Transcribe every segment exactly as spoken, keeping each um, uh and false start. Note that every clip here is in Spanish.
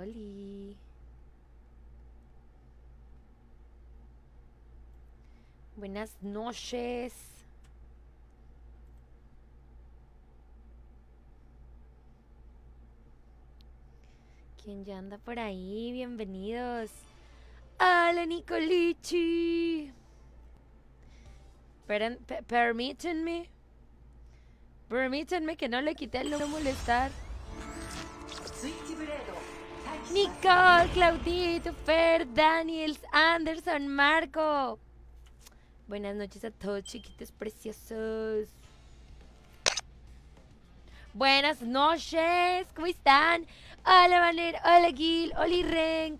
Oli. Buenas noches. ¿Quién ya anda por ahí? Bienvenidos. ¡Hola, Nicolichi! Per permítanme. Permítanme que no le quité el no molestar. Nicole, Claudito, Fer, Daniels, Anderson, Marco. Buenas noches a todos, chiquitos preciosos. Buenas noches, ¿cómo están? Hola, Valer, hola, Gil, hola, Renk.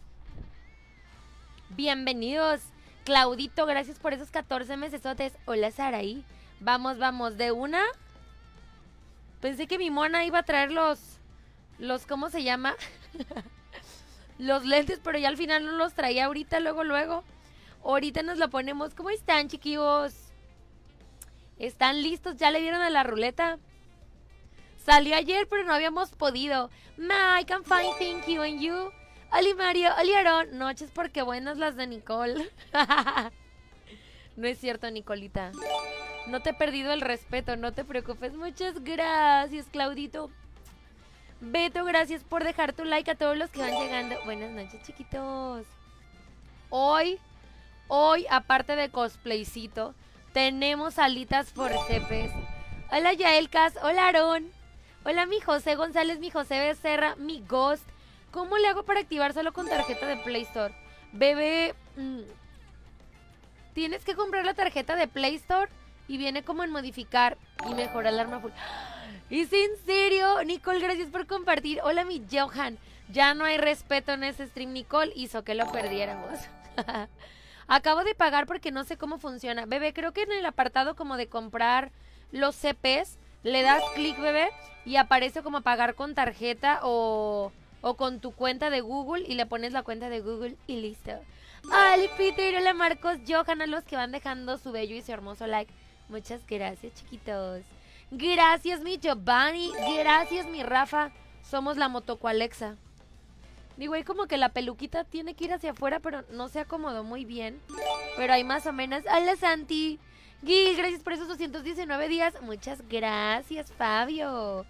Bienvenidos. Claudito, gracias por esos catorce mesesotes. Hola, Saraí. Vamos, vamos, de una. Pensé que mi mona iba a traer los... Los, ¿cómo se llama? Los lentes, pero ya al final no los traía ahorita, luego, luego. Ahorita nos lo ponemos. ¿Cómo están, chiquillos? ¿Están listos? ¿Ya le dieron a la ruleta? Salió ayer, pero no habíamos podido. Mike, I'm fine, thank you, and you. Oli Mario, Oli Aaron. Noches porque buenas las de Nicole. No es cierto, Nicolita. No te he perdido el respeto, no te preocupes. Muchas gracias, Claudito. Beto, gracias por dejar tu like a todos los que van llegando. Buenas noches, chiquitos. Hoy, hoy, aparte de cosplaycito, tenemos alitas forcepes. Hola, Yaelcas. Hola, Aarón. Hola, mi José González, mi José Becerra, mi Ghost. ¿Cómo le hago para activar solo con tarjeta de Play Store? Bebé, mmm, tienes que comprar la tarjeta de Play Store y viene como en modificar y mejorar el arma full. ¿Es en serio? Nicole, gracias por compartir. Hola, mi Johan. Ya no hay respeto en ese stream. Nicole hizo que lo perdiéramos. Acabo de pagar porque no sé cómo funciona. Bebé, creo que en el apartado como de comprar los C Ps, le das clic, bebé, y aparece como pagar con tarjeta o, o con tu cuenta de Google y le pones la cuenta de Google y listo. Hola, Peter, hola, Marcos, Johan, a los que van dejando su bello y su hermoso like. Muchas gracias, chiquitos. Gracias, mi Giovanni. Gracias, mi Rafa. Somos la Motoco Alexa. Digo, ahí como que la peluquita tiene que ir hacia afuera, pero no se acomodó muy bien. Pero hay más o menos. Hola, Santi. Gil, gracias por esos doscientos diecinueve días. Muchas gracias, Fabio.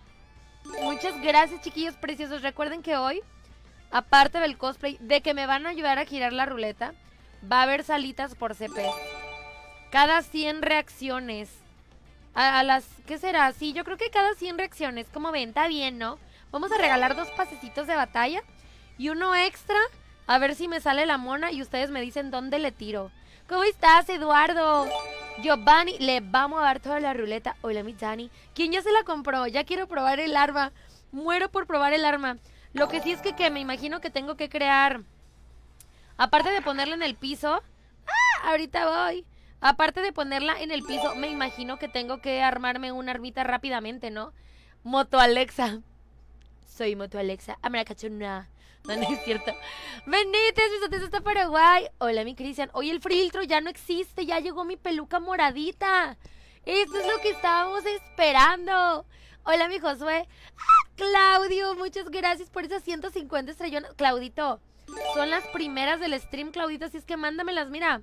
Muchas gracias, chiquillos preciosos. Recuerden que hoy, aparte del cosplay, de que me van a ayudar a girar la ruleta, va a haber salitas por C P. Cada cien reacciones. A, a las, ¿qué será? Sí, yo creo que cada cien reacciones. Como ven, está bien, ¿no? Vamos a regalar dos pasecitos de batalla y uno extra. A ver si me sale la mona y ustedes me dicen dónde le tiro. ¿Cómo estás, Eduardo? Giovanni, le vamos a dar toda la ruleta. Hola, mi Dani. ¿Quién ya se la compró? Ya quiero probar el arma. Muero por probar el arma. Lo que sí es que, que me imagino que tengo que crear, aparte de ponerla en el piso. ¡Ah! Ahorita voy. Aparte de ponerla en el piso, me imagino que tengo que armarme una armita rápidamente, ¿no? Moto Alexa. Soy Moto Alexa. Americachona. No, no es cierto. Benítez, besotes hasta Paraguay. Hola, mi Cristian. Hoy el filtro ya no existe. Ya llegó mi peluca moradita. Esto es lo que estábamos esperando. Hola, mi Josué. ¡Ah, Claudio! Muchas gracias por esas ciento cincuenta estrellonas. Claudito, son las primeras del stream, Claudito. Así es que mándamelas, mira.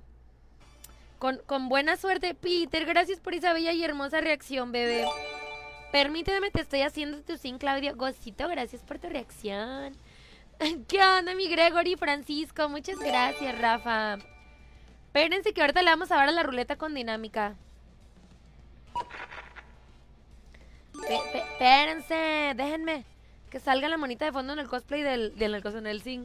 Con, con buena suerte. Peter, gracias por esa bella y hermosa reacción, bebé. Permíteme, te estoy haciendo tu sin, Claudio. Gocito, gracias por tu reacción. ¿Qué onda, mi Gregory Francisco? Muchas gracias, Rafa. Espérense que ahorita le vamos a dar a la ruleta con dinámica. Espérense, déjenme que salga la monita de fondo en el cosplay del, del, del, del zinc.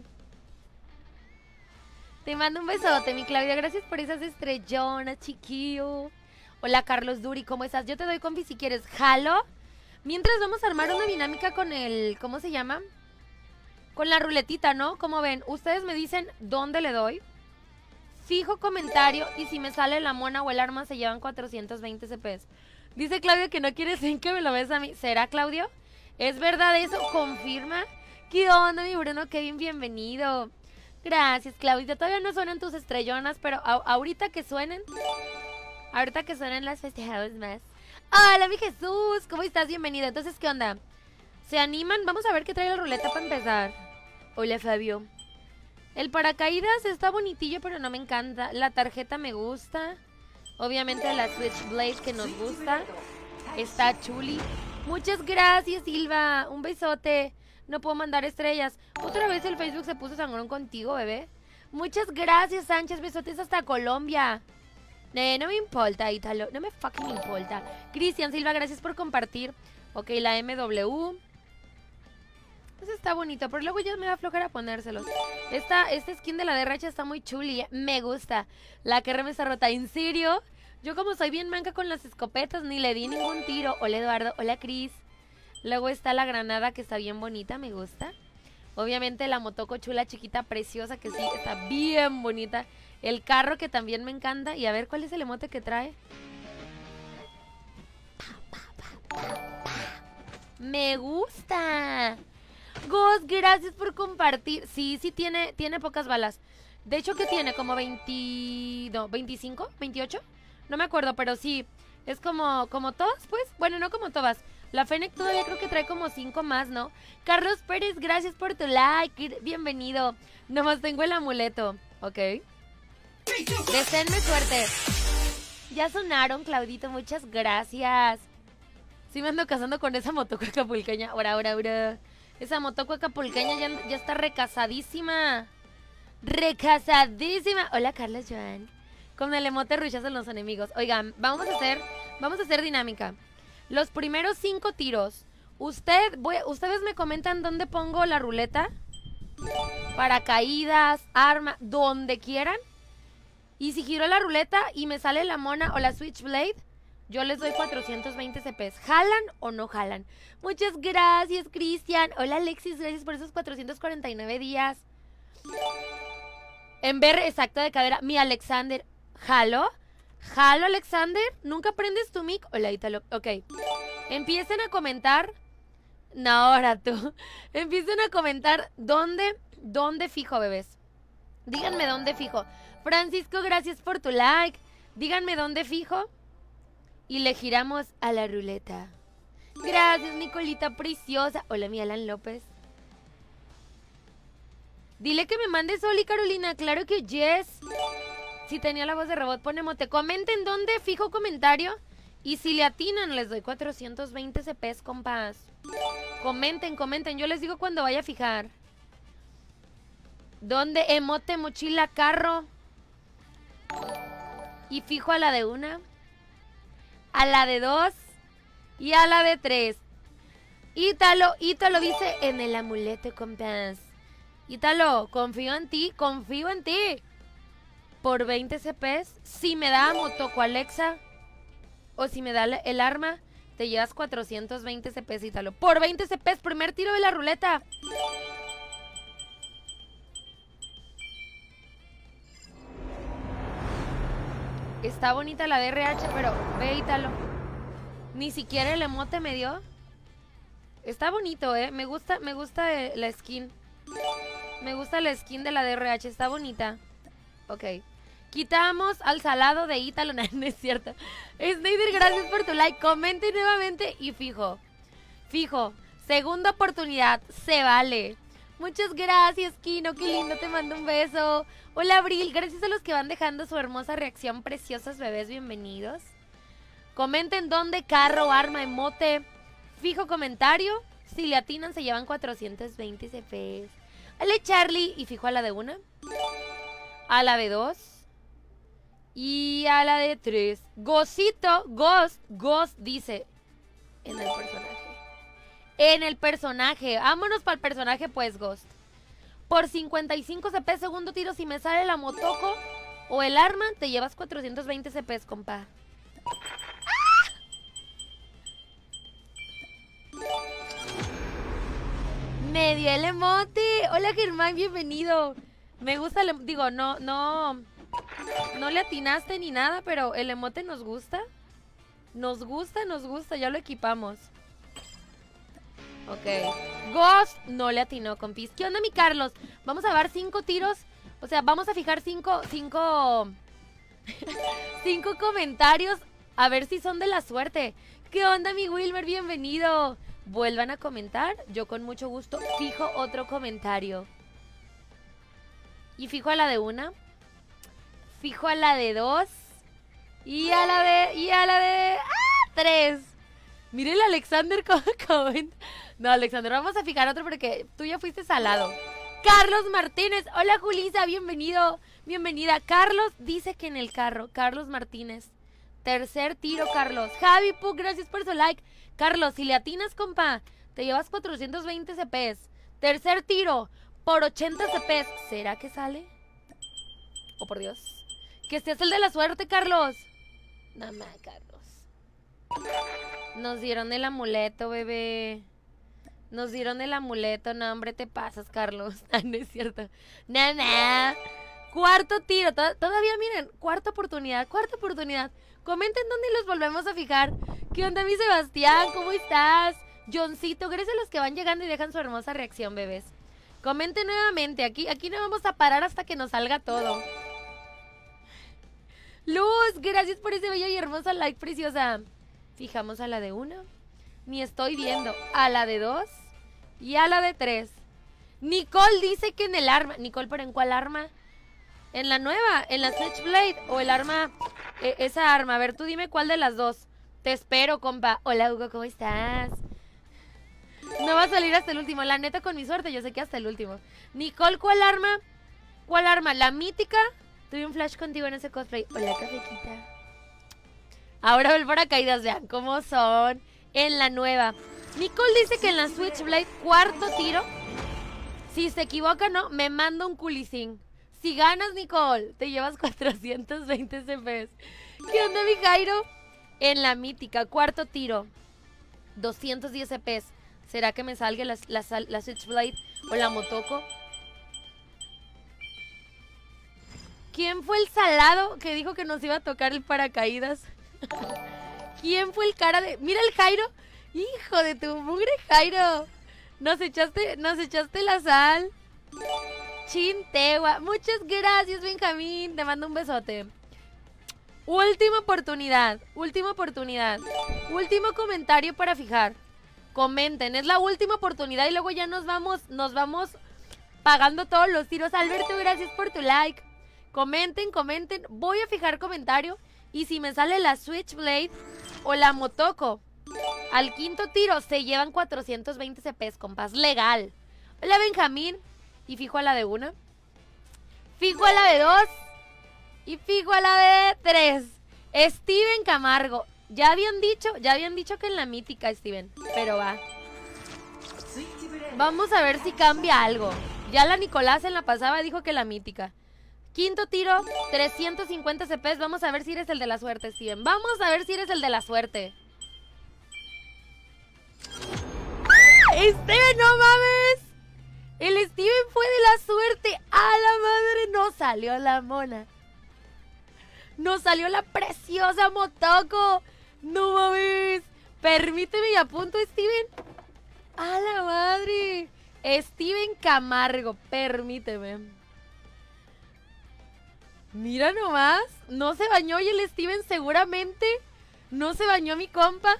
Te mando un besote, mi Claudia. Gracias por esas estrellonas, chiquillo. Hola, Carlos Duri, ¿cómo estás? Yo te doy compi si quieres. Jalo. Mientras vamos a armar una dinámica con el... ¿Cómo se llama? Con la ruletita, ¿no? Como ven, ustedes me dicen dónde le doy. Fijo comentario y si me sale la mona o el arma se llevan cuatrocientos veinte C Ps. Dice Claudio que no quiere sin que me lo ves a mí. ¿Será, Claudio? ¿Es verdad eso? ¿Confirma? ¿Qué onda, mi Bruno? Kevin, bienvenido. Gracias, Claudio. Todavía no suenan tus estrellonas, pero a ahorita que suenen, ahorita que suenen las festejadas más. Hola, mi Jesús. ¿Cómo estás? Bienvenido. Entonces, ¿qué onda? ¿Se animan? Vamos a ver qué trae la ruleta para empezar. Hola, Fabio. El paracaídas está bonitillo, pero no me encanta. La tarjeta me gusta. Obviamente la Switchblade que nos gusta. Está chuli. Muchas gracias, Silva. Un besote. No puedo mandar estrellas. Otra vez el Facebook se puso sangrón contigo, bebé. Muchas gracias, Sánchez. Besotes hasta Colombia. Eh, no me importa, Ítalo. No me fucking importa. Cristian Silva, gracias por compartir. Ok, la M W. Pues está bonito, pero luego ya me da flojera ponérselos. Esta, esta skin de la D R H está muy chuli. Me gusta. La que me está rota. ¿En serio? Yo como soy bien manca con las escopetas, ni le di ningún tiro. Hola, Eduardo. Hola, Cris. Luego está la granada, que está bien bonita. Me gusta. Obviamente la motoco chula, chiquita, preciosa, que sí, está bien bonita. El carro, que también me encanta. Y a ver, ¿cuál es el emote que trae? Me gusta. Ghost, gracias por compartir. Sí, sí tiene, tiene pocas balas. De hecho, ¿qué tiene? ¿Como veinte... no, veinticinco? ¿veintiocho? No me acuerdo, pero sí. Es como, como todas, pues. Bueno, no como todas. La Fennec todavía creo que trae como cinco más, ¿no? Carlos Pérez, gracias por tu like. Bienvenido. Nomás tengo el amuleto. Ok. Deseenme suerte. Ya sonaron, Claudito. Muchas gracias. Sí me ando casando con esa motoco acapulqueña. Ahora, ahora, ahora. Esa motoco acapulqueña ya, ya está recasadísima. Recasadísima. Hola, Carlos Joan. Con el emote rechazan los enemigos. Oigan, vamos a hacer, vamos a hacer dinámica. Los primeros cinco tiros. Usted, voy, ustedes me comentan dónde pongo la ruleta. Paracaídas, arma, donde quieran. Y si giro la ruleta y me sale la mona o la Switchblade, yo les doy cuatrocientos veinte C Ps. ¿Jalan o no jalan? Muchas gracias, Cristian. Hola, Alexis. Gracias por esos cuatrocientos cuarenta y nueve días. En ver exacto de cadera. Mi Alexander. ¿Jalo? ¿Jalo, Alexander? ¿Nunca prendes tu mic? Hola, Ítalo. Ok. Empiecen a comentar. No, ahora tú. Empiecen a comentar dónde, dónde fijo, bebés. Díganme dónde fijo. Francisco, gracias por tu like. Díganme dónde fijo. Y le giramos a la ruleta. Gracias, Nicolita preciosa. Hola, mi Alan López. Dile que me mande Sol y Carolina. Claro que yes. Si tenía la voz de robot, pon emote. Comenten dónde fijo comentario. Y si le atinan, les doy cuatrocientos veinte C Ps, compas. Comenten, comenten. Yo les digo cuando vaya a fijar. ¿Dónde? Emote, mochila, carro. Y fijo a la de una. A la de dos. Y a la de tres. Ítalo, Ítalo dice en el amuleto, compas. Ítalo, confío en ti, confío en ti. Por veinte C Ps, si me da motoco Alexa o si me da el arma, te llevas cuatrocientos veinte C Ps, Ítalo. Por veinte C Ps, primer tiro de la ruleta. Está bonita la D R H, pero ve, Ítalo. Ni siquiera el emote me dio. Está bonito, eh. Me gusta, me gusta la skin. Me gusta la skin de la D R H, está bonita. Ok. Quitamos al salado de Ítalo. No, no es cierto. Snyder, gracias por tu like. Comente nuevamente y fijo. Fijo. Segunda oportunidad. Se vale. Muchas gracias, Kino. Qué lindo. Te mando un beso. Hola, Abril. Gracias a los que van dejando su hermosa reacción. Preciosos bebés. Bienvenidos. Comenten dónde, carro, arma, emote. Fijo comentario. Si le atinan, se llevan cuatrocientos veinte C Ps. Hola, Charlie. Y fijo a la de una. A la de dos. Y a la de tres. Gocito, Ghost, Ghost dice en el personaje. En el personaje. Vámonos para el personaje, pues, Ghost. Por cincuenta y cinco C P segundo tiro, si me sale la motoco o el arma, te llevas cuatrocientos veinte C Ps, compa. ¡Ah! Me dio el emote. Hola, Germán, bienvenido. Me gusta el... Digo, no, no... No le atinaste ni nada, pero el emote nos gusta. Nos gusta, nos gusta, ya lo equipamos. Ok. Ghost no le atinó, compis. ¿Qué onda, mi Carlos? Vamos a dar cinco tiros. O sea, vamos a fijar cinco... Cinco... cinco comentarios. A ver si son de la suerte. ¿Qué onda, mi Wilmer? Bienvenido. Vuelvan a comentar. Yo con mucho gusto fijo otro comentario. Y fijo a la de una. Fijo a la de dos. Y a la de... Y a la de... ¡Ah! Tres. Mire el Alexander cómo comenta. No, Alexander, vamos a fijar otro porque tú ya fuiste salado. Carlos Martínez. Hola, Julisa, bienvenido. Bienvenida. Carlos dice que en el carro. Carlos Martínez. Tercer tiro, Carlos. Javi Puc, gracias por su like. Carlos, si le atinas, compa, te llevas cuatrocientos veinte C Ps. Tercer tiro por ochenta C Ps. ¿Será que sale? Oh, por Dios. Que este es el de la suerte, Carlos. Nada más, Carlos. Nos dieron el amuleto, bebé. Nos dieron el amuleto. No, hombre, te pasas, Carlos. No es cierto. Nada. Cuarto tiro. Tod todavía, miren. Cuarta oportunidad. Cuarta oportunidad. Comenten dónde los volvemos a fijar. ¿Qué onda, mi Sebastián? ¿Cómo estás? Johncito, gracias a los que van llegando y dejan su hermosa reacción, bebés. Comenten nuevamente. Aquí, aquí no vamos a parar hasta que nos salga todo. Luz, gracias por ese bello y hermoso like, preciosa. Fijamos a la de una. Ni estoy viendo. A la de dos. Y a la de tres. Nicole dice que en el arma. Nicole, ¿pero en cuál arma? En la nueva, en la Switchblade. O el arma, eh, esa arma. A ver, tú dime cuál de las dos. Te espero, compa. Hola, Hugo, ¿cómo estás? No va a salir hasta el último. La neta, con mi suerte, yo sé que hasta el último. Nicole, ¿cuál arma? ¿Cuál arma? ¿La mítica? Tuve un flash contigo en ese cosplay. Hola, cafequita. Ahora el paracaídas, vean cómo son. En la nueva. Nicole dice que en la Switchblade, cuarto tiro. Si se equivoca, no, me manda un culisín. Si ganas, Nicole, te llevas cuatrocientos veinte C Ps. ¿Qué onda, mi Jairo? En la mítica, cuarto tiro, doscientos diez C Ps. ¿Será que me salga la, la, la Switchblade o la Motoko? ¿Quién fue el salado que dijo que nos iba a tocar el paracaídas? ¿Quién fue el cara de...? Mira el Jairo. Hijo de tu mugre, Jairo. Nos echaste, nos echaste la sal. Chintegua. Muchas gracias, Benjamín. Te mando un besote. Última oportunidad. Última oportunidad. Último comentario para fijar. Comenten. Es la última oportunidad y luego ya nos vamos, nos vamos pagando todos los tiros. Alberto, gracias por tu like. Comenten, comenten. Voy a fijar comentario. Y si me sale la Switchblade o la Motoko al quinto tiro, se llevan cuatrocientos veinte C Ps, compas. Legal. Hola, Benjamín. Y fijo a la de una. Fijo a la de dos. Y fijo a la de tres. Steven Camargo. Ya habían dicho, ya habían dicho que en la mítica, Steven. Pero va. Vamos a ver si cambia algo. Ya la Nicolás en la pasada dijo que la mítica. Quinto tiro, trescientos cincuenta C Ps. Vamos a ver si eres el de la suerte, Steven. Vamos a ver si eres el de la suerte. ¡Steven, no mames! El Steven fue de la suerte. ¡A la madre! No salió la mona. No salió la preciosa Motoko. ¡No mames! Permíteme y apunto, Steven. ¡A la madre! Steven Camargo, permíteme. Mira nomás, no se bañó y el Steven seguramente no se bañó, mi compa.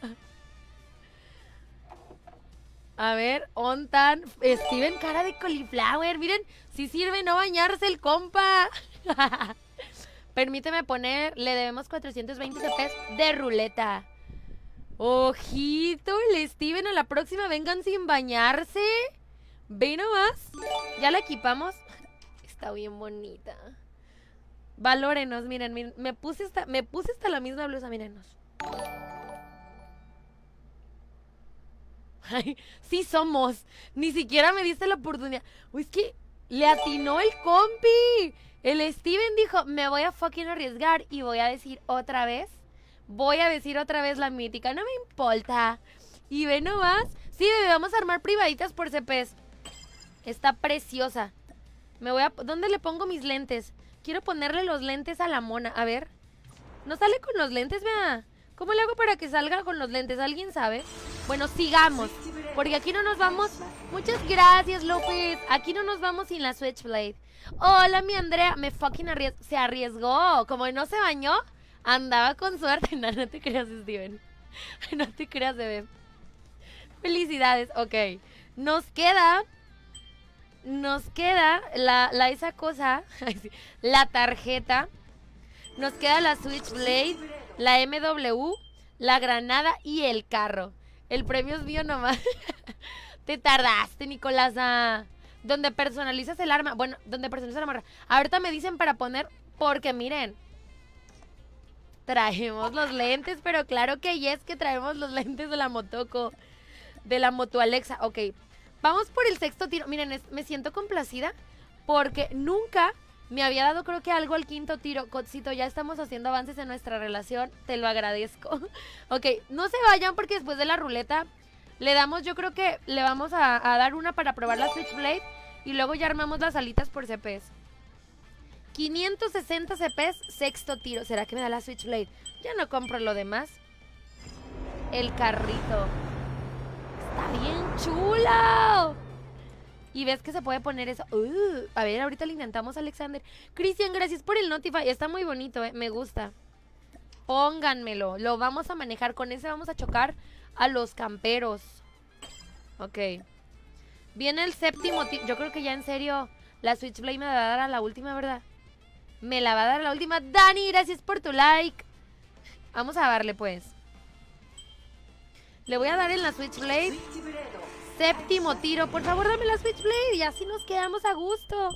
A ver, ontan. Steven, cara de cauliflower. Miren, si sirve no bañarse el compa. Permíteme poner, le debemos cuatrocientos veinte C Ps de ruleta. Ojito, el Steven a la próxima vengan sin bañarse. Ve nomás. Ya la equipamos. Está bien bonita. Valórenos, miren, miren, me puse hasta, me puse hasta la misma blusa, mírenos. Ay, sí somos. Ni siquiera me diste la oportunidad. Uy, es que le atinó el compi. El Steven dijo, me voy a fucking arriesgar y voy a decir otra vez. Voy a decir otra vez la mítica, no me importa. Y ve nomás. Sí, bebé, vamos a armar privaditas por C Ps. Está preciosa. Me voy a... ¿Dónde le pongo mis lentes? Quiero ponerle los lentes a la mona. A ver. ¿No sale con los lentes, vea? ¿Cómo le hago para que salga con los lentes? ¿Alguien sabe? Bueno, sigamos. Porque aquí no nos vamos... Muchas gracias, López. Aquí no nos vamos sin la Switchblade. Hola, mi Andrea. Me fucking arries... Se arriesgó. Como no se bañó, andaba con suerte. No, no te creas, Steven. No te creas, bebé. Felicidades. Ok. Nos queda... nos queda la, la esa cosa, la tarjeta, nos queda la Switchblade, la M W, la granada y el carro. El premio es mío nomás. Te tardaste, Nicolasa. Donde personalizas el arma. Bueno, donde personalizas el arma. Ahorita me dicen para poner, porque miren, traemos los lentes, pero claro que yes que traemos los lentes de la Motoko, de la Moto Alexa. Ok, vamos por el sexto tiro. Miren, es, me siento complacida porque nunca me había dado, creo que algo al quinto tiro. Cotcito, ya estamos haciendo avances en nuestra relación. Te lo agradezco. Ok, no se vayan porque después de la ruleta le damos, yo creo que le vamos a, a dar una para probar la Switchblade y luego ya armamos las alitas por C Ps. quinientos sesenta C Ps, sexto tiro. ¿Será que me da la Switchblade? Ya no compro lo demás. El carrito. Está bien chulo. Y ves que se puede poner eso. Uh, a ver, ahorita le intentamos, Alexander. Cristian, gracias por el Notify. Está muy bonito, eh. Me gusta. Pónganmelo. Lo vamos a manejar. Con ese vamos a chocar a los camperos. Ok. Viene el séptimo tiro. Yo creo que ya en serio la Switchblade me va a dar a la última, ¿verdad? Me la va a dar a la última. Dani, gracias por tu like. Vamos a darle, pues. Le voy a dar en la Switchblade. Séptimo tiro. Por favor, dame la Switchblade y así nos quedamos a gusto.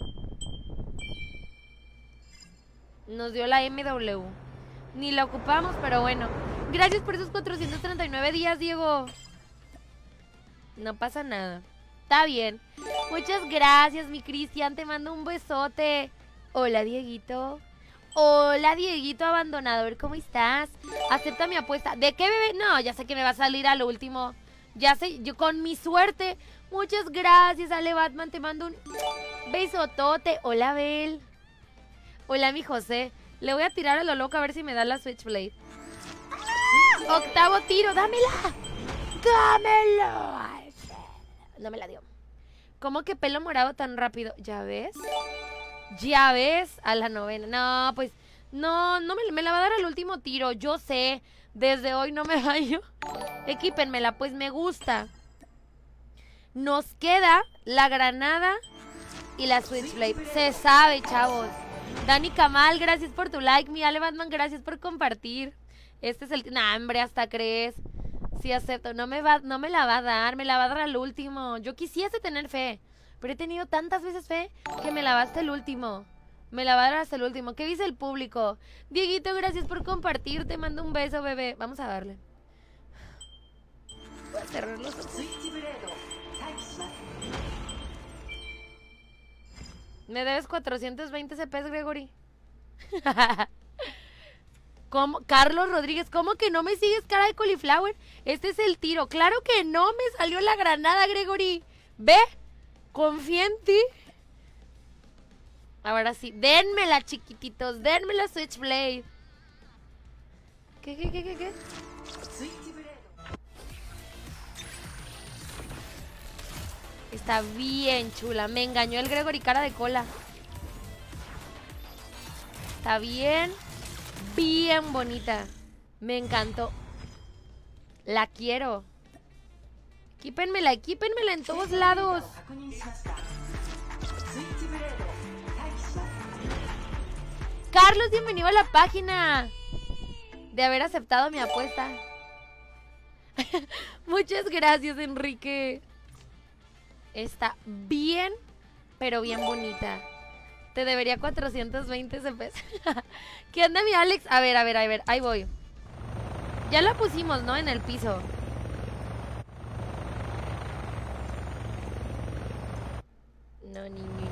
Nos dio la M W. Ni la ocupamos, pero bueno. Gracias por esos cuatrocientos treinta y nueve días, Diego. No pasa nada. Está bien. Muchas gracias, mi Cristian. Te mando un besote. Hola, Dieguito. Hola, Dieguito abandonador. ¿Cómo estás? Acepta mi apuesta. ¿De qué, bebé? No, ya sé que me va a salir a lo último. Ya sé, yo con mi suerte. Muchas gracias, Ale Batman. Te mando un besotote. Hola, Bel. Hola, mi José. Le voy a tirar a lo loco a ver si me da la Switchblade. Octavo tiro, dámela. Dámela. No me la dio. ¿Cómo que pelo morado tan rápido? ¿Ya ves? Ya ves, a la novena. No, pues, no, no me, me la va a dar al último tiro. Yo sé, desde hoy no me hallo. Equípenmela, pues me gusta. Nos queda la granada y la Switchblade. Se sabe, chavos. Dani Kamal, gracias por tu like. Mi Ale Batman, gracias por compartir. Este es el... Nah, hombre, hasta crees. Sí, acepto. No me, va, no me la va a dar, me la va a dar al último. Yo quisiese tener fe, pero he tenido tantas veces fe que me la va hasta el último. Me la va a dar hasta el último. ¿Qué dice el público? Dieguito, gracias por compartir. Te mando un beso, bebé. Vamos a darle. Voy a cerrar los ojos. Me debes cuatrocientos veinte C Ps, Gregory. ¿Cómo? Carlos Rodríguez, ¿cómo que no me sigues, cara de cauliflower? Este es el tiro. Claro que no, me salió la granada, Gregory. ¿Ve? Confía en ti. Ahora sí, denmela, chiquititos. Denme la Switchblade. ¿Qué, qué, qué, qué, qué? Está bien chula. Me engañó el Gregory, cara de cola. Está bien. Bien bonita. Me encantó. La quiero. Equípenmela, equípenmela en todos lados. Carlos, bienvenido a la página. De haber aceptado mi apuesta. Muchas gracias, Enrique. Está bien, pero bien bonita. Te debería cuatrocientos veinte C Ps. ¿Qué onda, mi Alex? A ver, a ver, a ver, ahí voy. Ya la pusimos, ¿no? En el piso. No, ni, ni, ni,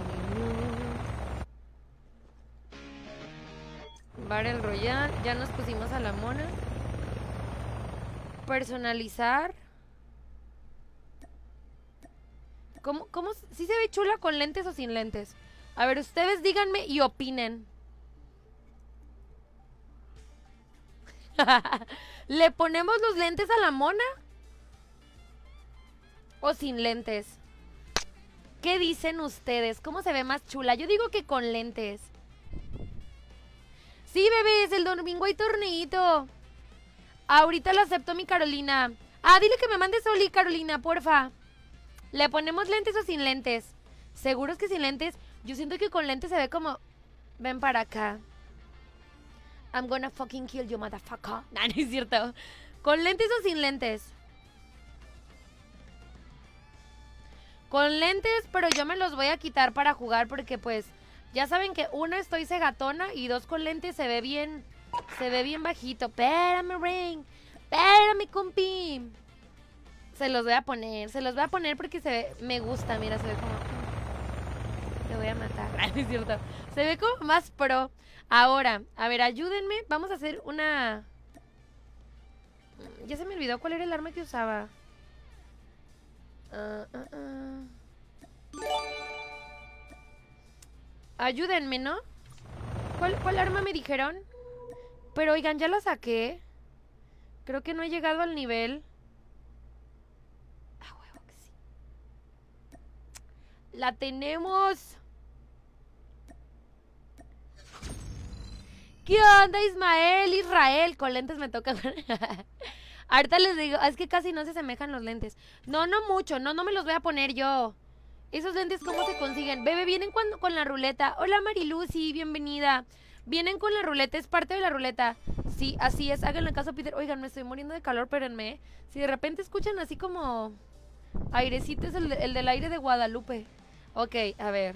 ni. Battle Royale. Ya nos pusimos a la mona. Personalizar. ¿Cómo, cómo, sí se ve chula con lentes o sin lentes? A ver, ustedes díganme y opinen. ¿Le ponemos los lentes a la mona? ¿O sin lentes? ¿Qué dicen ustedes? ¿Cómo se ve más chula? Yo digo que con lentes. Sí, bebés, el domingo hay torneito. Ahorita lo acepto, mi Carolina. Ah, dile que me mande Soli, Carolina, porfa. ¿Le ponemos lentes o sin lentes? Seguros que sin lentes. Yo siento que con lentes se ve como... Ven para acá. I'm gonna fucking kill you, motherfucker. No, no es cierto. ¿Con lentes o sin lentes? Con lentes, pero yo me los voy a quitar para jugar porque pues... Ya saben que uno, estoy cegatona y dos, con lentes se ve bien... Se ve bien bajito. Espérame, Ring. Espérame, compi. Se los voy a poner. Se los voy a poner porque se ve... Me gusta, mira, se ve como... Te voy a matar. No es cierto. Se ve como más pro. Ahora, a ver, ayúdenme. Vamos a hacer una... Ya se me olvidó cuál era el arma que usaba. Uh, uh, uh. Ayúdenme, ¿no? ¿Cuál, ¿Cuál arma me dijeron? Pero oigan, ya la saqué. Creo que no he llegado al nivel. Ah, huevo que sí. La tenemos. ¿Qué onda, Ismael? Israel, con lentes me toca. Ahorita les digo, es que casi no se asemejan los lentes. No, no mucho, no, no me los voy a poner yo. Esos lentes, ¿cómo se consiguen? Bebé, vienen cuando, con la ruleta. Hola, Marilucy, bienvenida. Vienen con la ruleta, es parte de la ruleta. Sí, así es, háganle caso a Peter. Oigan, me estoy muriendo de calor, espérenme. Si de repente escuchan así como... airecito, es el, el del aire de Guadalupe. Ok, a ver.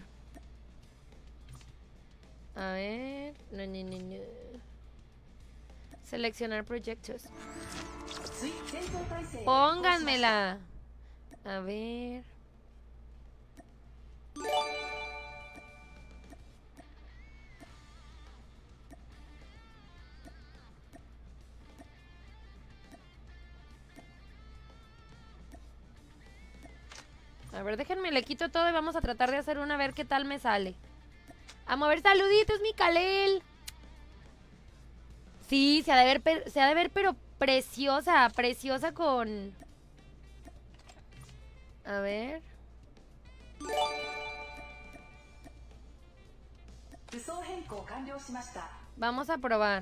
A ver... No, no, no, no. Seleccionar proyectos. Pónganmela. A ver... A ver, déjenme, le quito todo y vamos a tratar de hacer una, a ver qué tal me sale. A mover saluditos, mi Kalel. Sí, se ha de ver, se ha de ver, pero preciosa, preciosa con... A ver... Vamos a probar.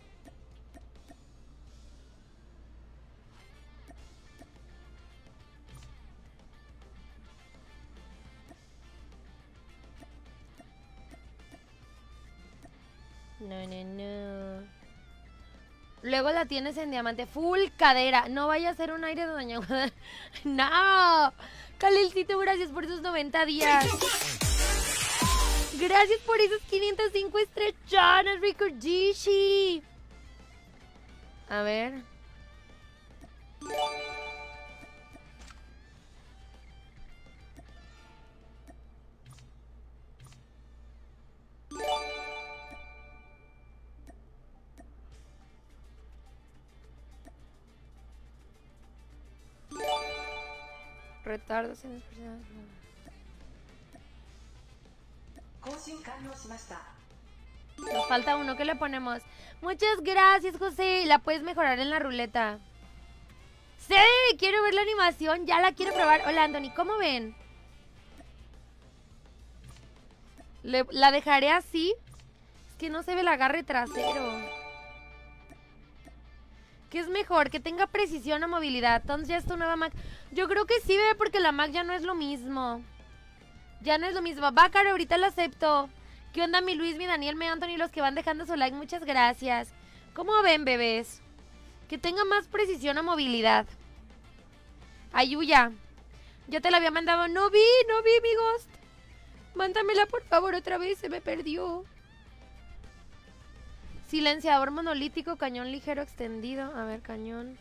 No, no, no. Luego la tienes en diamante. Full cadera. No vaya a ser un aire de Doña Guadalupe. No. Kalelcito, gracias por esos noventa días. Gracias por esos quinientos cinco estrechones, Ricordishi. A ver. Retardos en las personas. Nos falta uno, ¿qué le ponemos? Muchas gracias, José. La puedes mejorar en la ruleta. Sí, quiero ver la animación. Ya la quiero probar. Hola, Anthony, ¿cómo ven? Le, la dejaré así. Es que no se ve el agarre trasero. ¿Qué es mejor? ¿Que tenga precisión o movilidad? Entonces ya es tu nueva Mac. Yo creo que sí, bebé, porque la Mac ya no es lo mismo. Ya no es lo mismo. Va, Caro, ahorita lo acepto. ¿Qué onda, mi Luis, mi Daniel, mi Anthony, los que van dejando su like? Muchas gracias. ¿Cómo ven, bebés? Que tenga más precisión o movilidad. Ayuya. Ya te la había mandado. No vi, no vi, mi Ghost. Mándamela, por favor, otra vez. Se me perdió. Silenciador monolítico, cañón ligero extendido. A ver, cañón.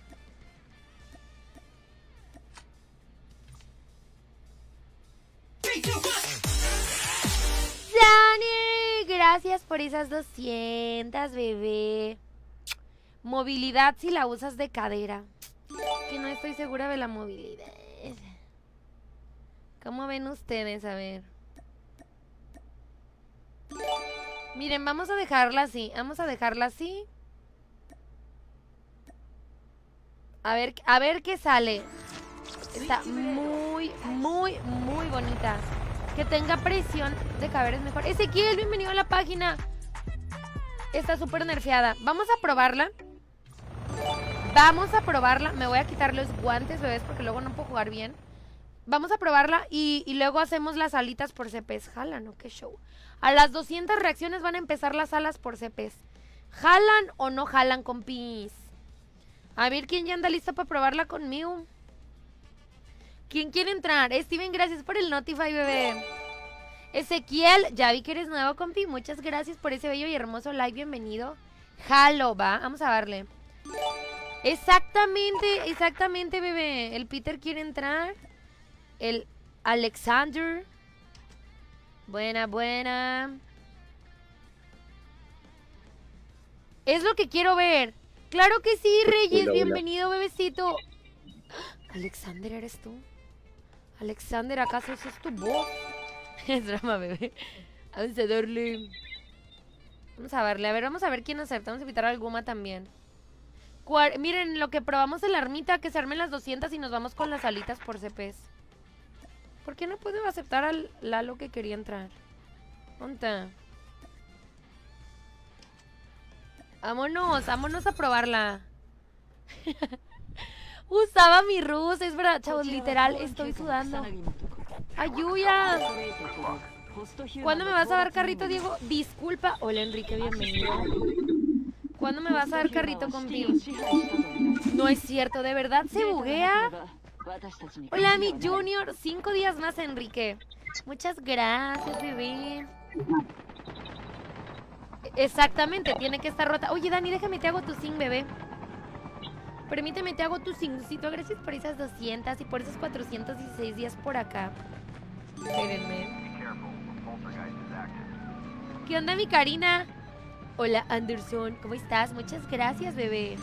Dani, gracias por esas doscientas, bebé. Movilidad si la usas de cadera. Que no estoy segura de la movilidad. ¿Cómo ven ustedes? A ver. Miren, vamos a dejarla así. Vamos a dejarla así. A ver, a ver qué sale. Está muy, muy, muy bonita. Que tenga presión de caber es mejor. Ezequiel, bienvenido a la página. Está súper nerfeada. Vamos a probarla. Vamos a probarla. Me voy a quitar los guantes, bebés, porque luego no puedo jugar bien. Vamos a probarla y, y luego hacemos las alitas por C Ps. Jalan, ¿no? Qué show. A las doscientas reacciones van a empezar las alas por C Ps. ¿Jalan o no jalan, compis? A ver quién ya anda listo para probarla conmigo. ¿Quién quiere entrar? Steven, gracias por el Notify, bebé. Ezequiel, ya vi que eres nuevo, compi. Muchas gracias por ese bello y hermoso like. Bienvenido. Jalo, va. Vamos a darle. Exactamente, exactamente, bebé. El Peter quiere entrar. El Alexander. Buena, buena. Es lo que quiero ver. Claro que sí, Reyes. Hola, bienvenido, hola. Bebecito. Alexander, ¿eres tú? Alexander, ¿acaso esa es tu voz? Es drama, bebé. Vamos a darle. Vamos a darle. A ver, vamos a ver quién acepta. Vamos a invitar al Guma también. Cuar Miren, lo que probamos en la ermita, que se armen las doscientas y nos vamos con las alitas por C Ps. ¿Por qué no puedo aceptar al Lalo que quería entrar? ¿Dónde? Vámonos, vámonos a probarla. Usaba mi rus, es verdad, chavos, literal, estoy sudando. ¡Ayuya! ¿Cuándo me vas a dar carrito, Diego? Disculpa. Hola, Enrique, bienvenido. ¿Cuándo me vas a dar carrito contigo? No es cierto, ¿de verdad se buguea? Hola, mi Junior. Cinco días más, Enrique. Muchas gracias, bebé. Exactamente, tiene que estar rota. Oye, Dani, déjame, te hago tu zinc, bebé. Permíteme, te hago tu zinccito. Gracias por esas doscientas y por esos cuatrocientos dieciséis días por acá. Espérenme. ¿Qué onda, mi Karina? Hola, Anderson. ¿Cómo estás? Muchas gracias, bebé.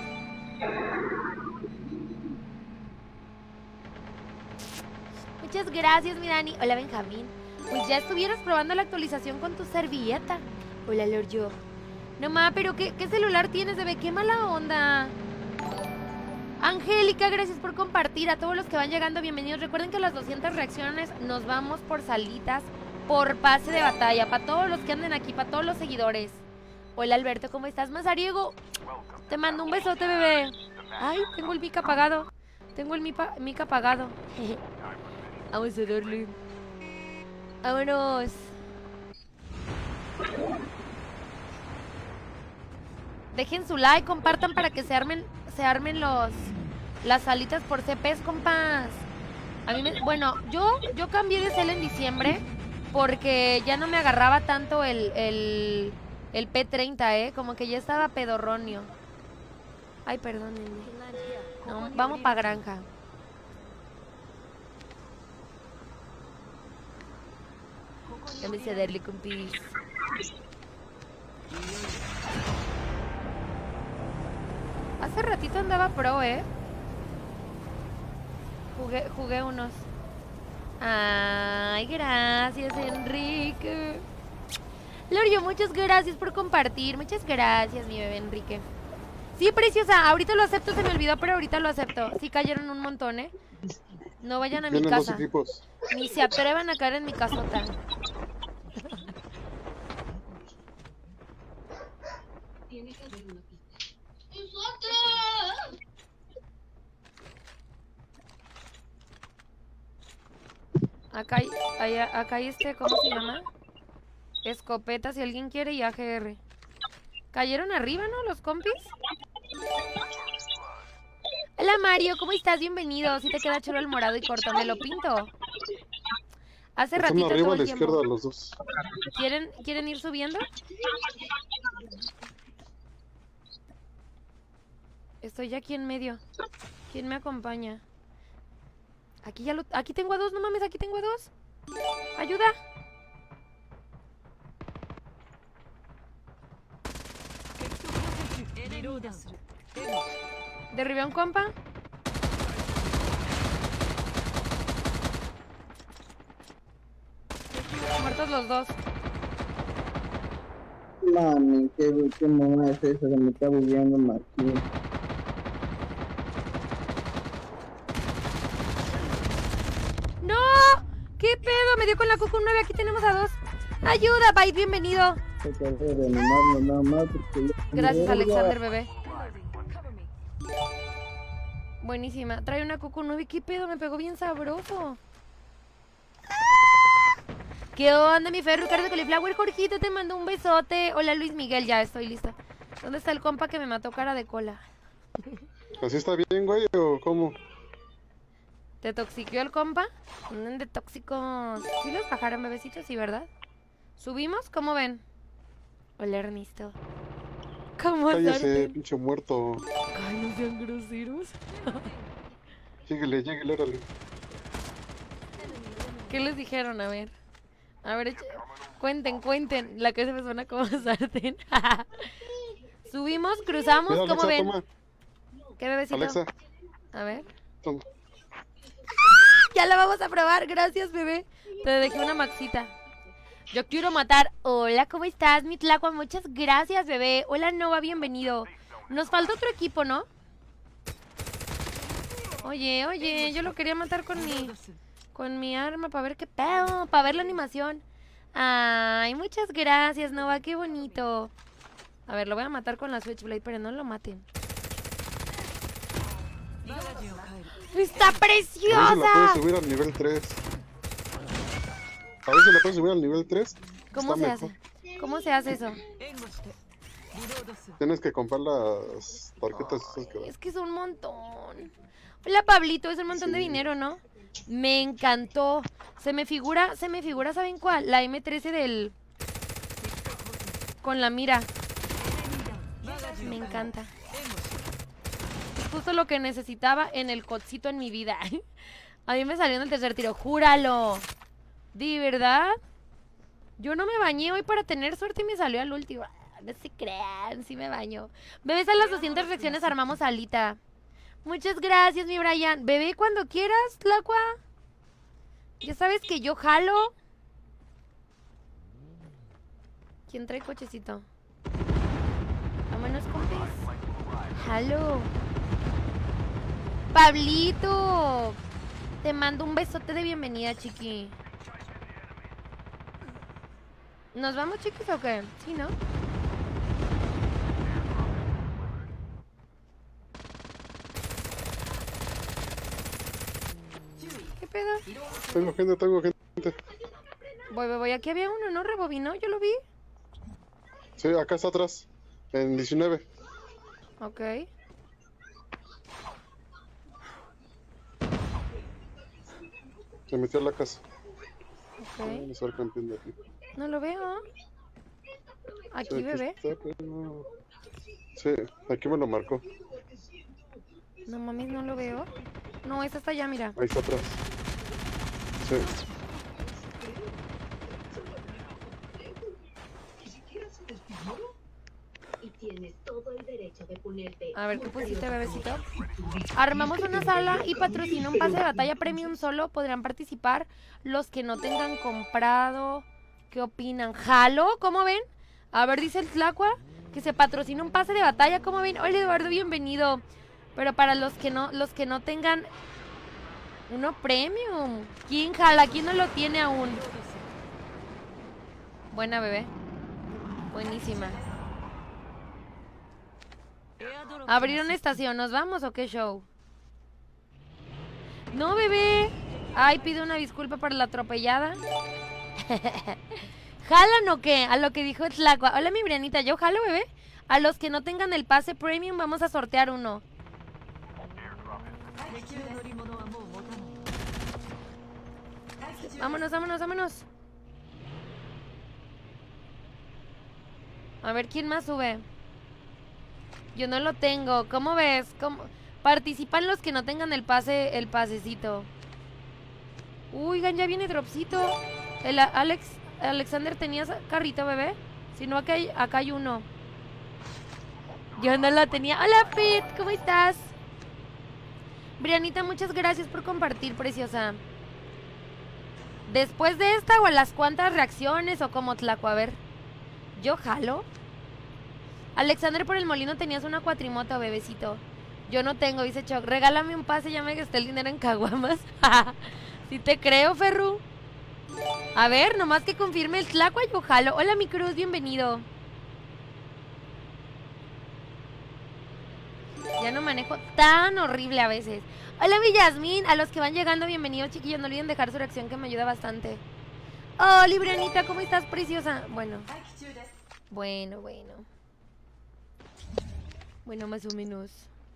Muchas gracias, mi Dani. Hola, Benjamín. Pues ya estuvieras probando la actualización con tu servilleta. Hola, Lord Yo. No, ma, pero ¿qué, qué celular tienes, bebé? ¡Qué mala onda! Angélica, gracias por compartir. A todos los que van llegando, bienvenidos. Recuerden que a las doscientas reacciones nos vamos por salitas, por pase de batalla. Para todos los que anden aquí, para todos los seguidores. Hola, Alberto, ¿cómo estás? Mazariego, te mando un besote, bebé. Ay, tengo el mic apagado. Tengo el mic apagado. Vamos a darle. Vámonos. Dejen su like, compartan para que se armen, se armen los las salitas por C Ps, compas. A mí me, bueno, yo yo cambié de cel en diciembre porque ya no me agarraba tanto el el, el P treinta, eh, como que ya estaba pedorronio. Ay, perdónenme. No, vamos pa' granja. Empecé a darle, compis. Hace ratito andaba pro, ¿eh? Jugué, jugué unos. Ay, gracias, Enrique. Lorio, muchas gracias por compartir. Muchas gracias, mi bebé Enrique. Sí, preciosa, ahorita lo acepto, se me olvidó, pero ahorita lo acepto. Sí cayeron un montón, ¿eh? No vayan a mi casa. Ni se atrevan a caer en mi casota. Acá hay, hay, acá hay este, ¿cómo se llama? Escopeta, si alguien quiere, y A G R. Cayeron arriba, ¿no? Los compis. Hola, Mario, ¿cómo estás? Bienvenido. Si te queda chulo el morado y corto, ¿me lo pinto? Hace Están ratito arriba todo a la el tiempo. izquierda los dos. ¿Quieren, ¿Quieren ir subiendo? Estoy aquí en medio. ¿Quién me acompaña? Aquí ya lo... Aquí tengo a dos, no mames, aquí tengo a dos. ¡Ayuda! Derribé a un compa. Muertos los dos. Mami, qué, qué mamá es esa que me está bugueando Martín. ¡No! ¿Qué pedo? Me dio con la Q Q nueve, aquí tenemos a dos. ¡Ayuda, Byte! Bienvenido. Gracias, Alexander, bebé. Buenísima. Trae una Coco nueve. ¿Qué pedo? Me pegó bien sabroso. ¿Qué onda, mi Ferro? Ricardo Cauliflower. Jorgito, te mando un besote. Hola, Luis Miguel. Ya estoy lista. ¿Dónde está el compa que me mató cara de cola? ¿Así está bien, güey, o cómo? ¿Te toxiqueó el compa? Anden de tóxicos. ¿Sí los bajaron, bebecitos? Sí, ¿verdad? ¿Subimos? ¿Cómo ven? Hola, Ernesto. ¿Cómo Cállese, están? pinche muerto. Ay, no sean groseros. Lléguele, lléguele, órale. ¿Qué les dijeron? A ver. A ver, eche- cuenten, cuenten. La que se me suena como sartén. Subimos, cruzamos, Mira, ¿cómo Alexa, ven? toma. ¿Qué bebecito? Alexa, A ver. toma. Ya la vamos a probar, gracias, bebé. Te dejé una maxita. Yo quiero matar. Hola, ¿cómo estás, mi Tlacua? Muchas gracias, bebé. Hola, Nova, bienvenido. Nos falta otro equipo, ¿no? Oye, oye, yo lo quería matar con mi... Con mi arma para ver qué pedo, para ver la animación. Ay, muchas gracias, Nova, qué bonito. A ver, lo voy a matar con la Switchblade, pero no lo maten. ¡Está A ver si la preciosa! puedes subir al nivel tres. A ver si la puedes subir al nivel tres. ¿Cómo Está se mejor. hace? ¿Cómo se hace eso? Tienes que comprar las tarjetas esas que dan. Es que es un montón. Hola, Pablito, es un montón de Sí. dinero, ¿no? Me encantó. Se me figura, se me figura, ¿saben cuál? La eme trece del... Con la mira. Me encanta. Es justo lo que necesitaba en el codcito en mi vida. A mí me salió en el tercer tiro. ¡Júralo! ¿De verdad? Yo no me bañé hoy para tener suerte y me salió al último. No se crean, sí me baño. Bebés, a las doscientas reacciones armamos alita. Muchas gracias, mi Brian. Bebé, cuando quieras, Tlacua. Ya sabes que yo jalo. ¿Quién trae cochecito? Vámonos, compis. Jalo. Pablito. Te mando un besote de bienvenida, chiqui. ¿Nos vamos, chiquis, o qué? Sí, ¿no? ¿Qué pedo? Tengo gente, tengo gente. Voy, voy, voy. Aquí había uno, ¿no? Rebobinó, yo lo vi. Sí, acá está atrás. En diecinueve. Ok. Se metió a la casa. Ok. Vamos a ver campeón de aquí. No lo veo. Aquí, Sí, aquí bebé. está, pero... Sí, aquí me lo marcó. No mames, no lo veo. No, esta está allá, mira. Ahí está atrás. Sí. A ver, ¿qué pusiste, bebecito? Armamos una sala y patrocina un pase de batalla premium solo. Podrán participar los que no tengan comprado. ¿Qué opinan? ¿Jalo? ¿Cómo ven? A ver, dice el Tlacua que se patrocina un pase de batalla. ¿Cómo ven? Hola, Eduardo, bienvenido. Pero para los que no, los que no tengan uno premium. ¿Quién jala? ¿Quién no lo tiene aún? Buena, bebé. Buenísima. Abrieron estación, ¿nos vamos o qué show? No, bebé. Ay, pido una disculpa por la atropellada. ¿Jalan o qué? A lo que dijo Tlacua. Hola, mi Brianita, yo jalo, bebé. A los que no tengan el pase premium vamos a sortear uno. Vámonos, vámonos, vámonos. A ver, ¿quién más sube? Yo no lo tengo. ¿Cómo ves? ¿Cómo? Participan los que no tengan el pase, el pasecito. Uy, ya viene dropcito. El a- Alex, Alexander, ¿tenías carrito, bebé? Si no, acá hay, acá hay uno. Yo no lo tenía. Hola, Fit, ¿cómo estás? Brianita, muchas gracias por compartir, preciosa. Después de esta o a las cuantas reacciones o como Tlacua, a ver. Yo jalo. Alexander, por el molino tenías una cuatrimoto, bebecito. Yo no tengo, dice Choc. Regálame un pase, ya me gasté el dinero en caguamas. Si te creo, Ferru. A ver, nomás que confirme el Tlacua, yo jalo. Hola, mi Cruz, bienvenido. Ya Ya no manejo tan horrible a veces. Hola, mi Yasmín. A los que van llegando, bienvenidos, chiquillos. No olviden dejar su reacción, que me ayuda bastante. Oh, Librianita, ¿cómo estás, preciosa? Bueno. Bueno, bueno. Bueno, más o menos.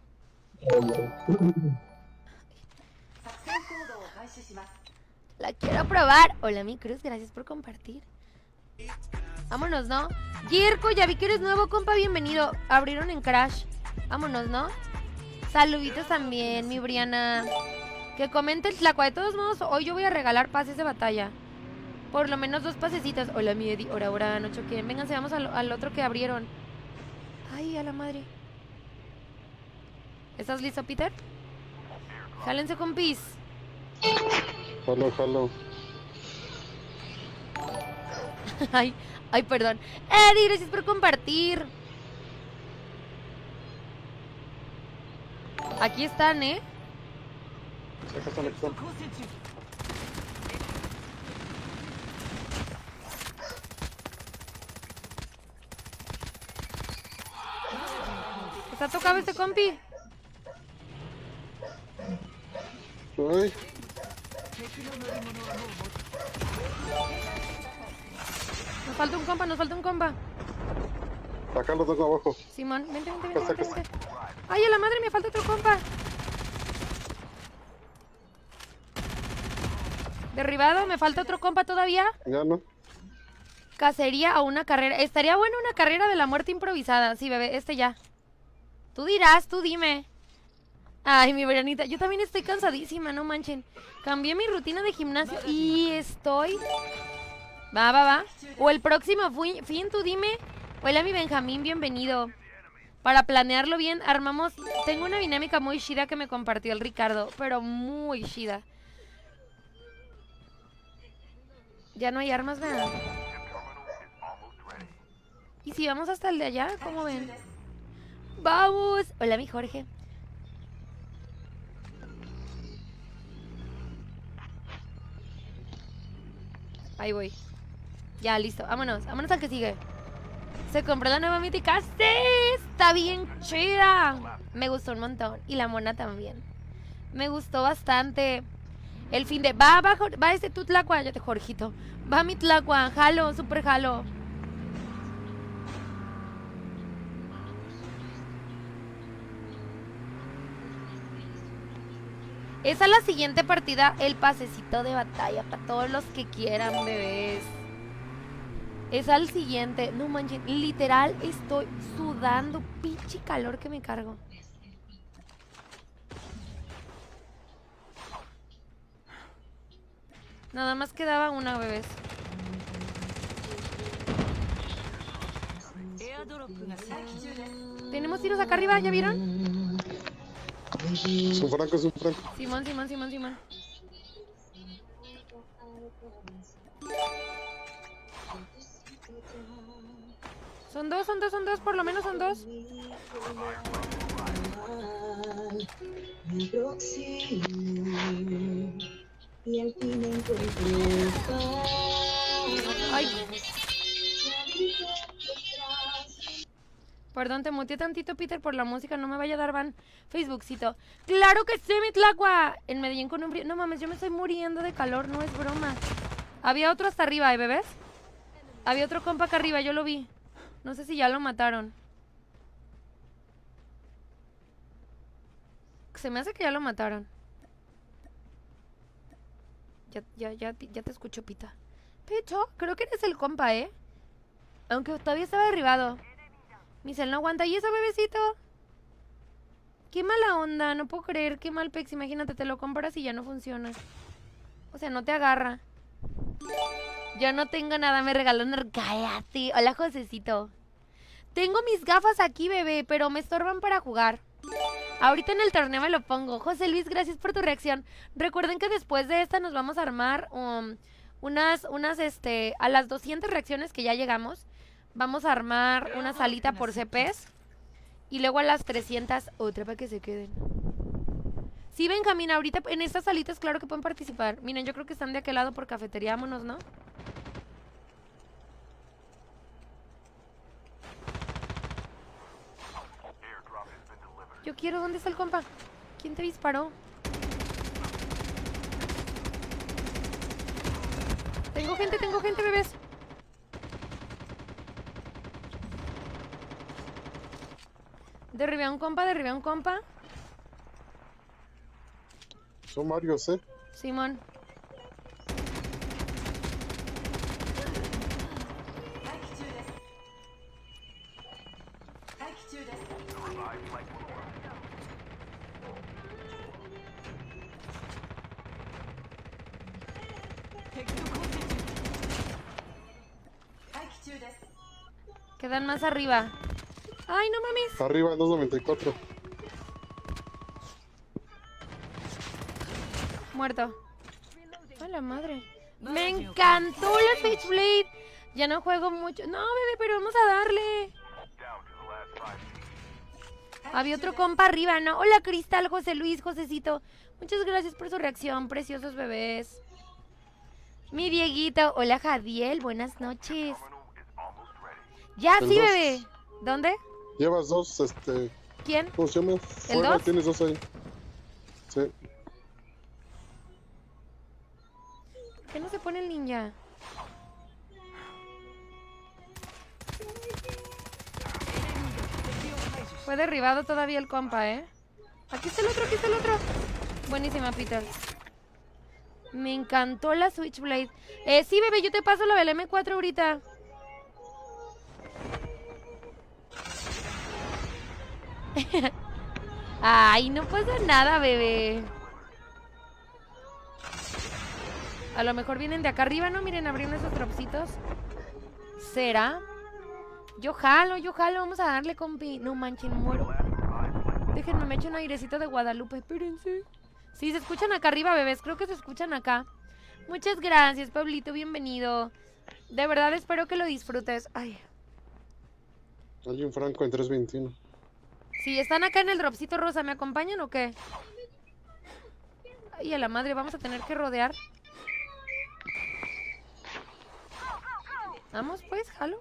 La quiero probar. Hola, mi Cruz, gracias por compartir. Vámonos, ¿no? Jirko, ya vi que eres nuevo, compa, bienvenido. Abrieron en Crash. Vámonos, ¿no? Saluditos también, mi Briana. Que comente el Tlacua. De todos modos, hoy yo voy a regalar pases de batalla. Por lo menos dos pasecitos. Hola, mi Eddie. Ahora, ahora, no choquen. Vénganse, vamos al, al otro que abrieron. Ay, a la madre. ¿Estás listo, Peter? Jálense, compis. Jalo, jalo. Ay, ay, perdón. Eddie, gracias por compartir. Aquí están, ¿eh? Acá están, acá están. ¿Está tocado este compi? Ay, Nos falta un compa, nos falta un compa. acá lo tengo abajo. Simón, vente, vente, vente, Acá vente, está, vente. Ay, a la madre, me falta otro compa. Derribado, me falta otro compa todavía. Ya no. Cacería o una carrera. Estaría bueno una carrera de la muerte improvisada. Sí, bebé, este ya. Tú dirás, tú dime. Ay, mi veranita, yo también estoy cansadísima, no manchen. Cambié mi rutina de gimnasio y estoy... Va, va, va. O el próximo fui- fin, tú dime. Hola, mi Benjamín, bienvenido. Para planearlo bien, armamos... Tengo una dinámica muy chida que me compartió el Ricardo, pero muy chida. Ya no hay armas, ¿verdad? ¿Y si vamos hasta el de allá? ¿Cómo ven? ¡Vamos! Hola, mi Jorge. Ahí voy. Ya, listo. Vámonos. Vámonos al que sigue. Se compró la nueva mítica. ¡Sí! Está bien chida. Me gustó un montón. Y la mona también. Me gustó bastante. El fin de... Va, va, Jor- va este tu Tlacua. Ya te, Jorgito. Va mi Tlacua. Jalo, súper jalo. Es a la siguiente partida el pasecito de batalla para todos los que quieran, bebés. Es al siguiente. No manches, literal estoy sudando. Pinche calor que me cargo. Nada más quedaba una, bebés. Tenemos tiros acá arriba, ¿ya vieron? Es un franco, es un franco. Simón, Simón, Simón, Simón. Son dos, son dos, son dos, por lo menos son dos. Y al fin encontré Ay. Perdón, te muteé tantito, Peter, por la música. No me vaya a dar ban. Facebookcito. ¡Claro que sí, mi Tlacua! En Medellín con un frío. No mames, yo me estoy muriendo de calor. No es broma. Había otro hasta arriba, ¿eh, bebés? Había otro compa acá arriba, yo lo vi. No sé si ya lo mataron. Se me hace que ya lo mataron. Ya, ya, ya, ya te escucho, Pita. Picho, creo que eres el compa, ¿eh? Aunque todavía estaba derribado. Mi cel no aguanta. ¿Y eso, bebecito? Qué mala onda, no puedo creer. Qué mal pex. Imagínate, te lo compras y ya no funciona. O sea, no te agarra. Yo no tengo nada, me regaló un... Cállate. Hola, Josecito. Tengo mis gafas aquí, bebé, pero me estorban para jugar. Ahorita en el torneo me lo pongo. José Luis, gracias por tu reacción. Recuerden que después de esta nos vamos a armar um, unas, unas, este, a las doscientas reacciones que ya llegamos. Vamos a armar una salita por C Ps. Y luego a las trescientas otra para que se queden. Sí, Benjamín, ahorita en estas salitas claro que pueden participar. Miren, yo creo que están de aquel lado por cafetería. Vámonos, ¿no? Yo quiero, ¿dónde está el compa? ¿Quién te disparó? Tengo gente, tengo gente, bebés. Derribé a un compa, derribé a un compa. Son varios, ¿eh? Simón. Quedan más arriba. Ay, no mames. Arriba, dos noventa y cuatro. Muerto. A la madre. Me encantó la Switchblade. Ya no juego mucho. No, bebé, pero vamos a darle. Había otro compa arriba, ¿no? Hola, Cristal, José Luis, Josecito. Muchas gracias por su reacción, preciosos bebés. Mi Dieguito. Hola, Jadiel. Buenas noches. Ya, El sí, dos. bebé. ¿Dónde? Llevas dos, este... ¿Quién? ¿Cómo se llama? Fuera, dos? tienes dos ahí. Sí. ¿Por qué no se pone el ninja? Fue derribado todavía el compa, ¿eh? Aquí está el otro, aquí está el otro. Buenísima, Peter. Me encantó la Switchblade. Eh, sí, bebé, yo te paso la del eme cuatro ahorita. Ay, no pasa nada, bebé. A lo mejor vienen de acá arriba, ¿no? Miren, abrieron esos dropsitos. ¿Será? Yo jalo, yo jalo. Vamos a darle, compi. No manchen, muero. Déjenme, me echo un airecito de Guadalupe. Espérense. Sí, se escuchan acá arriba, bebés. Creo que se escuchan acá. Muchas gracias, Pablito. Bienvenido. De verdad, espero que lo disfrutes. Ay. Hay un Franco en tres veintiuno. Sí, están acá en el dropcito rosa. ¿Me acompañan o qué? Ay, a la madre, vamos a tener que rodear. Vamos, pues, jalo.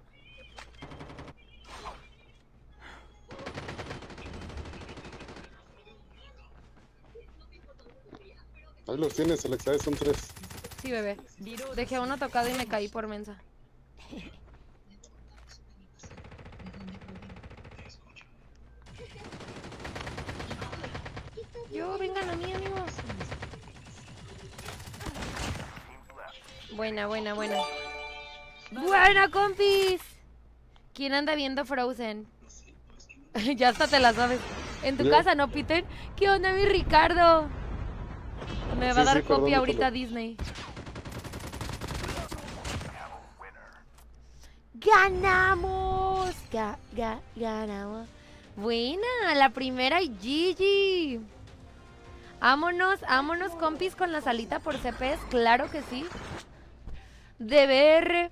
Ahí los tienes, Alexa, son tres. Sí, bebé. Dejé uno tocado y me caí por mensa. Yo, vengan a mí, amigos. Buena, buena, buena. Buena, compis. ¿Quién anda viendo Frozen? Ya hasta te la sabes. En tu Yo. casa, ¿no, Peter? ¿Qué onda, mi Ricardo? Me va Sí, a dar sí, perdón, copia ahorita perdón. Disney. ¡Ganamos! Ga, ga, ganamos. Buena, la primera y Gigi. Vámonos, vámonos, compis, con la salita por C P S. Claro que sí. D B R.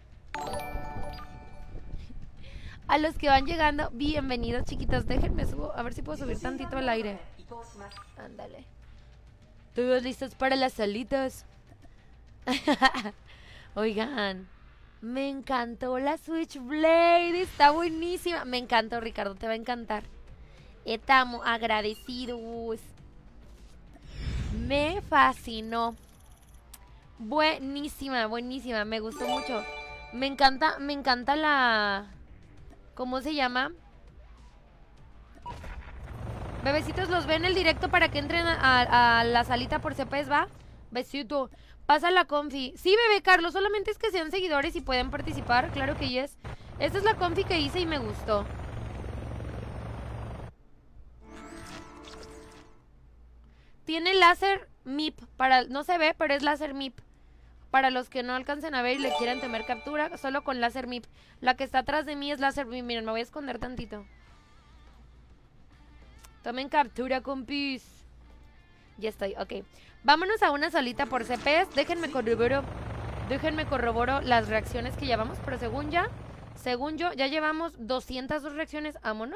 A los que van llegando, bienvenidos, chiquitos. Déjenme subo, a ver si puedo subir tantito el aire. Ándale. Todos listos para las salitas. Oigan, me encantó la Switchblade. Está buenísima. Me encantó, Ricardo, te va a encantar. Estamos agradecidos. Me fascinó. Buenísima, buenísima. Me gustó mucho. Me encanta, me encanta la... ¿Cómo se llama? Bebecitos, los ven el directo para que entren a, a, a la salita por C P S, ¿va? Besito. Pasa la confi. Sí, bebé Carlos, solamente es que sean seguidores y pueden participar. Claro que yes. Esta es la confi que hice y me gustó. Tiene láser M I P. Para, no se ve, pero es láser M I P. Para los que no alcancen a ver y le quieran temer captura, solo con láser M I P. La que está atrás de mí es láser M I P. Miren, me voy a esconder tantito. Tomen captura, compis. Ya estoy, ok. Vámonos a una salita por C P S. Déjenme corroboro. Déjenme corroboro las reacciones que llevamos. Pero según ya, según yo, ya llevamos doscientas dos reacciones. Vámonos.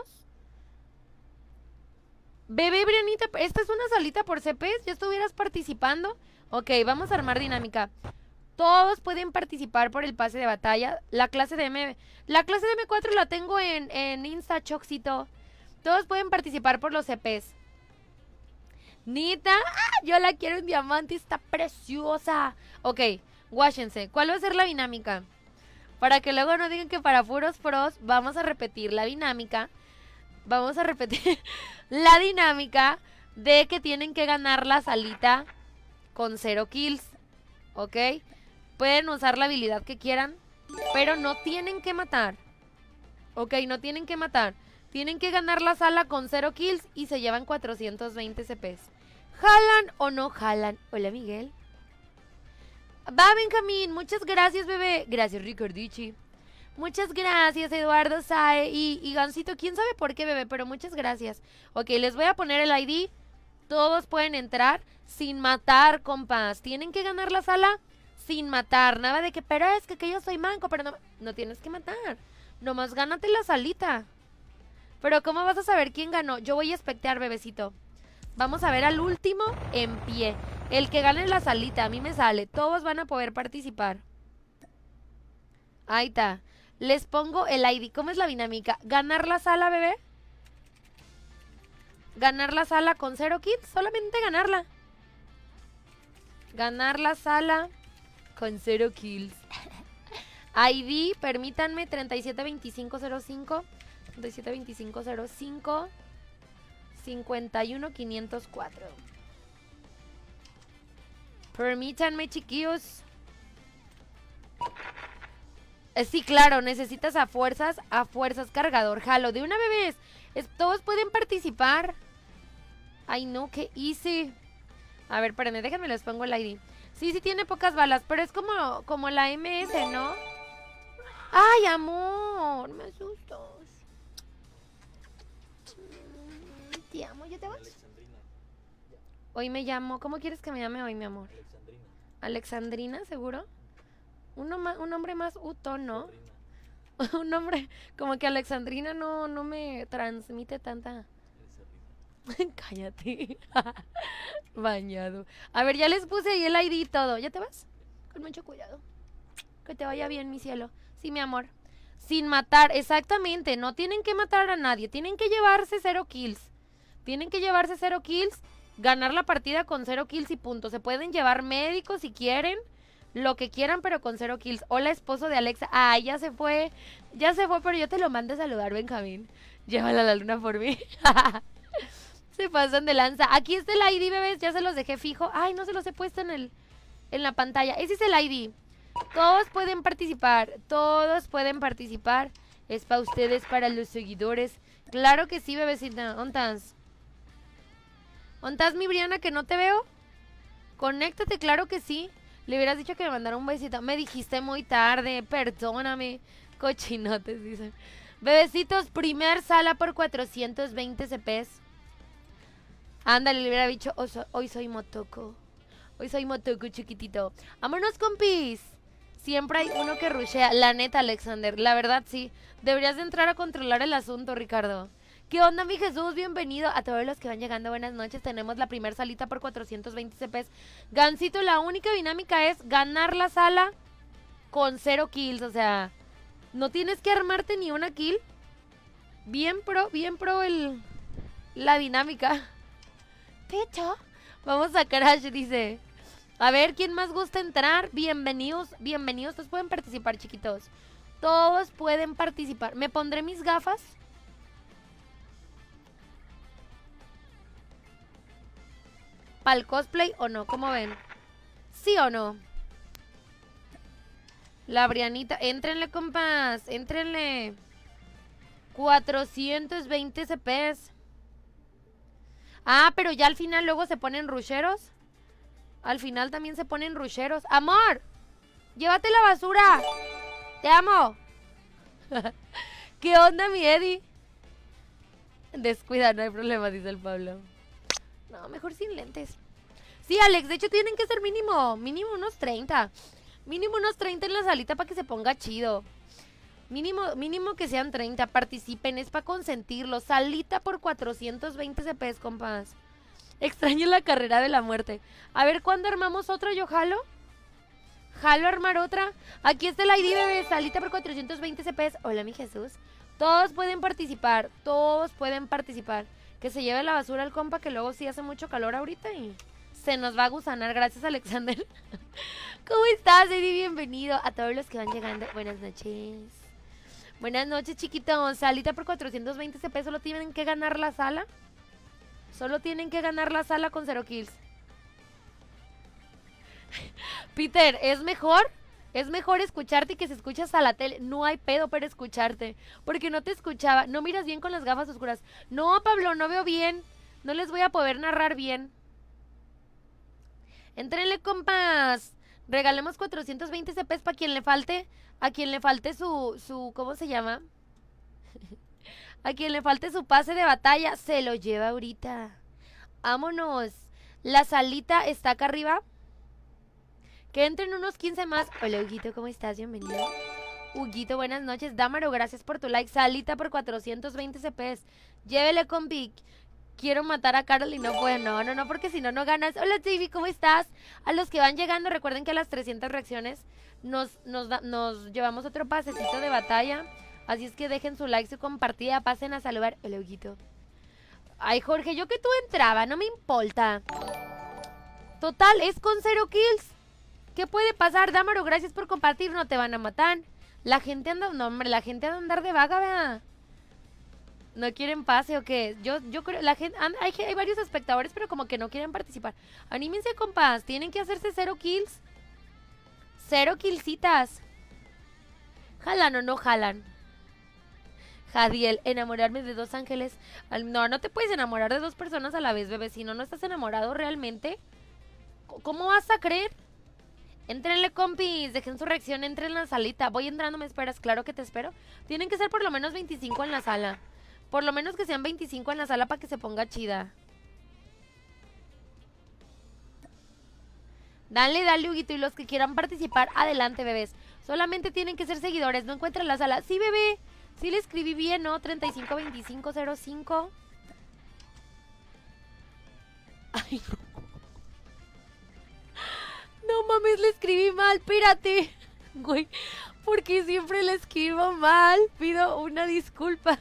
Bebé Brianita, esta es una salita por C P S. ¿Ya estuvieras participando? Ok, vamos a armar dinámica. Todos pueden participar por el pase de batalla. La clase de M... La clase de eme cuatro la tengo en, en Insta, Choxito. Todos pueden participar por los C Ps. Nita, ¡ah! Yo la quiero en diamante, está preciosa. Ok, guáchense. ¿Cuál va a ser la dinámica? Para que luego no digan que para puros pros, vamos a repetir la dinámica. Vamos a repetir la dinámica de que tienen que ganar la salita con cero kills. ¿Ok? Pueden usar la habilidad que quieran, pero no tienen que matar. Ok, no tienen que matar. Tienen que ganar la sala con cero kills y se llevan cuatrocientos veinte C Ps. ¿Jalan o no jalan? Hola, Miguel. Va, Benjamín. Muchas gracias, bebé. Gracias, Ricardichi. Muchas gracias, Eduardo Sae. Y, y Gansito, quién sabe por qué, bebé, pero muchas gracias. Ok, les voy a poner el I D. Todos pueden entrar sin matar, compas. Tienen que ganar la sala sin matar. Nada de que, pero es que, que yo soy manco, pero no, no tienes que matar. Nomás gánate la salita. Pero ¿cómo vas a saber quién ganó? Yo voy a espectear, bebecito. Vamos a ver al último en pie. El que gane la salita, a mí me sale. Todos van a poder participar. Ahí está. Les pongo el I D. ¿Cómo es la dinámica? ¿Ganar la sala, bebé? ¿Ganar la sala con cero kills? Solamente ganarla. Ganar la sala con cero kills. I D, permítanme, treinta y siete veinticinco cero cinco. treinta y siete veinticinco cero cinco. cincuenta y uno quinientos cuatro. Permítanme, chiquillos. Eh, sí, claro, necesitas a fuerzas, a fuerzas cargador. Jalo, de una vez. Es, todos pueden participar. Ay, no, qué easy. A ver, espérenme, déjenme les pongo el I D. Sí, sí tiene pocas balas, pero es como, como la M S, ¿no? Ay, amor, me asustas. Te amo, ¿ya te vas? Hoy me llamo, ¿cómo quieres que me llame hoy, mi amor? Alexandrina, ¿seguro? Un, un nombre más uto, ¿no? Un nombre, como que Alexandrina no, no me transmite tanta... Cállate. Bañado. A ver, ya les puse ahí el I D y todo. ¿Ya te vas? Con mucho cuidado. Que te vaya bien, mi cielo. Sí, mi amor. Sin matar, exactamente. No tienen que matar a nadie. Tienen que llevarse cero kills. Tienen que llevarse cero kills. Ganar la partida con cero kills y punto. Se pueden llevar médicos si quieren. Lo que quieran, pero con cero kills. Hola, esposo de Alexa. Ah, ya se fue. Ya se fue, pero yo te lo mando a saludar, Benjamín. Llévala a la luna por mí. Se pasan de lanza. Aquí está el I D, bebés. Ya se los dejé fijo. Ay, no se los he puesto en el en la pantalla. Ese es el I D. Todos pueden participar. Todos pueden participar. Es para ustedes, para los seguidores. Claro que sí, bebecita. ¿Ontas? ¿Ontas, mi Briana, que no te veo? Conéctate, claro que sí. Le hubieras dicho que me mandara un besito. Me dijiste muy tarde. Perdóname. Cochinotes, dicen. Bebecitos, primer sala por cuatrocientos veinte C Ps. Ándale, le hubiera dicho, oh, so, hoy soy Motoko. Hoy soy Motoko, chiquitito. Vámonos, compis. Siempre hay uno que rushea. La neta, Alexander, la verdad sí. Deberías de entrar a controlar el asunto, Ricardo. ¿Qué onda, mi Jesús? Bienvenido a todos los que van llegando. Buenas noches. Tenemos la primer salita por cuatrocientos veinte C Ps. Gansito, la única dinámica es ganar la sala con cero kills. O sea, no tienes que armarte ni una kill. Bien pro, bien pro el, la dinámica. Pecho. Vamos a Crash, dice. A ver, ¿quién más gusta entrar? Bienvenidos, bienvenidos. Todos pueden participar, chiquitos. Todos pueden participar. ¿Me pondré mis gafas? ¿Para el cosplay o no? ¿Cómo ven? ¿Sí o no? La Brianita. Éntrenle, compas. Éntrenle. cuatrocientos veinte C Ps. Ah, pero ya al final luego se ponen rusheros. Al final también se ponen rusheros. ¡Amor! ¡Llévate la basura! ¡Te amo! ¿Qué onda, mi Eddie? Descuida, no hay problema, dice el Pablo. No, mejor sin lentes. Sí, Alex, de hecho tienen que ser mínimo, mínimo unos treinta. Mínimo unos treinta en la salita para que se ponga chido. Mínimo, mínimo que sean treinta, participen, es para consentirlos. Salita por cuatrocientos veinte C Ps, compas. Extraño la carrera de la muerte. A ver, ¿cuándo armamos otra? Yo jalo. Jalo armar otra. Aquí está el I D, bebé. Salita por cuatrocientos veinte C Ps. Hola, mi Jesús. Todos pueden participar, todos pueden participar. Que se lleve la basura al compa, que luego sí hace mucho calor ahorita y se nos va a gusanar. Gracias, Alexander. ¿Cómo estás, Eddie? Bienvenido a todos los que van llegando. Buenas noches. Buenas noches, chiquitos. Salita por cuatrocientos veinte C P. Solo tienen que ganar la sala. Solo tienen que ganar la sala con cero kills. Peter, es mejor... Es mejor escucharte y que se escuchas a la tele. No hay pedo para escucharte. Porque no te escuchaba. No miras bien con las gafas oscuras. No, Pablo, no veo bien. No les voy a poder narrar bien. Entrenle, compas. Regalemos cuatrocientos veinte C Ps para quien le falte. A quien le falte su, su... ¿Cómo se llama? A quien le falte su pase de batalla. Se lo lleva ahorita. Vámonos. La salita está acá arriba. Que entren unos quince más. Hola, Huguito, ¿cómo estás? Bienvenido. Huguito, buenas noches. Dámaro, gracias por tu like. Salita por cuatrocientos veinte C Ps. Llévele, compi. Quiero matar a Carol y no puedo. No, no, no, porque si no, no ganas. Hola, J B, ¿cómo estás? A los que van llegando, recuerden que a las trescientas reacciones nos, nos, da, nos llevamos otro pasecito de batalla. Así es que dejen su like, su compartida. Pasen a saludar. Hola, Huguito. Ay, Jorge, yo que tú entraba, no me importa. Total, es con cero kills. ¿Qué puede pasar? Dámaro, gracias por compartir. No te van a matar. La gente anda... No, hombre, la gente anda a andar de vaga, ¿verdad? ¿No quieren pase o qué? Yo, yo creo... La gente... Hay, hay varios espectadores, pero como que no quieren participar. Anímense, compas. Tienen que hacerse cero kills. Cero killcitas. ¿Jalan o no jalan? Jadiel, enamorarme de dos ángeles. No, no te puedes enamorar de dos personas a la vez, bebé. Si no, no estás enamorado realmente. ¿Cómo vas a creer? Entrenle, compis, dejen su reacción, entren en la salita. Voy entrando, ¿me esperas? Claro que te espero. Tienen que ser por lo menos veinticinco en la sala. Por lo menos que sean veinticinco en la sala para que se ponga chida. Dale, dale, Huguito. Y los que quieran participar, adelante, bebés. Solamente tienen que ser seguidores, no encuentran la sala. Sí, bebé, sí le escribí bien, ¿no? treinta y cinco veinticinco cero cinco. Ay, no. No mames, le escribí mal, espérate. Güey, porque siempre le escribo mal. Pido una disculpa.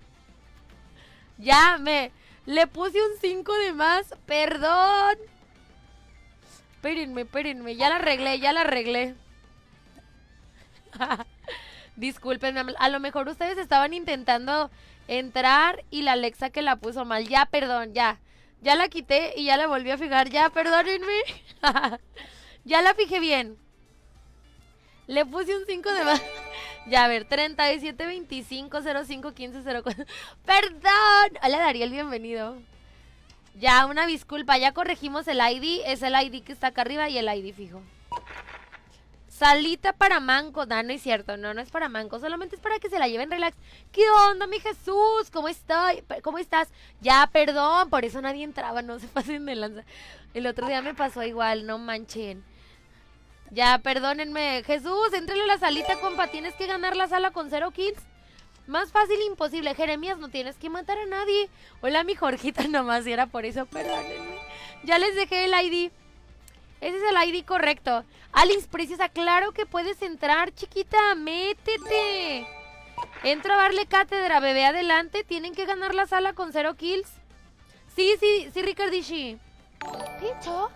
Ya, me... Le puse un cinco de más. Perdón. Espérenme, espérenme. Ya la arreglé, ya la arreglé. Discúlpenme. A lo mejor ustedes estaban intentando entrar y la Alexa que la puso mal. Ya, perdón, ya. Ya la quité y ya la volví a fijar. Ya, perdónenme. Ya la fijé bien. Le puse un cinco de más. Ya, a ver, treinta y siete veinticinco cero cinco quince cero cuatro. Perdón. Hola, Dariel, bienvenido. Ya, una disculpa. Ya corregimos el I D. Es el I D que está acá arriba y el I D fijo. Salita para manco. No, no es cierto. No, no es para manco. Solamente es para que se la lleven relax. ¿Qué onda, mi Jesús? ¿Cómo estoy? ¿Cómo estás? Ya, perdón. Por eso nadie entraba. No se pasen de lanza. El otro día me pasó igual. No manchen. Ya, perdónenme. Jesús, entrale a la salita, compa. Tienes que ganar la sala con cero kills. Más fácil imposible. Jeremías, no tienes que matar a nadie. Hola, mi Jorgita, nomás. Y era por eso, perdónenme. Ya les dejé el I D. Ese es el I D correcto. Alice Preciosa, claro que puedes entrar, chiquita. Métete. Entro a darle cátedra, bebé. Adelante. Tienen que ganar la sala con cero kills. Sí, sí, sí, Ricardishi. Picho.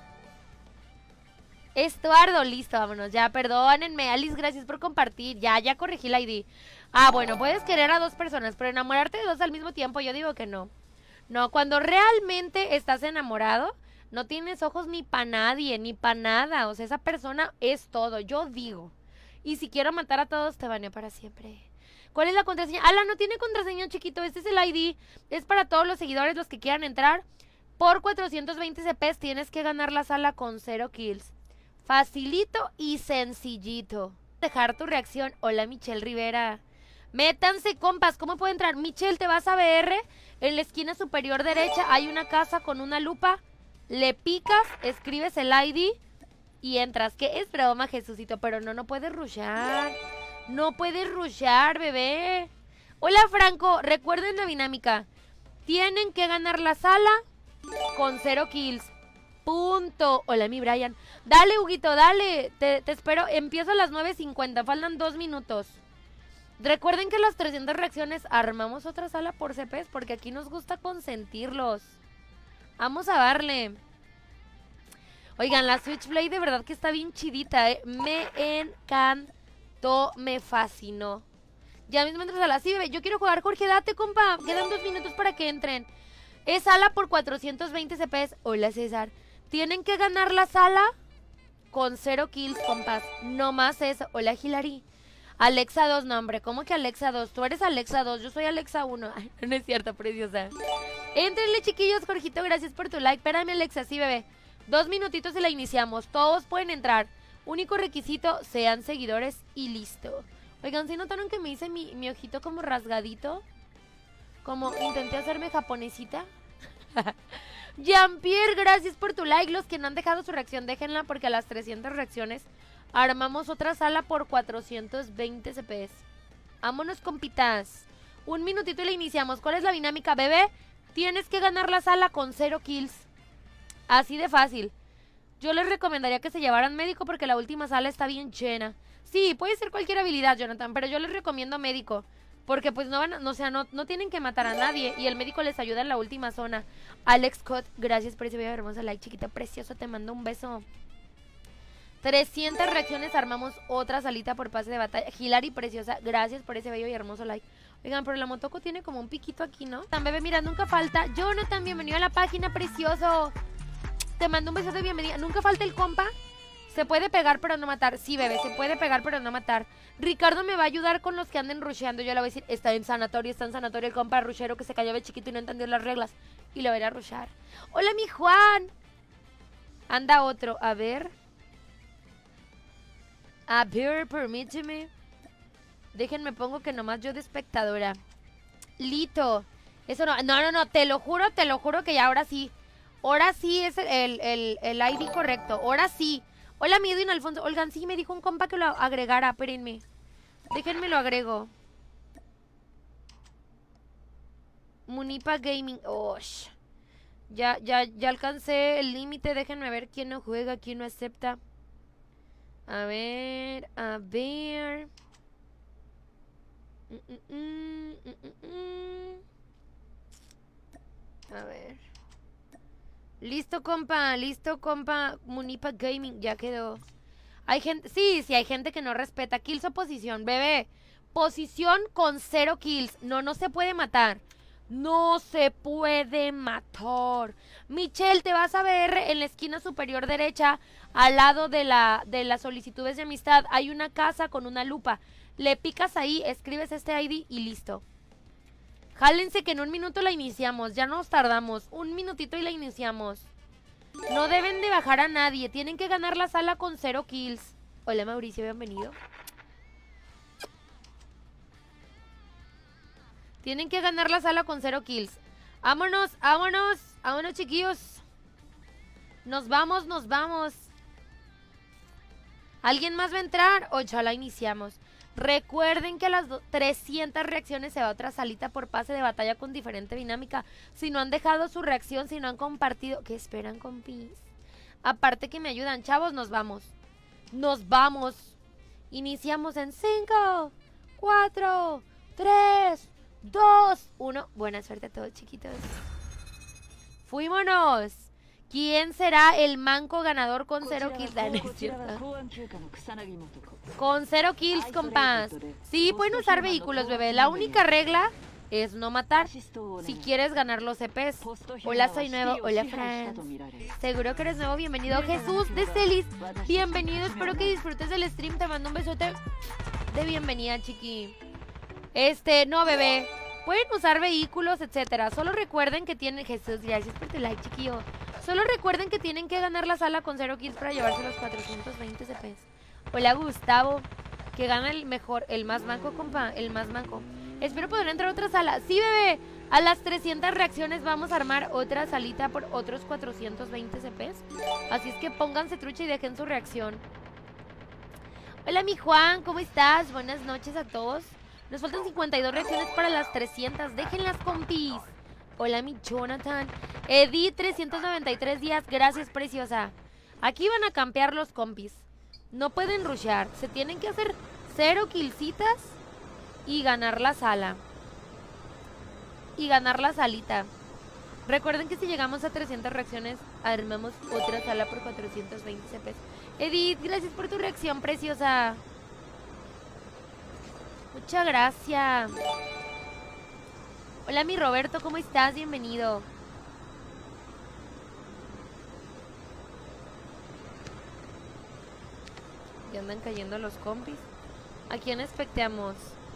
Estuardo, listo, vámonos. Ya, perdónenme. Alice, gracias por compartir. Ya, ya corregí la I D. Ah, bueno, puedes querer a dos personas, pero enamorarte de dos al mismo tiempo, yo digo que no. No, cuando realmente estás enamorado, no tienes ojos ni para nadie, ni para nada. O sea, esa persona es todo, yo digo. Y si quiero matar a todos, te baneo para siempre. ¿Cuál es la contraseña? Ala, no tiene contraseña, chiquito. Este es el I D. Es para todos los seguidores, los que quieran entrar. Por cuatrocientos veinte C Ps tienes que ganar la sala con cero kills. Facilito y sencillito. Dejar tu reacción. Hola, Michelle Rivera. Métanse, compas. ¿Cómo puedo entrar? Michelle, te vas a V R. En la esquina superior derecha hay una casa con una lupa. Le picas, escribes el I D y entras. Que es broma, Jesucito, pero no, no puedes rushear. No puedes rushear, bebé. Hola, Franco. Recuerden la dinámica. Tienen que ganar la sala con cero kills. Punto. Hola, mi Brian. Dale, Huguito, dale. Te, te espero. Empiezo a las nueve cincuenta. Faltan dos minutos. Recuerden que las trescientas reacciones armamos otra sala por C Ps porque aquí nos gusta consentirlos. Vamos a darle. Oigan, la Switchblade de verdad que está bien chidita, ¿eh? Me encantó, me fascinó. Ya mismo entras a la... Sí, bebé, yo quiero jugar. Jorge, date, compa. Quedan dos minutos para que entren. Es sala por cuatrocientos veinte C Ps. Hola, César. Tienen que ganar la sala con cero kills, compas. No más eso. Hola, Hilary. Alexa dos, no, hombre. ¿Cómo que Alexa dos? Tú eres Alexa dos, yo soy Alexa uno. Ay, no es cierto, preciosa. Éntrenle, chiquillos. Jorgito, gracias por tu like. Espérame, Alexa. Sí, bebé. Dos minutitos y la iniciamos. Todos pueden entrar. Único requisito, sean seguidores y listo. Oigan, ¿sí notaron que me hice mi, mi ojito como rasgadito? Como intenté hacerme japonesita. Jean-Pierre, gracias por tu like. Los que no han dejado su reacción, déjenla porque a las trescientas reacciones armamos otra sala por cuatrocientos veinte C Ps. Vámonos, compitas. Un minutito y la iniciamos. ¿Cuál es la dinámica, bebé? Tienes que ganar la sala con cero kills. Así de fácil. Yo les recomendaría que se llevaran médico porque la última sala está bien llena. Sí, puede ser cualquier habilidad, Jonathan, pero yo les recomiendo médico. Porque pues no van, no, o sea, no, no tienen que matar a nadie y el médico les ayuda en la última zona. Alex Scott, gracias por ese video hermoso like, chiquita precioso, te mando un beso. trescientas reacciones, armamos otra salita por pase de batalla. Hilary, preciosa, gracias por ese bello y hermoso like. Oigan, pero la motoco tiene como un piquito aquí, ¿no? Tan bebé, mira, nunca falta. Jonathan, bienvenido a la página, precioso. Te mando un beso de bienvenida. Nunca falta el compa. Se puede pegar pero no matar. Sí, bebé, se puede pegar pero no matar. Ricardo me va a ayudar con los que anden rusheando. Yo le voy a decir, está en sanatorio, está en sanatorio el compa rushero que se cayó de chiquito y no entendió las reglas. Y lo voy a ir a rushear. Hola, mi Juan. Anda otro, a ver. A ver, permíteme. Déjenme pongo que nomás yo de espectadora. Lito. Eso no, no, no, no, te lo juro, te lo juro que ya ahora sí. Ahora sí es el, el, el I D correcto. Ahora sí. Hola, mi Edwin Alfonso. Oigan, sí me dijo un compa que lo agregara. Espérenme. Déjenme lo agrego. Munipa Gaming. Oh, ya, ya, ya alcancé el límite. Déjenme ver quién no juega, quién no acepta. A ver, a ver. Mm, mm, mm, mm, mm. A ver. Listo, compa, listo, compa. Munipa Gaming, ya quedó. Hay gente, sí, sí, hay gente que no respeta. Kills o posición, bebé. Posición con cero kills. No, no se puede matar. No se puede matar. Michelle, te vas a ver en la esquina superior derecha, al lado de la de las solicitudes de amistad. Hay una casa con una lupa. Le picas ahí, escribes este I D y listo. Jálense que en un minuto la iniciamos. Ya nos tardamos. Un minutito y la iniciamos. No deben de bajar a nadie. Tienen que ganar la sala con cero kills. Hola, Mauricio, bienvenido. Tienen que ganar la sala con cero kills. Vámonos, vámonos. Vámonos, chiquillos. Nos vamos, nos vamos. ¿Alguien más va a entrar? O ya la iniciamos. Recuerden que a las trescientas reacciones se va a otra salita por pase de batalla con diferente dinámica. Si no han dejado su reacción, si no han compartido... ¿Qué esperan, compis? Aparte que me ayudan, chavos, nos vamos. Nos vamos. Iniciamos en cinco, cuatro, tres, dos, uno. Buena suerte a todos, chiquitos. ¡Fuímonos! ¿Quién será el manco ganador con cero kills? No es cierto. Con cero kills, compas. Sí, pueden usar vehículos, bebé. La única regla es no matar si quieres ganar los C Ps. Hola, soy nuevo. Hola, Fran. Seguro que eres nuevo. Bienvenido, Jesús de Celis. Bienvenido, espero que disfrutes del stream. Te mando un besote de bienvenida, chiqui. Este, no, bebé. Pueden usar vehículos, etcétera. Solo recuerden que tienen... Jesús, gracias por tu like, chiquillo. Solo recuerden que tienen que ganar la sala con cero kills para llevarse los cuatrocientos veinte C Ps. Hola, Gustavo. Que gana el mejor, el más manco, compa. El más manco. Espero poder entrar a otra sala. Sí, bebé. A las trescientas reacciones vamos a armar otra salita por otros cuatrocientos veinte C Ps. Así es que pónganse trucha y dejen su reacción. Hola, mi Juan. ¿Cómo estás? Buenas noches a todos. Nos faltan cincuenta y dos reacciones para las trescientas. Déjenlas, compis. Hola, mi Jonathan. Edith, trescientos noventa y tres días. Gracias, preciosa. Aquí van a campear los compis. No pueden rushear. Se tienen que hacer cero killcitas y ganar la sala. Y ganar la salita. Recuerden que si llegamos a trescientas reacciones, armamos otra sala por cuatrocientos veinte C Ps. Edith, gracias por tu reacción, preciosa. Muchas gracias. Hola, mi Roberto, ¿cómo estás? Bienvenido. Ya andan cayendo los compis. ¿A quién especteamos?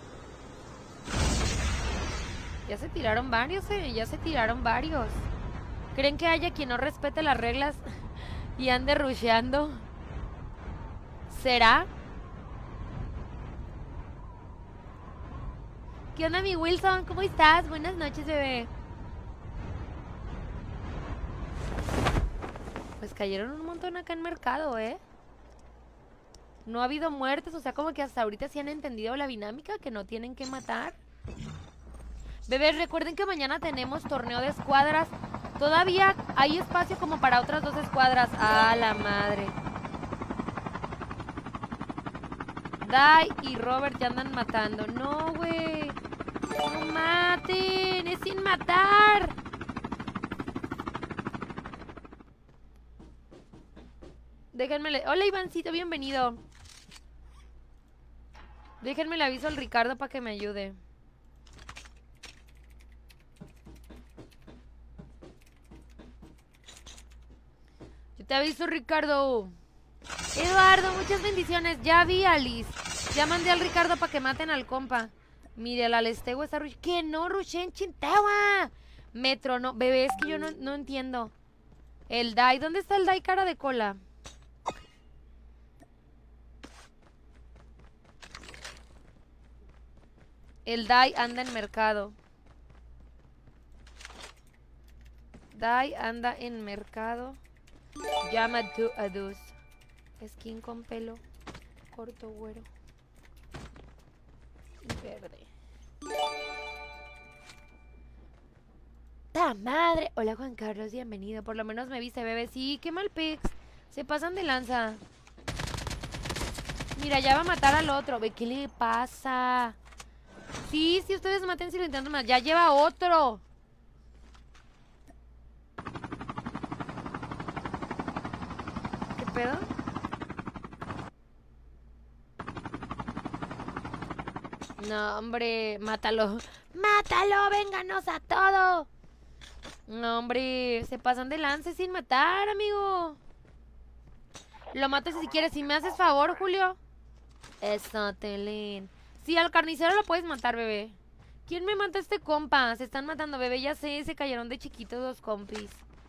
Ya se tiraron varios, eh. Ya se tiraron varios. ¿Creen que haya quien no respete las reglas y ande rusheando? ¿Será? ¿Qué onda, mi Wilson? ¿Cómo estás? Buenas noches, bebé. Pues cayeron un montón acá en mercado, ¿eh? No ha habido muertes, o sea, como que hasta ahorita sí han entendido la dinámica, que no tienen que matar. Bebés, recuerden que mañana tenemos torneo de escuadras. Todavía hay espacio como para otras dos escuadras. ¡Ah, la madre! Dai y Robert ya andan matando. No, güey. No maten. Es sin matar. Déjenme... Le... Hola, Ivancito, bienvenido. Déjenme le aviso al Ricardo para que me ayude. Yo te aviso, Ricardo. Eduardo, muchas bendiciones. Ya vi a Liz. Ya mandé al Ricardo para que maten al compa. Mire, la Lestegua está rush. ¡Que no rushen Chintegua! Metro, no. Bebé, es que yo no, no entiendo. El Dai. ¿Dónde está el Dai cara de cola? El Dai anda en mercado. Dai anda en mercado. Llama a dos. Skin con pelo corto, güero y verde. ¡Ta madre! Hola, Juan Carlos, bienvenido. Por lo menos me viste, bebé. Sí, qué mal pics. Se pasan de lanza. Mira, ya va a matar al otro. Ve, ¿qué le pasa? Sí, sí, ustedes maten si lo intentan más. Ya lleva otro. ¿Qué pedo? No, hombre, mátalo. ¡Mátalo! ¡Vénganos a todo! No, hombre, se pasan de lance sin matar, amigo. Lo matas si quieres. Si me haces favor, Julio. Eso, Telín. Sí, al carnicero lo puedes matar, bebé. ¿Quién me mata a este compa? Se están matando, bebé. Ya sé, se cayeron de chiquitos los compis.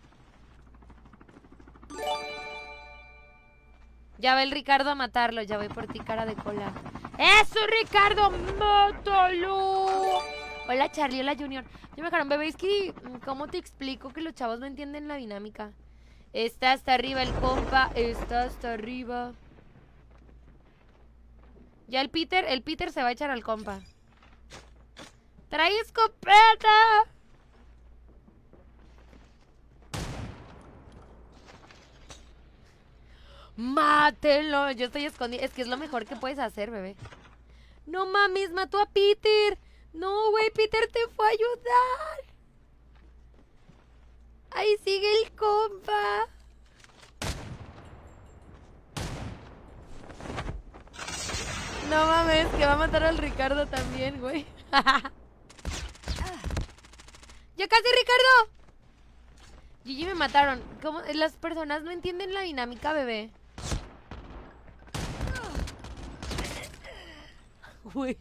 Ya va el Ricardo a matarlo. Ya voy por ti, cara de cola. ¡Eso, Ricardo! ¡Mátalo! Hola, Charlie. Hola, Junior. Yo me dejaron, bebé. Es que, ¿cómo te explico que los chavos no entienden la dinámica? Está hasta arriba el compa. Está hasta arriba. Ya el Peter, el Peter se va a echar al compa. ¡Trae escopeta! ¡Mátelo! Yo estoy escondido. Es que es lo mejor que puedes hacer, bebé. No mames, mató a Peter. No, güey, Peter te fue a ayudar. Ahí sigue el compa. No mames, que va a matar al Ricardo también, güey. ¡Ya casi, Ricardo! Gigi, me mataron. ¿Cómo? Las personas no entienden la dinámica, bebé. Güey.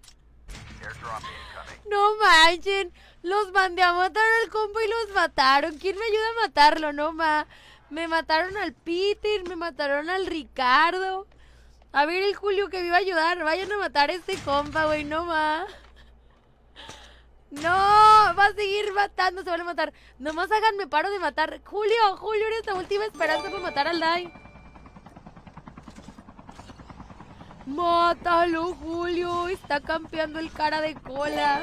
No manchen. Los mandé a matar al compa y los mataron. ¿Quién me ayuda a matarlo? No ma. Me mataron al Peter, me mataron al Ricardo. A ver el Julio que me iba a ayudar. Vayan a matar a este compa, güey, no ma. No, va a seguir matando, se van a matar. Nomás háganme paro de matar. Julio, Julio, eres la última esperanza para matar al Dai. Mátalo, Julio. Está campeando el cara de cola.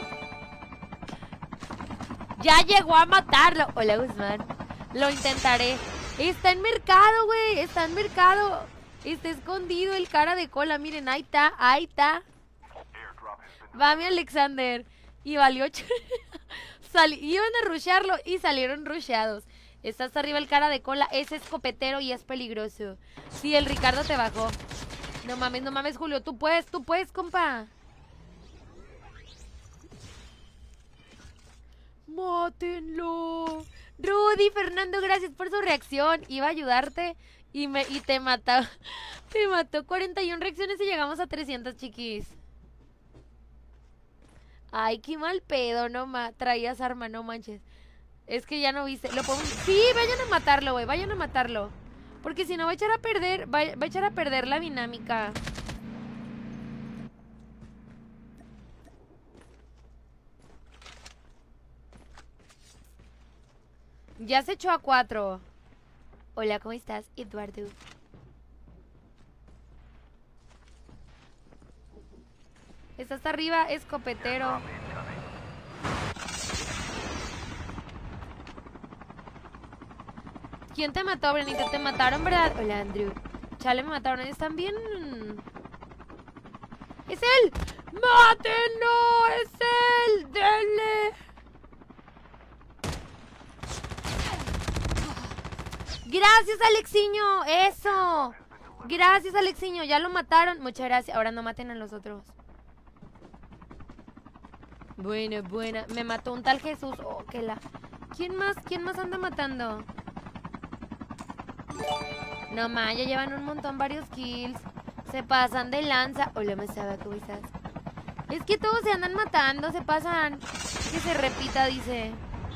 Ya llegó a matarlo. Hola, Guzmán. Lo intentaré. Está en mercado, güey. Está en mercado. Está escondido el cara de cola. Miren, ahí está, ahí está. Va mi Alexander. Y valió... Sali... Iban a rushearlo y salieron rusheados. Está hasta arriba el cara de cola. Es escopetero y es peligroso. Sí, el Ricardo te bajó. No mames, no mames, Julio. Tú puedes, tú puedes, compa. ¡Mátenlo! Rudy, Fernando, gracias por su reacción. Iba a ayudarte y, me, y te mató. Te mató cuarenta y una reacciones y llegamos a trescientos, chiquis. Ay, qué mal pedo, no ma traías arma, no manches. Es que ya no viste. Lo podemos... Sí, vayan a matarlo, güey. Vayan a matarlo. Porque si no va a echar a perder. Va, va a echar a perder la dinámica. Ya se echó a cuatro. Hola, ¿cómo estás, Eduardo? Está hasta arriba, escopetero. ¿Quién te mató, Brenita? Te mataron, ¿verdad? Hola, Andrew. Chale, me mataron. Están bien... ¡Es él! ¡Mátenlo! ¡Es él! ¡Denle! ¡Gracias, Alexiño! ¡Eso! Gracias, Alexiño. Ya lo mataron. Muchas gracias. Ahora no maten a los otros. Buena, buena. Me mató un tal Jesús. Oh, que la... ¿Quién más? ¿Quién más anda matando? No ma, ya llevan un montón, varios kills. Se pasan de lanza. Hola, Mesaba, ¿cómo estás? Es que todos se andan matando, se pasan. Que se repita, dice.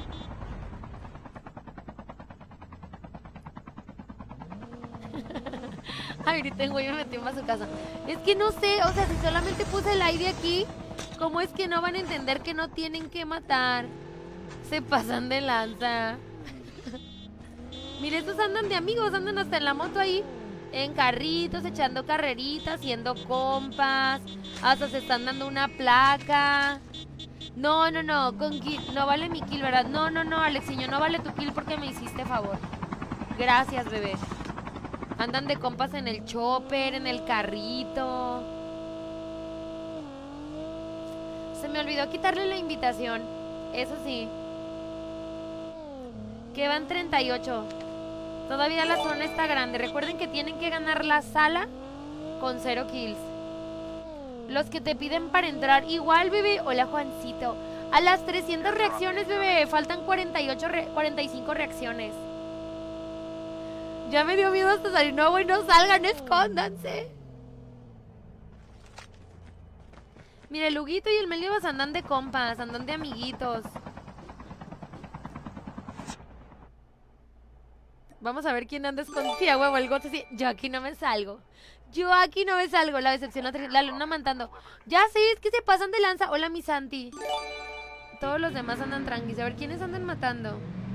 Ahorita el güey me metió a su casa. Es que no sé, o sea, si solamente puse el aire aquí, ¿cómo es que no van a entender que no tienen que matar? Se pasan de lanza. Mire, estos andan de amigos, andan hasta en la moto ahí, en carritos, echando carreritas, haciendo compas, hasta se están dando una placa. No, no, no, con kill, no vale mi kill, ¿verdad? No, no, no, Alexiño, no vale tu kill porque me hiciste favor. Gracias, bebé. Andan de compas en el chopper, en el carrito. Se me olvidó quitarle la invitación, eso sí. Que van treinta y ocho. Todavía la zona está grande. Recuerden que tienen que ganar la sala con cero kills. Los que te piden para entrar. Igual, bebé. Hola, Juancito. A las trescientas reacciones, bebé. Faltan cuarenta y ocho, re cuarenta y cinco reacciones. Ya me dio miedo hasta salir. No, güey, no salgan, escóndanse. Mire, el Huguito y el Melibas andan de compas. Andan de amiguitos. Vamos a ver quién anda escondido. Sí, a huevo, el Goto sí. Yo aquí no me salgo. Yo aquí no me salgo. La decepción, la, la luna matando. Ya sé, es que se pasan de lanza. Hola, mi Santi. Todos los demás andan tranquilos. A ver, ¿quiénes andan matando?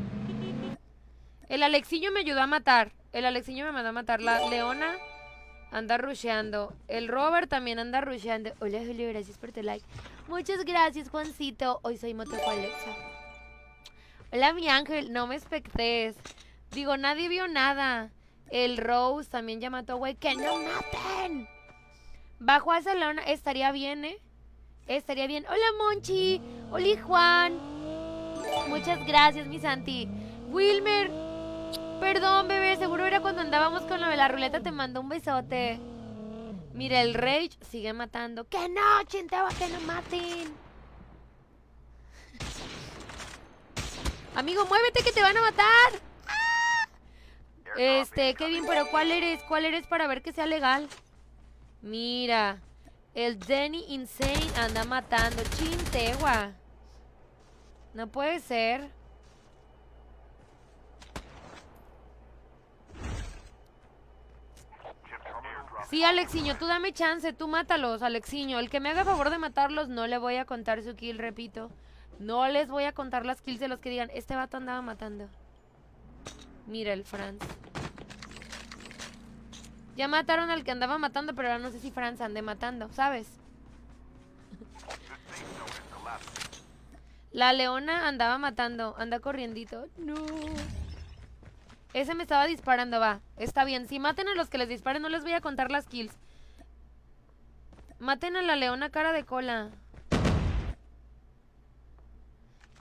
El Alexiño me ayudó a matar. El Alexiño me mandó a matar. La Leona anda rusheando. El Robert también anda rusheando. Hola, Julio, gracias por tu like. Muchas gracias, Juancito. Hoy soy Motoco Alexa. Hola, mi ángel. No me expectes. Digo, nadie vio nada. El Rose también ya mató, güey. ¡Que no maten! Bajo a esa lona. Estaría bien, ¿eh? Estaría bien. Hola, Monchi. Hola, Juan. Muchas gracias, mi Santi. Wilmer. Perdón, bebé. Seguro era cuando andábamos con lo de la ruleta. Te mando un besote. Mira, el Rage sigue matando. ¡Que no, Chinteo! ¡Que no maten! Amigo, muévete que te van a matar. Este, Kevin, pero ¿cuál eres? ¿Cuál eres para ver que sea legal? Mira, el Denny Insane anda matando. Chintegua. No puede ser. Sí, Alexiño, tú dame chance, tú mátalos, Alexiño. El que me haga favor de matarlos, no le voy a contar su kill, repito. No les voy a contar las kills de los que digan, este vato andaba matando. Mira el Franz. Ya mataron al que andaba matando, pero ahora no sé si Franz ande matando, ¿sabes? La Leona andaba matando, anda corriendito. No. Ese me estaba disparando, va. Está bien, si maten a los que les disparen, no les voy a contar las kills. Maten a la Leona cara de cola.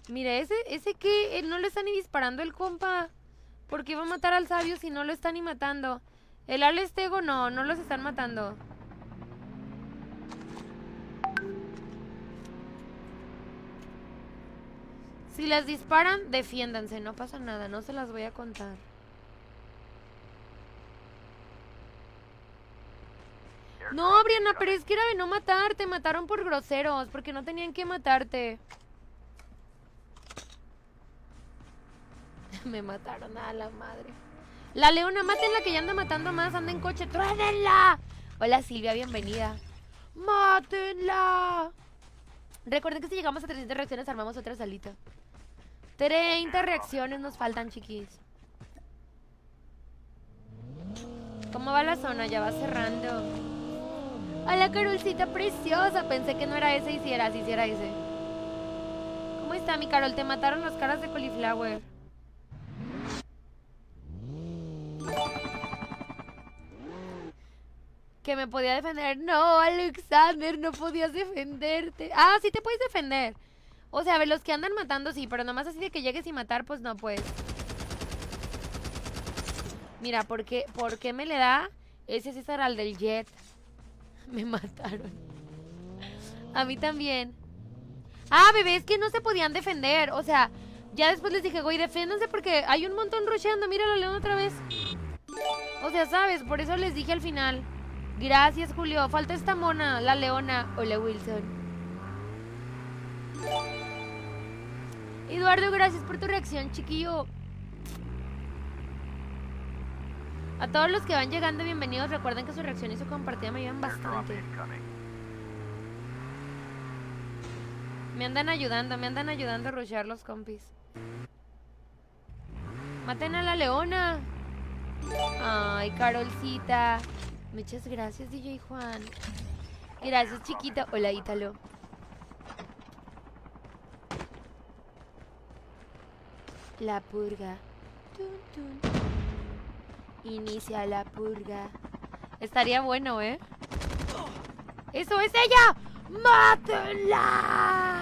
Mira, ese, ese que él no le está ni disparando el compa. ¿Por qué va a matar al sabio si no lo está ni matando? El Alex Tego no, no los están matando. Si las disparan, defiéndanse, no pasa nada, no se las voy a contar. No, Brianna, pero es que era de no matarte, mataron por groseros, porque no tenían que matarte. Me mataron a la madre. La leona, mátenla que ya anda matando más, anda en coche, ¡truénenla! Hola Silvia, bienvenida. ¡Mátenla! Recuerden que si llegamos a trescientas reacciones armamos otra salita. treinta reacciones nos faltan, chiquis. ¿Cómo va la zona? Ya va cerrando. Hola, Carolcita preciosa. Pensé que no era ese y si era, si sí era ese. ¿Cómo está, mi Carol? Te mataron los caras de cauliflower. Que me podía defender. No, Alexander, no podías defenderte. Ah, sí te puedes defender. O sea, a ver, los que andan matando sí, pero nomás así de que llegues y matar, pues no, pues. Mira, ¿por qué, ¿por qué me le da? Ese sí será el del jet. Me mataron. A mí también. Ah, bebé, es que no se podían defender. O sea, ya después les dije, güey, defiéndanse porque hay un montón rusheando. Mira la leona otra vez. O sea, ¿sabes? Por eso les dije al final. Gracias, Julio. Falta esta mona, la leona. Hola, Wilson. Eduardo, gracias por tu reacción, chiquillo. A todos los que van llegando, bienvenidos. Recuerden que su reacción y su compartida me ayudan bastante. Me andan ayudando, me andan ayudando a rushear los compis. Maten a la leona. Ay, Carolcita. Muchas gracias, D J Juan. Gracias, chiquita. Hola, Ítalo. La purga. Tun, tun. Inicia la purga. Estaría bueno, ¿eh? ¡Eso es ella! ¡Mátenla!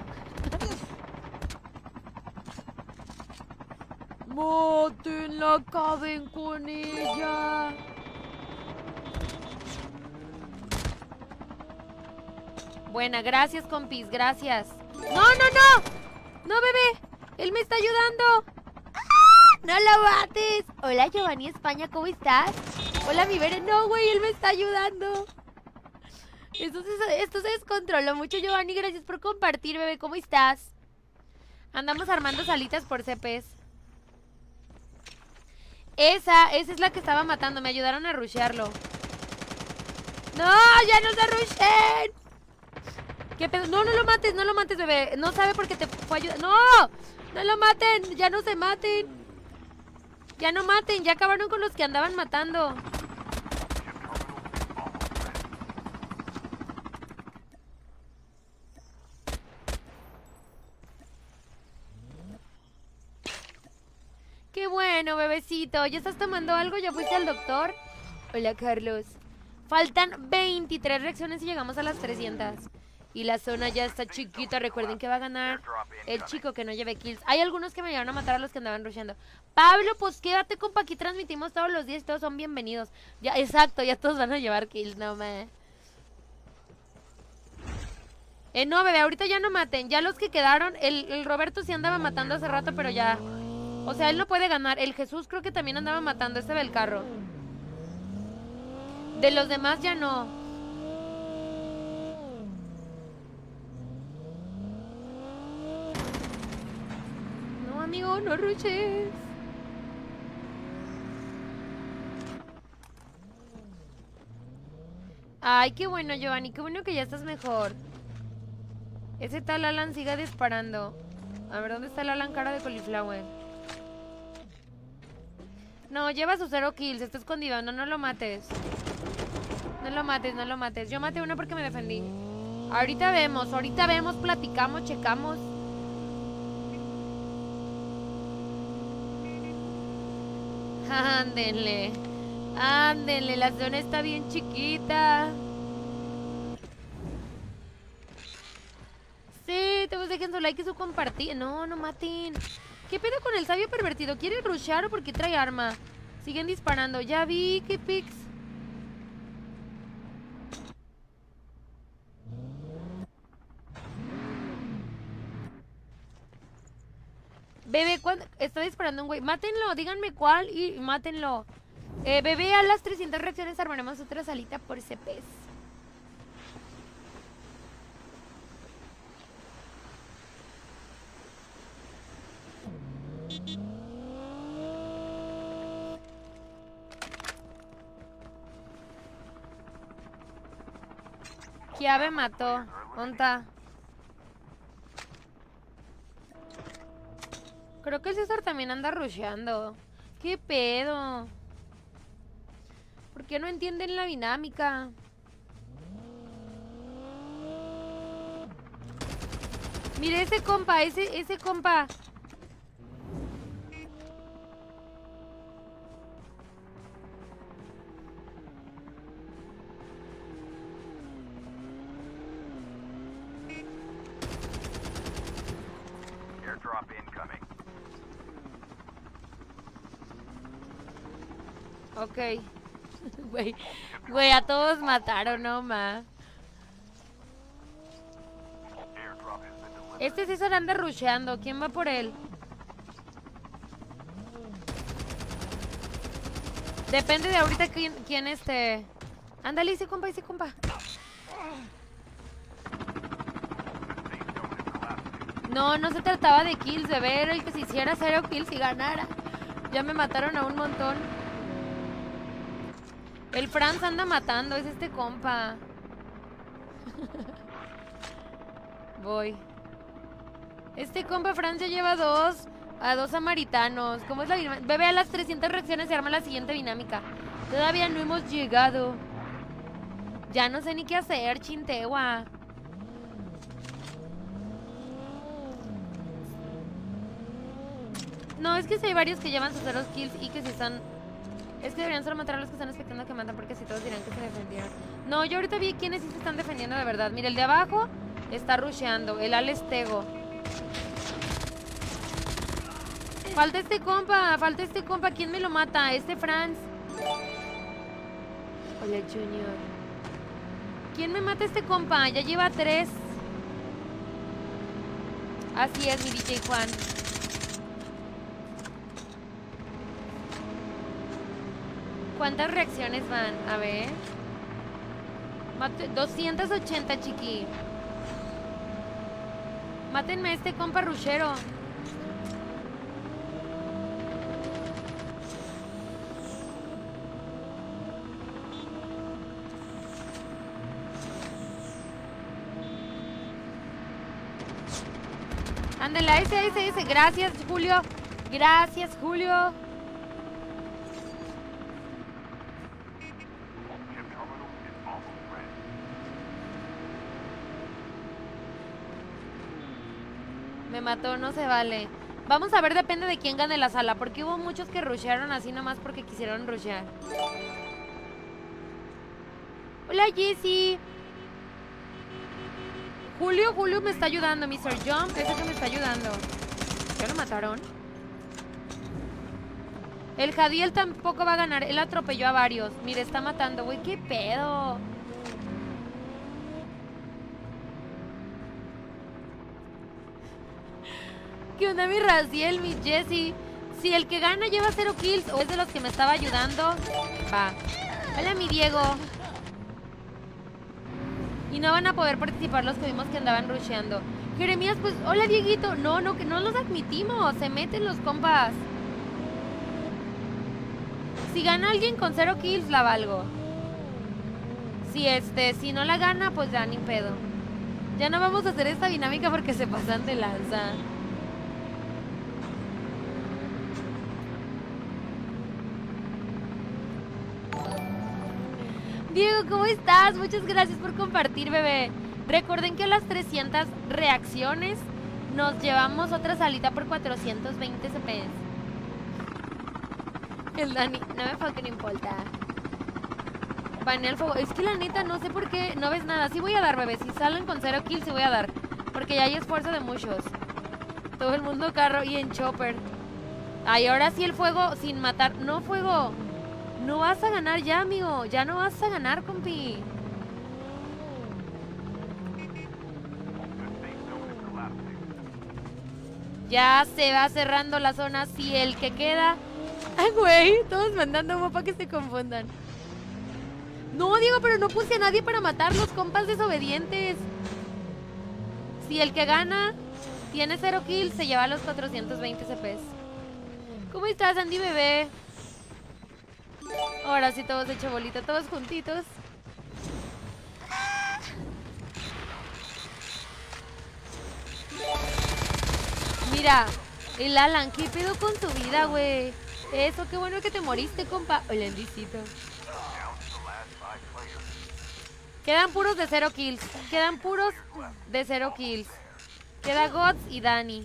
¡Mátenla! ¡Acaben con ella! Buena, gracias, compis, gracias. ¡No, no, no! ¡No, bebé! ¡Él me está ayudando! ¡No lo mates! Hola, Giovanni España, ¿cómo estás? Hola, mi Bere. No, güey, él me está ayudando. Esto se, esto se descontroló mucho, Giovanni. Gracias por compartir, bebé. ¿Cómo estás? Andamos armando salitas por C Ps. Esa, esa es la que estaba matando. Me ayudaron a rushearlo. ¡No! ¡Ya no se rushen! ¿Qué pedo? No, no lo mates, no lo mates, bebé. No sabe por qué te fue a ayudar. ¡No! ¡No lo maten! ¡Ya no se maten! ¡Ya no maten! Ya acabaron con los que andaban matando. ¡Qué bueno, bebecito! ¿Ya estás tomando algo? ¿Ya fuiste al doctor? Hola, Carlos. Faltan veintitrés reacciones y llegamos a las trescientas. Y la zona ya está chiquita. Recuerden que va a ganar el chico que no lleve kills. Hay algunos que me llevaron a matar a los que andaban rusheando. Pablo, pues quédate, compa. Aquí transmitimos todos los días. Todos son bienvenidos. Ya, exacto, ya todos van a llevar kills. No, me... Eh, no, bebé, ahorita ya no maten. Ya los que quedaron, el, el Roberto sí andaba matando hace rato, pero ya... O sea, él no puede ganar. El Jesús creo que también andaba matando. Este ve el carro. De los demás ya no. No, amigo, no rushes. Ay, qué bueno, Giovanni. Qué bueno que ya estás mejor. Ese tal Alan siga disparando. A ver, ¿dónde está el Alan cara de cauliflower? No, lleva sus cero kills. Está escondido. No, no lo mates. No lo mates, no lo mates. Yo maté uno porque me defendí. Ahorita vemos, ahorita vemos, platicamos, checamos. Ándenle. Ándenle, la zona está bien chiquita. Sí, te vas a dejen su like y su compartir. No, no maten. ¿Qué pedo con el sabio pervertido? ¿Quiere rushear o por qué trae arma? Siguen disparando. Ya vi, qué pics. Bebé, ¿cuándo? Está disparando un güey. Mátenlo, díganme cuál y mátenlo. Eh, bebé, a las trescientas reacciones armaremos otra salita por C P S. Kiabe mató. ¿Onta? Creo que el César también anda rusheando. ¿Qué pedo? ¿Por qué no entienden la dinámica? Mire ese compa, ese, ese compa. Airdrop incoming. Ok. Güey, güey, a todos mataron, no ma. Este César anda rusheando. ¿Quién va por él? Depende de ahorita quién, quién este... Ándale, ese compa, ese compa. No, no se trataba de kills, de ver el que se hiciera cero kills y ganara. Ya me mataron a un montón. El Franz anda matando, es este compa. Voy. Este compa Franz ya lleva dos, a dos samaritanos. ¿Cómo es la dinámica? Bebe, a las trescientas reacciones se arma la siguiente dinámica. Todavía no hemos llegado. Ya no sé ni qué hacer, chintegua. No, es que si hay varios que llevan sus ceros kills y que si están... Es que deberían solo matar a los que están expectando que matan, porque si todos dirán que se defendieron. No, yo ahorita vi quiénes sí se están defendiendo de verdad. Mira, el de abajo está rusheando, el Alex Tego. Falta este compa, falta este compa. ¿Quién me lo mata? Este Franz. Hola, Junior. ¿Quién me mata este compa? Ya lleva tres. Así es, mi D J Juan. ¿Cuántas reacciones van? A ver. Mate, doscientos ochenta, chiqui. Mátenme a este compa rushero. Ándela, ese, ese, ese. Gracias, Julio. Gracias, Julio. Me mató, no se vale. Vamos a ver, depende de quién gane la sala. Porque hubo muchos que rushearon así nomás porque quisieron rushear. Hola, Jessie. Julio, Julio me está ayudando. mister Jump, ese que me está ayudando. ¿Ya lo mataron? El Jadiel tampoco va a ganar. Él atropelló a varios. Mire, está matando, güey. ¿Qué pedo? ¿Qué onda, mi Raziel, mi Jessie? Si el que gana lleva cero kills o es de los que me estaba ayudando, va. Hola, mi Diego. Y no van a poder participar los que vimos que andaban rusheando. Jeremías, pues, hola, Dieguito. No, no, que no los admitimos. Se meten los compas. Si gana alguien con cero kills, la valgo. Si este, si no la gana, pues ya ni pedo. Ya no vamos a hacer esta dinámica porque se pasan de lanza. Diego, ¿cómo estás? Muchas gracias por compartir, bebé. Recuerden que a las trescientas reacciones nos llevamos otra salita por cuatrocientos veinte C P S. El Dani, no me fue que no importa. Banea el fuego. Es que la neta no sé por qué no ves nada. Sí voy a dar, bebé. Si salen con cero kills, sí voy a dar. porque ya hay esfuerzo de muchos. Todo el mundo carro y en chopper. Ay, ahora sí el fuego sin matar. No, fuego. No vas a ganar ya, amigo. Ya no vas a ganar, compi. Ya se va cerrando la zona. Si el que queda... Ay, güey. Todos mandando humo para que se confundan. No, Diego, pero no puse a nadie para matar los compas desobedientes. Si el que gana tiene cero kills, se lleva los cuatrocientos veinte C Ps. ¿Cómo estás, Andy, bebé? Ahora sí, todos hecho bolita, todos juntitos. Mira, el Alan, ¿qué pedo con tu vida, güey? Eso, qué bueno que te moriste, compa. Hola, Andicito. Quedan puros de cero kills. Quedan puros de cero kills. Queda Gods y Dani.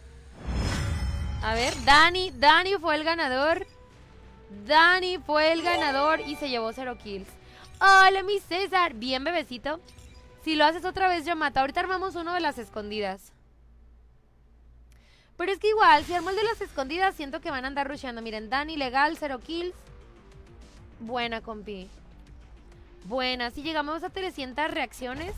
A ver, Dani, Dani fue el ganador. Dani fue el ganador y se llevó cero kills. Hola, mi César. Bien, bebecito. Si lo haces otra vez, yo mato. Ahorita armamos uno de las escondidas. Pero es que igual, si armo el de las escondidas, siento que van a andar rusheando. Miren, Dani legal, cero kills. Buena, compi. Buena. Si llegamos a trescientas reacciones.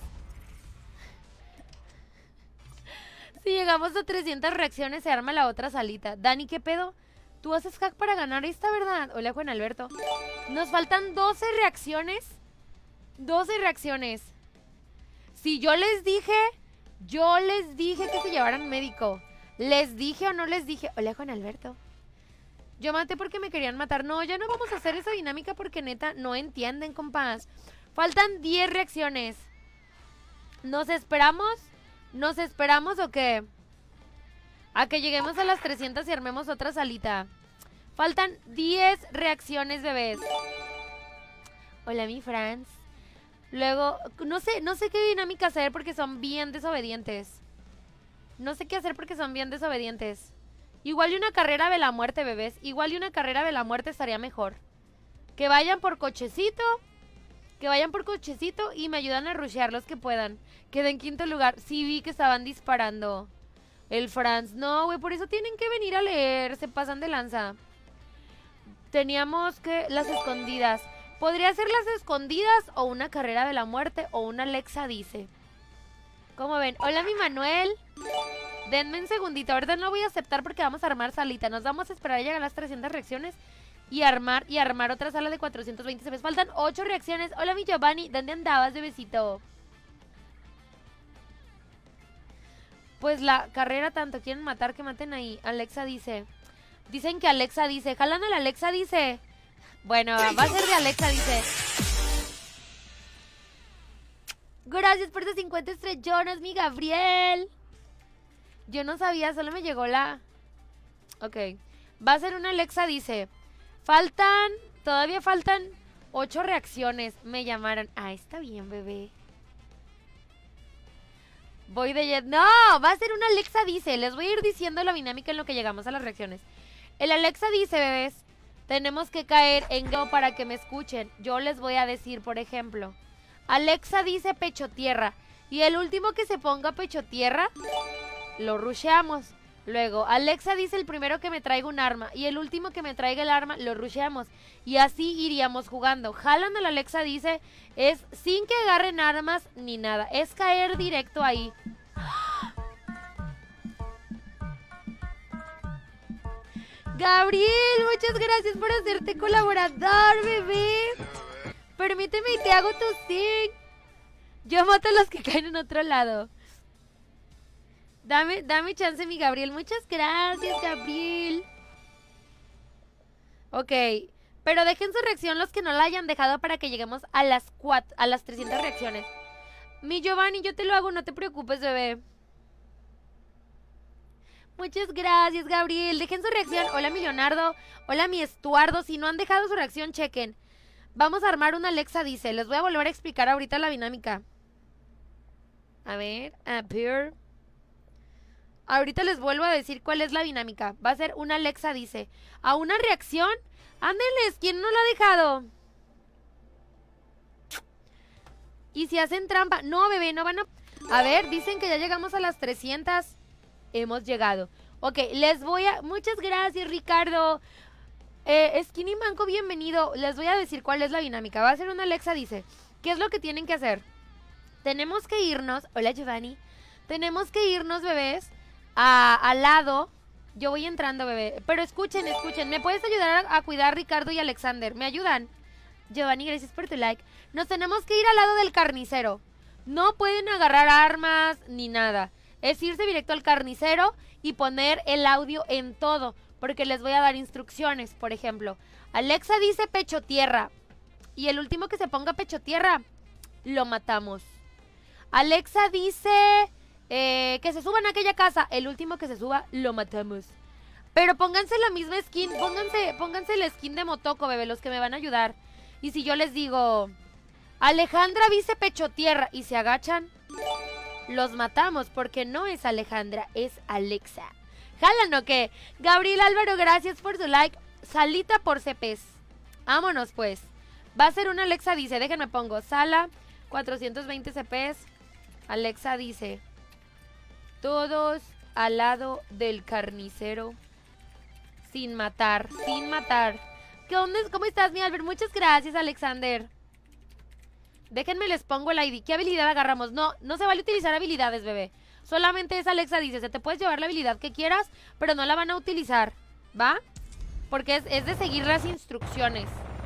Si llegamos a trescientas reacciones, se arma la otra salita. Dani, ¿qué pedo? Tú haces hack para ganar esta, ¿verdad? Hola, Juan Alberto. Nos faltan doce reacciones. doce reacciones. Si yo les dije, yo les dije que se llevaran médico. ¿Les dije o no les dije? Hola, Juan Alberto. Yo maté porque me querían matar. No, ya no vamos a hacer esa dinámica porque neta no entienden, compas. Faltan diez reacciones. ¿Nos esperamos? ¿Nos esperamos o qué? A que lleguemos a las trescientas y armemos otra salita. Faltan diez reacciones, bebés. Hola, mi Franz. Luego, no sé, no sé qué dinámica hacer porque son bien desobedientes. No sé qué hacer porque son bien desobedientes. Igual y una carrera de la muerte, bebés. Igual y una carrera de la muerte estaría mejor. Que vayan por cochecito. Que vayan por cochecito y me ayudan a rushear los que puedan. Quedé en quinto lugar. Sí vi que estaban disparando. El Franz. No, güey, por eso tienen que venir a leer. Se pasan de lanza. Teníamos que... Las escondidas. Podría ser las escondidas o una carrera de la muerte o una Alexa dice. ¿Cómo ven? Hola, mi Manuel. Denme un segundito. Ahorita no voy a aceptar porque vamos a armar salita. Nos vamos a esperar a llegar a las trescientas reacciones. Y armar, y armar otra sala de cuatrocientos veinte. Se me faltan ocho reacciones. Hola, mi Giovanni. ¿Dónde andabas, bebecito? Pues la carrera tanto quieren matar que maten ahí. Alexa dice. Dicen que Alexa dice. Jalan a la Alexa dice. Bueno, va a ser de Alexa dice. Gracias por esas cincuenta estrellonas, mi Gabriel. Yo no sabía, solo me llegó la... Ok. Va a ser una Alexa dice. Faltan, todavía faltan ocho reacciones. Me llamaron. Ah, está bien, bebé. Voy de jet. No, va a ser una Alexa dice. Les voy a ir diciendo la dinámica en lo que llegamos a las reacciones. El Alexa dice, bebés, tenemos que caer en go para que me escuchen. Yo les voy a decir, por ejemplo, Alexa dice pecho tierra. Y el último que se ponga pecho tierra, lo rusheamos. Luego, Alexa dice el primero que me traiga un arma. Y el último que me traiga el arma, lo rusheamos. Y así iríamos jugando. Jalan a la Alexa dice, es sin que agarren armas ni nada. Es caer directo ahí. Gabriel, muchas gracias por hacerte colaborador, bebé. Permíteme y te hago tu sing. Yo mato a los que caen en otro lado. Dame, dame chance, mi Gabriel. Muchas gracias, Gabriel. Ok. Pero dejen su reacción los que no la hayan dejado para que lleguemos a las cuatro, a las trescientas reacciones. Mi Giovanni, yo te lo hago, no te preocupes, bebé. Muchas gracias, Gabriel. Dejen su reacción. Hola, mi Leonardo. Hola, mi Estuardo. Si no han dejado su reacción, chequen. Vamos a armar una Alexa, dice. Les voy a volver a explicar ahorita la dinámica. A ver, appear. Ahorita les vuelvo a decir cuál es la dinámica. Va a ser una Alexa, dice. A una reacción. Ándenles, ¿quién no la ha dejado? Y si hacen trampa. No, bebé, no van a... A ver, dicen que ya llegamos a las trescientas. Hemos llegado. Ok, les voy a... Muchas gracias, Ricardo. Eh, Skinny Manco, bienvenido. Les voy a decir cuál es la dinámica. Va a ser una Alexa, dice. ¿Qué es lo que tienen que hacer? Tenemos que irnos... Hola, Giovanni. Tenemos que irnos, bebés, a, al lado... Yo voy entrando, bebé. Pero escuchen, escuchen. ¿Me puedes ayudar a, a cuidar Ricardo y Alexander? ¿Me ayudan? Giovanni, gracias por tu like. Nos tenemos que ir al lado del carnicero. No pueden agarrar armas ni nada. Es irse directo al carnicero y poner el audio en todo. Porque les voy a dar instrucciones. Por ejemplo, Alexa dice pecho tierra. Y el último que se ponga pecho tierra, lo matamos. Alexa dice... Eh, que se suban a aquella casa. El último que se suba, lo matamos. Pero pónganse la misma skin. Pónganse, pónganse la skin de Motoko, bebé, los que me van a ayudar. Y si yo les digo Alejandra dice pecho tierra y se agachan, los matamos, porque no es Alejandra, es Alexa. ¿Jalan o qué? Gabriel Álvaro, gracias por su like. Salita por C Ps. Vámonos pues. Va a ser una Alexa dice, déjenme pongo Sala, cuatrocientos veinte C Ps. Alexa dice: todos al lado del carnicero. Sin matar, sin matar. ¿Qué onda? ¿Cómo estás, mi Albert? Muchas gracias, Alexander. Déjenme les pongo el I D. ¿Qué habilidad agarramos? No, no se vale utilizar habilidades, bebé. Solamente es Alexa dice, se te puedes llevar la habilidad que quieras, pero no la van a utilizar, ¿va? Porque es, es de seguir las instrucciones.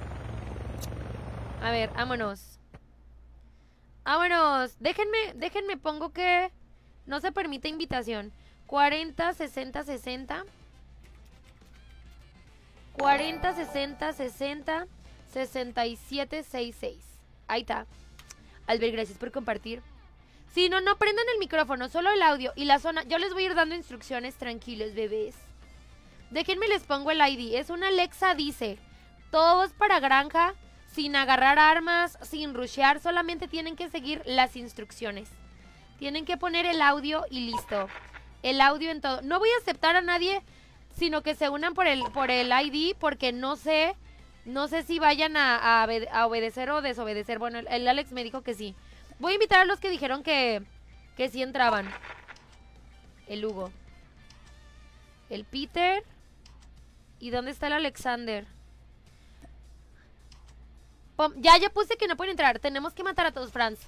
A ver, vámonos. Vámonos. Déjenme, déjenme pongo que... no se permite invitación. cuarenta, sesenta, sesenta. cuarenta, sesenta, sesenta. sesenta y siete, sesenta y seis. Ahí está. Albert, gracias por compartir. Sí, no, no prendan el micrófono, solo el audio y la zona. Yo les voy a ir dando instrucciones, tranquilos, bebés. Déjenme les pongo el I D. Es una Alexa dice. Todos para granja, sin agarrar armas, sin rushear. Solamente tienen que seguir las instrucciones. Tienen que poner el audio y listo. El audio en todo. No voy a aceptar a nadie, sino que se unan por el, por el I D, porque no sé, no sé si vayan a, a, a obedecer o desobedecer. Bueno, el, el Alex me dijo que sí. Voy a invitar a los que dijeron que, que sí entraban. El Hugo. El Peter. ¿Y dónde está el Alexander? Pom, ya, ya puse que no pueden entrar. Tenemos que matar a todos, Franz.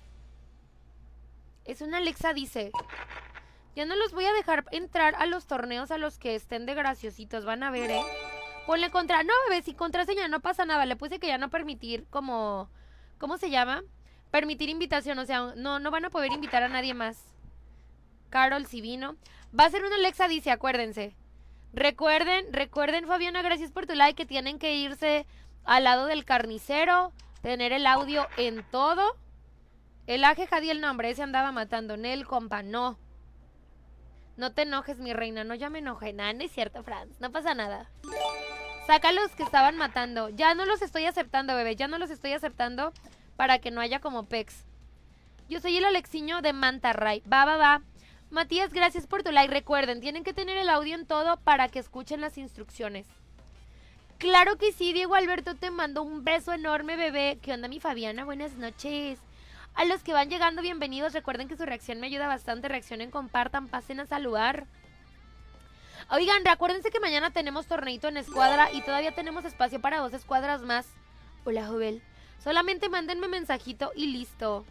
Es una Alexa dice. Ya no los voy a dejar entrar a los torneos a los que estén de graciositos. Van a ver, ¿eh? Ponle contra... No, bebé, si contraseña no pasa nada. Le puse que ya no permitir como... ¿Cómo se llama? Permitir invitación. O sea, no, no van a poder invitar a nadie más. Carol, si vino. Va a ser una Alexa dice, acuérdense. Recuerden, recuerden, Fabiana, gracias por tu like, que tienen que irse al lado del carnicero. Tener el audio en todo. El Aje Jadi el nombre, ese andaba matando. Nel, compa, no. No te enojes, mi reina. No, ya me enojé. Nada, no es cierto, Franz. No pasa nada. Saca a los que estaban matando. Ya no los estoy aceptando, bebé. Ya no los estoy aceptando para que no haya como pex. Yo soy el Alexiño de Mantarray. Va, va, va. Matías, gracias por tu like. Recuerden, tienen que tener el audio en todo para que escuchen las instrucciones. Claro que sí, Diego Alberto, te mando un beso enorme, bebé. ¿Qué onda, mi Fabiana? Buenas noches. A los que van llegando, bienvenidos. Recuerden que su reacción me ayuda bastante. Reaccionen, compartan, pasen a saludar. Oigan, recuérdense que mañana tenemos torneito en escuadra y todavía tenemos espacio para dos escuadras más. Hola, Jovel. Solamente mándenme mensajito y listo.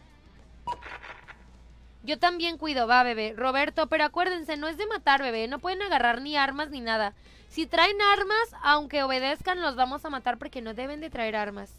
Yo también cuido, va, bebé. Roberto, pero acuérdense, no es de matar, bebé. No pueden agarrar ni armas ni nada. Si traen armas, aunque obedezcan, los vamos a matar porque no deben de traer armas.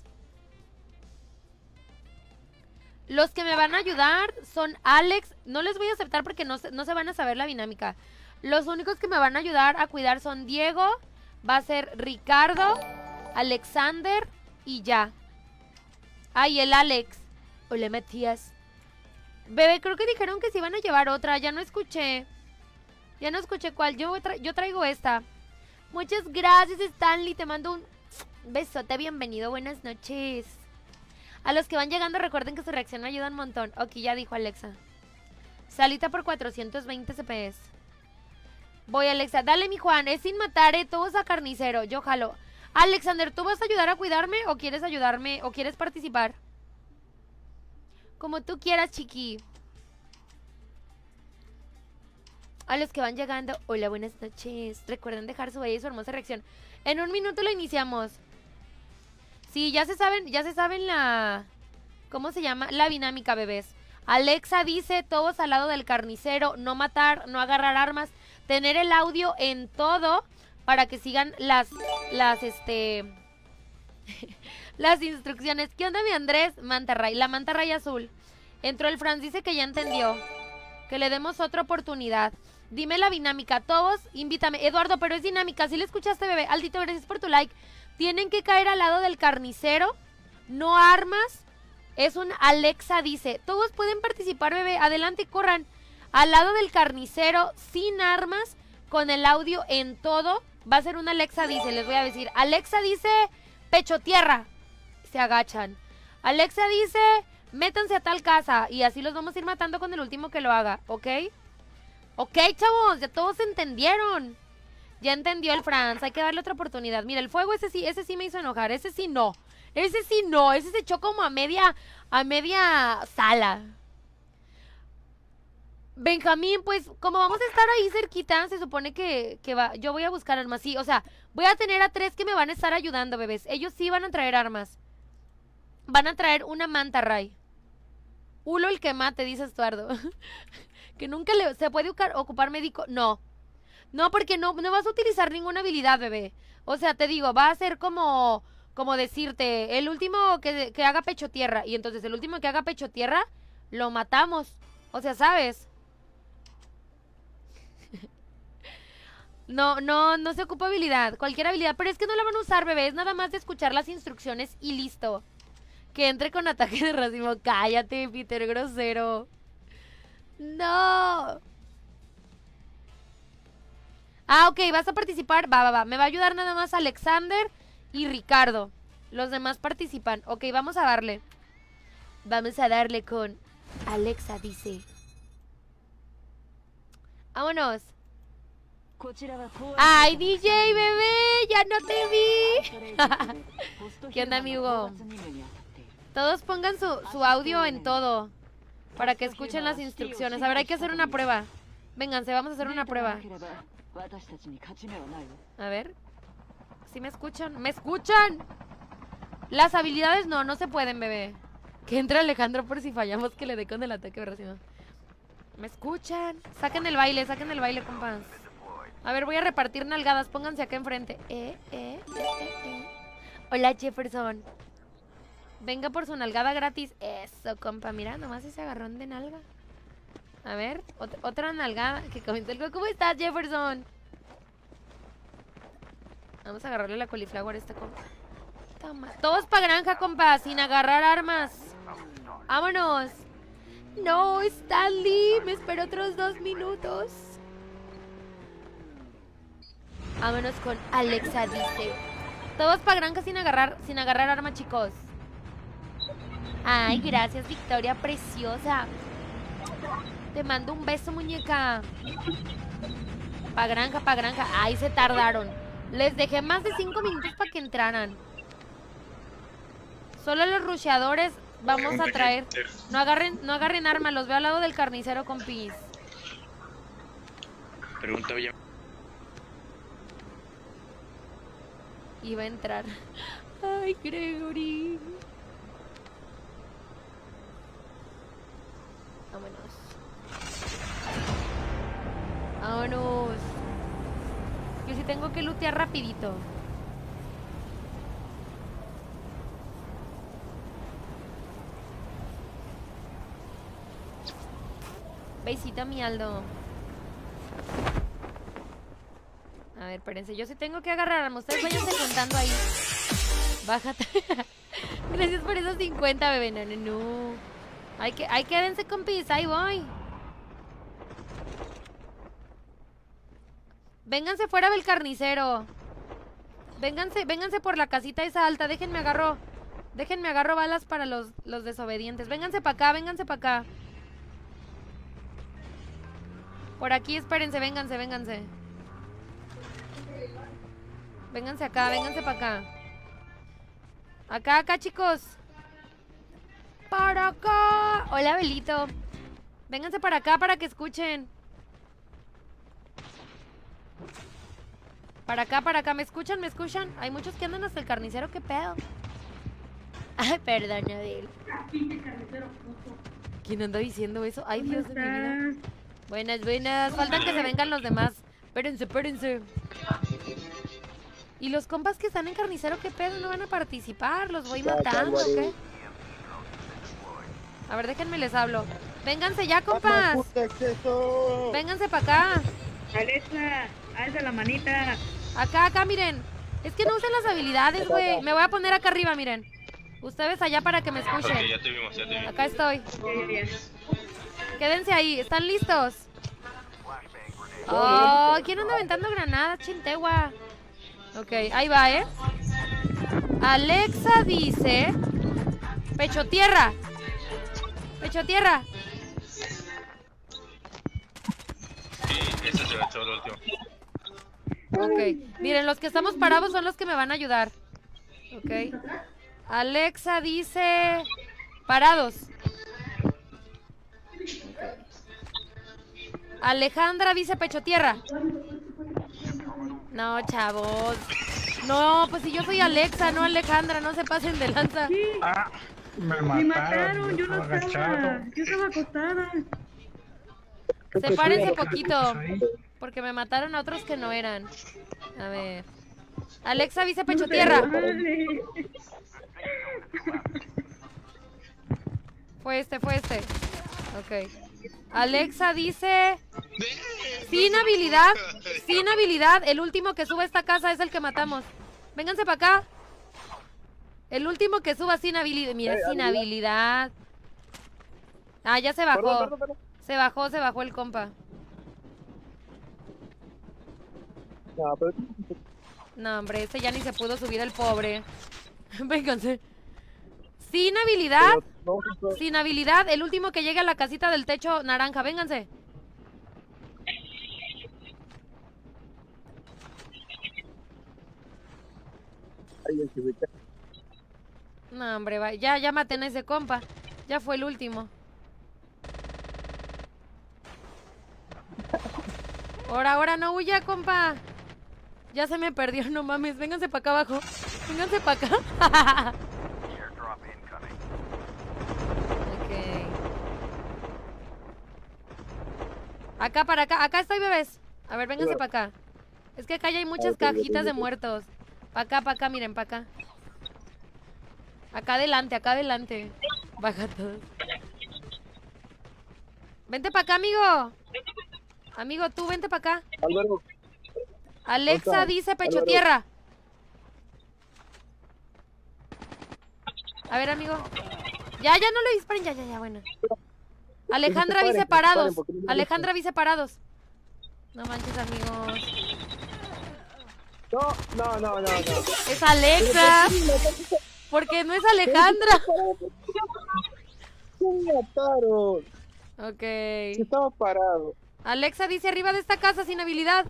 Los que me van a ayudar son Alex. No les voy a aceptar porque no se, no se van a saber la dinámica. Los únicos que me van a ayudar a cuidar son Diego. Va a ser Ricardo, Alexander y ya. Ay, el Alex. Hola, Matías. Bebé, creo que dijeron que se iban a llevar otra. Ya no escuché. Ya no escuché cuál. Yo, tra yo traigo esta. Muchas gracias, Stanley. Te mando un besote. Bienvenido. Buenas noches. A los que van llegando, recuerden que su reacción me ayuda un montón. Ok, ya dijo Alexa. Salita por cuatrocientos veinte C P S. Voy, Alexa. Dale, mi Juan. Es sin matar, ¿eh? Todos a carnicero. Yo jalo. Alexander, ¿tú vas a ayudar a cuidarme o quieres ayudarme o quieres participar? Como tú quieras, chiqui. A los que van llegando, hola, buenas noches. Recuerden dejar su bella y su hermosa reacción. En un minuto lo iniciamos. Sí, ya se saben, ya se saben la... ¿Cómo se llama? La dinámica, bebés. Alexa dice, todos al lado del carnicero, no matar, no agarrar armas, tener el audio en todo para que sigan las, las, este... las instrucciones. ¿Qué onda, mi Andrés? Mantarray, la mantarray azul. Entró el Franz, dice que ya entendió. Que le demos otra oportunidad. Dime la dinámica, todos, invítame. Eduardo, pero es dinámica, ¿sí le escuchaste, bebé? Aldito, gracias por tu like. Tienen que caer al lado del carnicero, no armas. Es un Alexa, dice. Todos pueden participar, bebé, adelante, corran. Al lado del carnicero, sin armas, con el audio en todo. Va a ser un Alexa, dice, les voy a decir. Alexa dice, pecho tierra. Se agachan. Alexa dice, métanse a tal casa. Y así los vamos a ir matando con el último que lo haga, ¿ok? Ok, chavos, ya todos entendieron. Ya entendió el Franz, hay que darle otra oportunidad. Mira, el fuego ese sí, ese sí me hizo enojar. Ese sí no, ese sí no. Ese se echó como a media, a media sala. Benjamín, pues, como vamos a estar ahí cerquita, se supone que, que va, yo voy a buscar armas, sí, o sea, voy a tener a tres que me van a estar ayudando, bebés. Ellos sí van a traer armas. Van a traer una manta, Ray. Ulo el que mate, dice Estuardo. Que nunca le, se puede ocupar médico. No. No, porque no, no vas a utilizar ninguna habilidad, bebé. O sea, te digo, va a ser como, como decirte, el último que, que haga pecho tierra. Y entonces el último que haga pecho tierra, lo matamos. O sea, ¿sabes? No, no, no se ocupa habilidad. Cualquier habilidad. Pero es que no la van a usar, bebé. Es nada más de escuchar las instrucciones y listo. Que entre con ataque de racimo. Cállate, Peter, grosero. No. Ah, ok, vas a participar. Va, va, va. Me va a ayudar nada más Alexander y Ricardo. Los demás participan. Ok, vamos a darle. Vamos a darle con Alexa, dice. Vámonos. Ay, D J, bebé, ya no te vi. ¿Qué onda, amigo? Todos pongan su, su audio en todo para que escuchen las instrucciones. A ver, hay que hacer una prueba. Vénganse, vamos a hacer una prueba. A ver. ¿Sí me escuchan? ¡Me escuchan! Las habilidades no, no se pueden, bebé. Que entre Alejandro por si fallamos, que le dé con el ataque de racimo. ¿Me escuchan? Saquen el baile, saquen el baile, compas. A ver, voy a repartir nalgadas. Pónganse acá enfrente. Eh, eh, eh, eh, eh. Hola, Jefferson. Venga por su nalgada gratis. Eso, compa. Mira, nomás ese agarrón de nalga. A ver, ot otra nalgada. Que comente el... ¿Cómo estás, Jefferson? Vamos a agarrarle la cauliflower a esta compa. Toma. Todos pa' granja, compa. Sin agarrar armas. Vámonos. No, Stanley. Me espero otros dos minutos. Vámonos con Alexa, dice. Todos pa' granja sin agarrar, sin agarrar arma, chicos. Ay, gracias, Victoria, preciosa. Te mando un beso, muñeca. Pa' granja, pa' granja. Ay, se tardaron. Les dejé más de cinco minutos para que entraran. Solo los rusheadores vamos a traer. No agarren, no agarren arma. Los veo al lado del carnicero, compis. Pregunta bien. Iba a entrar. Ay, Gregory. Vámonos. Vámonos. Yo sí tengo que lootear rapidito. Besito, mi Aldo. A ver, espérense, yo sí tengo que agarrar. Ustedes váyanse contando ahí. Bájate. Gracias por esos cincuenta, bebé. No, no, no. Ay, que, ay, quédense, compis. Ahí voy. Vénganse fuera del carnicero. Vénganse, vénganse por la casita esa alta. Déjenme agarro. Déjenme agarro balas para los, los desobedientes. Vénganse para acá, vénganse para acá. Por aquí, espérense, vénganse, vénganse. Vénganse acá, vénganse para acá. Acá, acá, chicos. Para acá. Hola, Belito. Vénganse para acá para que escuchen. Para acá, para acá. ¿Me escuchan? ¿Me escuchan? Hay muchos que andan hasta el carnicero. ¿Qué pedo? Ay, perdón, Adel. ¿Quién anda diciendo eso? Ay, Dios de mi vida. Buenas, buenas. Faltan que se vengan los demás. Espérense, espérense. ¿Y los compas que están en carnicero qué pedo? ¿No van a participar? ¿Los voy matando o qué? A ver, déjenme les hablo. Vénganse ya, compas. Vénganse para acá. Alexa, alza la manita. Acá, acá, miren. Es que no usen las habilidades, güey. Me voy a poner acá arriba, miren. Ustedes allá para que me escuchen. Ok, ya te vimos, ya te vimos. Acá estoy. Quédense ahí. ¿Están listos? Oh, ¿quién anda aventando granadas, chintegua? Ok, ahí va, ¿eh? Alexa dice... Pecho tierra. Pecho tierra. Sí, ese se echó el último. Ok, miren, los que estamos parados son los que me van a ayudar. Ok. Alexa dice... Parados. Alejandra dice pecho tierra. No, chavos. No, pues si yo soy Alexa, no Alejandra, no se pasen de lanza. Sí, Ah, me mataron. me mataron, yo no estaba estaba. agachado. Yo estaba acostada. Sepárense poquito, Ahí. porque me mataron a otros que no eran. A ver. Alexa dice pecho tierra. Vale. Fue este, fue este. Ok. Alexa dice... Sin habilidad. Sin habilidad. El último que suba a esta casa es el que matamos. Vénganse para acá. El último que suba sin habilidad. Mira, sin habilidad. Ah, ya se bajó. Se bajó, se bajó el compa. No, hombre, este ya ni se pudo subir el pobre. Vénganse. Sin habilidad. Sin habilidad. El último que llegue a la casita del techo naranja. Vénganse. No, hombre, va. Ya, ya maten a ese compa. Ya fue el último. Ahora, ahora, no huya, compa. Ya se me perdió, no mames. Vénganse para acá abajo. Vénganse para acá. Airdrop incoming. Ok. Acá, para acá. Acá estoy, bebés. A ver, vénganse para acá. Es que acá ya hay muchas cajitas de muertos. Para acá, para acá, miren, para acá. Acá adelante, acá adelante. Baja todos. Vente para acá, amigo. Amigo, tú vente para acá. Álvaro, Alexa dice pecho tierra. A ver, amigo. Ya, ya no le disparen, ya, ya, ya, bueno. Alejandra dice parados. Alejandra dice parados. No manches, amigos. no, no, no, no, no. Es Alexa. Porque no es Alejandra. Me mataron. Ok. Estaba parado. Alexa dice arriba de esta casa sin habilidad.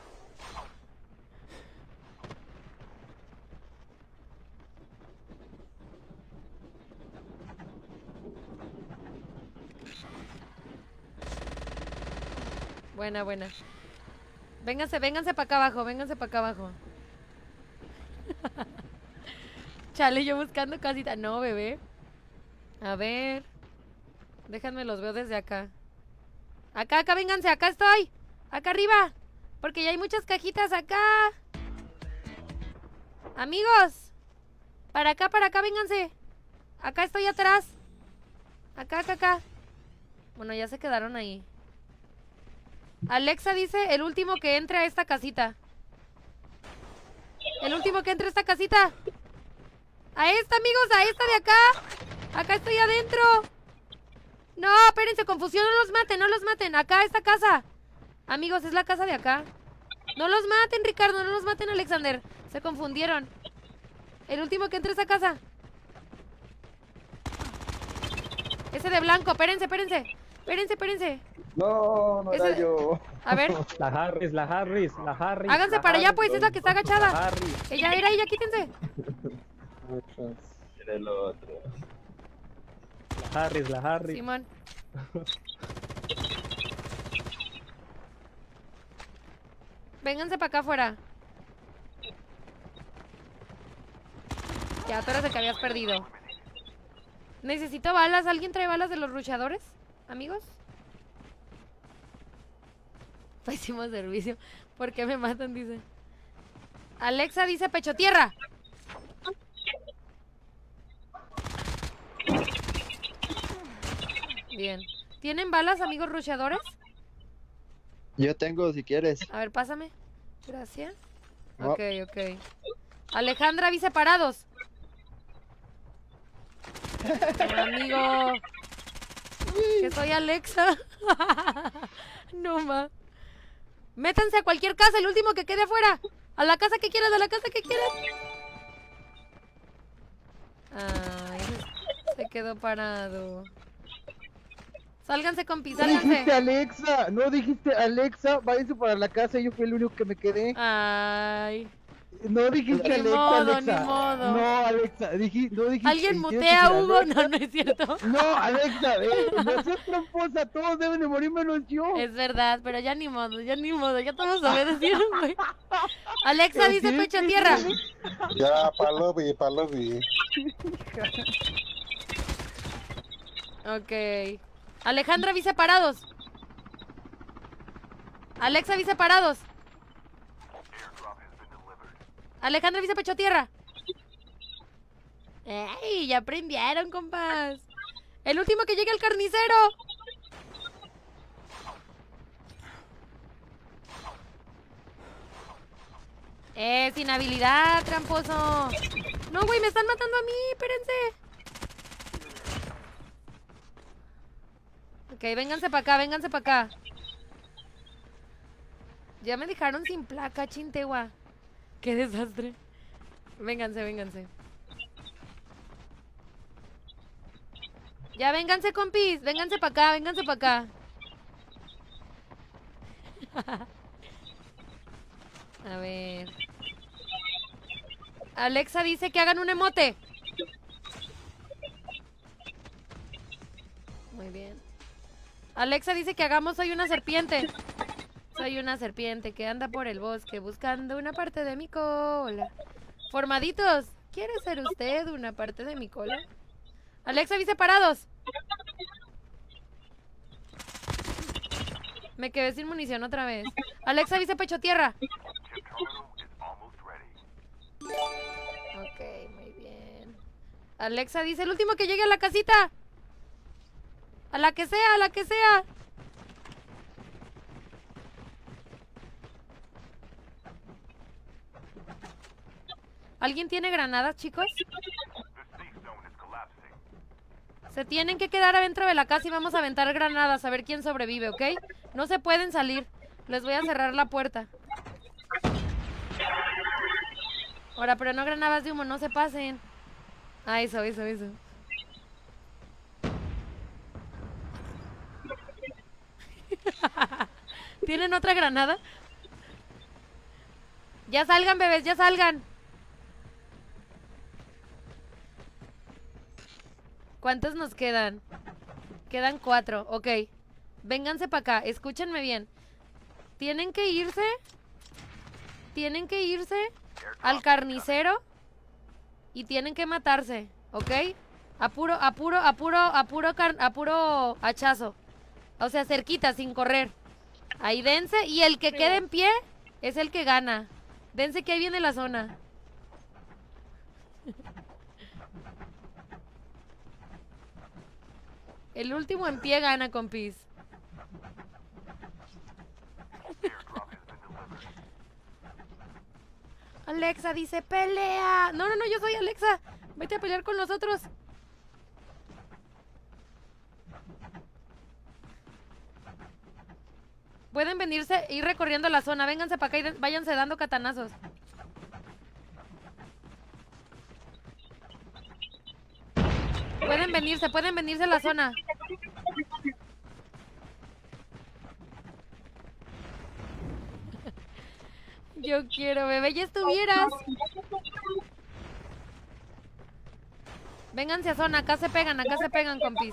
Buena, buena. Vénganse, vénganse para acá abajo, vénganse para acá abajo. Chale, yo buscando casita. No, bebé. A ver. Déjenme los veo desde acá. Acá, acá, vénganse, acá estoy. Acá arriba. Porque ya hay muchas cajitas acá. Amigos. Para acá, para acá, vénganse. Acá estoy atrás. Acá, acá, acá. Bueno, ya se quedaron ahí. Alexa dice el último que entre a esta casita. El último que entre a esta casita. A esta, amigos, a esta de acá. Acá estoy adentro. No, espérense, confusión, no los maten, no los maten. Acá, esta casa. Amigos, es la casa de acá. No los maten, Ricardo, no los maten, Alexander. Se confundieron. El último que entre a esta casa. Ese de blanco, espérense, espérense. Espérense, espérense. No, no Ese- era yo. A ver, La Harris, la Harris, la Harris. háganse la para allá, Harris, pues, es la que está La agachada. Harris. Ella era ella, quítense. Era el otro. La Harris, la Harris. Simón. Vénganse para acá afuera. Ya, tú eras el que habías perdido. Necesito balas. ¿Alguien trae balas de los ruchadores? Amigos. Pésimo servicio. ¿Por qué me matan? Dice. Alexa dice pecho tierra. Bien. ¿Tienen balas, amigos ruchadores? Yo tengo, si quieres. A ver, pásame. Gracias. No. Ok, ok. Alejandra, avise parados. Amigo. Que soy Alexa. No más. Métanse a cualquier casa, el último que quede afuera. A la casa que quieran, a la casa que quieran. Ay, se quedó parado. Sálganse, compi, No dijiste sálganse. Alexa, no dijiste Alexa, váyanse para la casa, yo fui el único que me quedé. Ay. No dijiste Ni Alexa, modo, Alexa. ni modo. No, Alexa, dije, no dijiste. ¿Alguien tienes que mutea a decir Hugo? Alexa. No, no es cierto. No, Alexa, eh, no seas tramposa, todos deben de morir menos yo. Es verdad, pero ya ni modo, ya ni modo, ya todos obedecieron, güey. Alexa dice Sí, pecho sí, tierra. sí. Ya, palobi, palobi. Ok. Alejandra, avise parados. Alexa, avise parados. Alejandra, avise pecho tierra. ¡Ey! Ya aprendieron, compas. El último que llegue al carnicero. Eh, sin habilidad, tramposo. No, güey, me están matando a mí, espérense. Ok, vénganse para acá, vénganse para acá. Ya me dejaron sin placa, chintegua. Qué desastre. Vénganse, vénganse. Ya, vénganse, compis. Vénganse para acá, vénganse para acá. A ver. Alexa dice que hagan un emote. Muy bien. Alexa dice que hagamos soy una serpiente. Soy una serpiente que anda por el bosque buscando una parte de mi cola. Formaditos, ¿quiere ser usted una parte de mi cola? Alexa dice parados. Me quedé sin munición otra vez. Alexa dice pecho tierra. Ok, muy bien. Alexa dice el último que llegue a la casita. A la que sea, a la que sea. ¿Alguien tiene granadas, chicos? Se tienen que quedar adentro de la casa y vamos a aventar granadas a ver quién sobrevive, ¿ok? No se pueden salir. Les voy a cerrar la puerta. Ahora, pero no granadas de humo, no se pasen. Ah, eso, eso, eso. ¿Tienen otra granada? Ya salgan, bebés, ya salgan. ¿Cuántos nos quedan? Quedan cuatro, ok. Vénganse para acá, escúchenme bien. Tienen que irse. Tienen que irse al carnicero. Y tienen que matarse, ¿ok? Apuro, apuro, apuro, apuro, apuro hachazo. O sea, cerquita, sin correr. Ahí dense. Y el que quede en pie es el que gana. Dense que ahí viene la zona. El último en pie gana, compis. Alexa dice, pelea. No, no, no, yo soy Alexa. Vete a pelear con los otros. Pueden venirse, ir recorriendo la zona. Vénganse para acá y váyanse dando catanazos. Pueden venirse, pueden venirse a la zona. Yo quiero, bebé, ya estuvieras. Vénganse a zona, acá se pegan, acá se pegan, compis.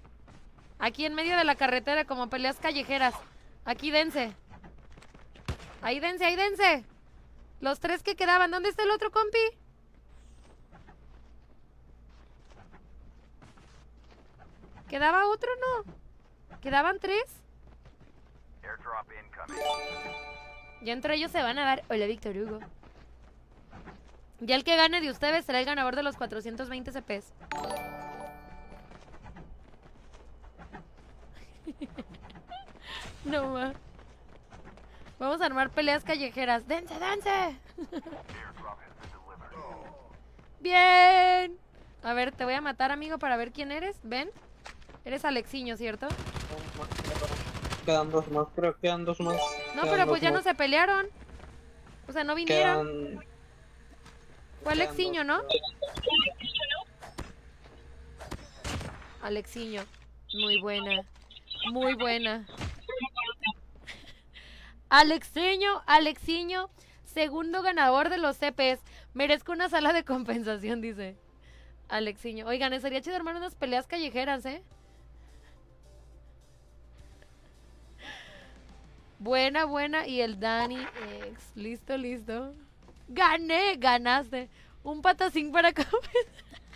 Aquí en medio de la carretera, como peleas callejeras. Aquí dense. Ahí dense, ahí dense. Los tres que quedaban. ¿Dónde está el otro compi? ¿Quedaba otro no? ¿Quedaban tres? Airdrop incoming. Ya entre ellos se van a dar. Hola, Víctor Hugo. Ya el que gane de ustedes será el ganador de los cuatrocientos veinte C Ps. No ma. Vamos a armar peleas callejeras. ¡Dense, dense! Airdrop has been delivered. Bien. A ver, te voy a matar, amigo, para ver quién eres. Ven. Eres Alexiño, ¿cierto? Quedan dos más, creo que quedan dos más. No, Quedan pero dos pues ya no más. se pelearon. O sea, no vinieron. Quedan... Fue quedan Alexiño, dos. ¿no? Alexiño. Muy buena. Muy buena. Alexiño, Alexiño, segundo ganador de los C Ps. Merezco una sala de compensación, dice Alexiño. Oigan, sería chido armar unas peleas callejeras, ¿eh? Buena, buena. Y el Dani ex. Listo, listo. Gané, ganaste. Un patacín para compensar.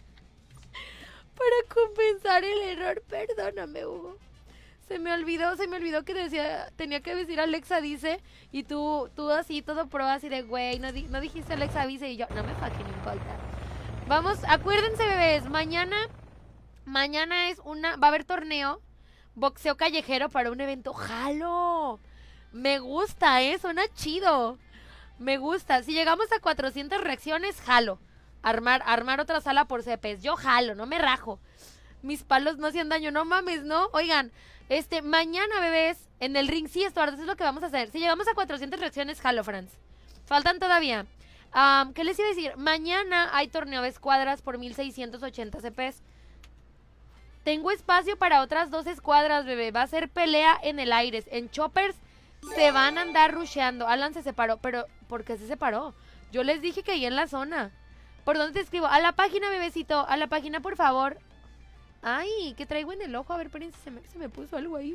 Para compensar el error. Perdóname, Hugo. Se me olvidó, se me olvidó que decía, tenía que decir Alexa dice, y tú, tú así, todo pro, así de güey, no, di, no dijiste Alexa dice, y yo, no me fucking importa. Vamos, acuérdense, bebés, mañana, mañana es una, va a haber torneo, boxeo callejero para un evento, ¡jalo! Me gusta, eh, suena chido, me gusta, si llegamos a cuatrocientas reacciones, jalo, armar, armar otra sala por C Ps, yo jalo, no me rajo, mis palos no hacían daño, no mames, ¿no? Oigan, Este, mañana, bebés, en el ring, sí, esto, eso es lo que vamos a hacer. Si llegamos a cuatrocientas reacciones, jalo, Franz. Faltan todavía. Um, ¿Qué les iba a decir? Mañana hay torneo de escuadras por mil seiscientos ochenta C Ps. Tengo espacio para otras dos escuadras, bebé. Va a ser pelea en el aire. En choppers se van a andar rusheando. Alan se separó, pero ¿por qué se separó? Yo les dije que ahí en la zona. ¿Por dónde te escribo? A la página, bebecito. A la página, por favor. Ay, ¿qué traigo en el ojo? A ver, espérense, se me, se me puso algo ahí.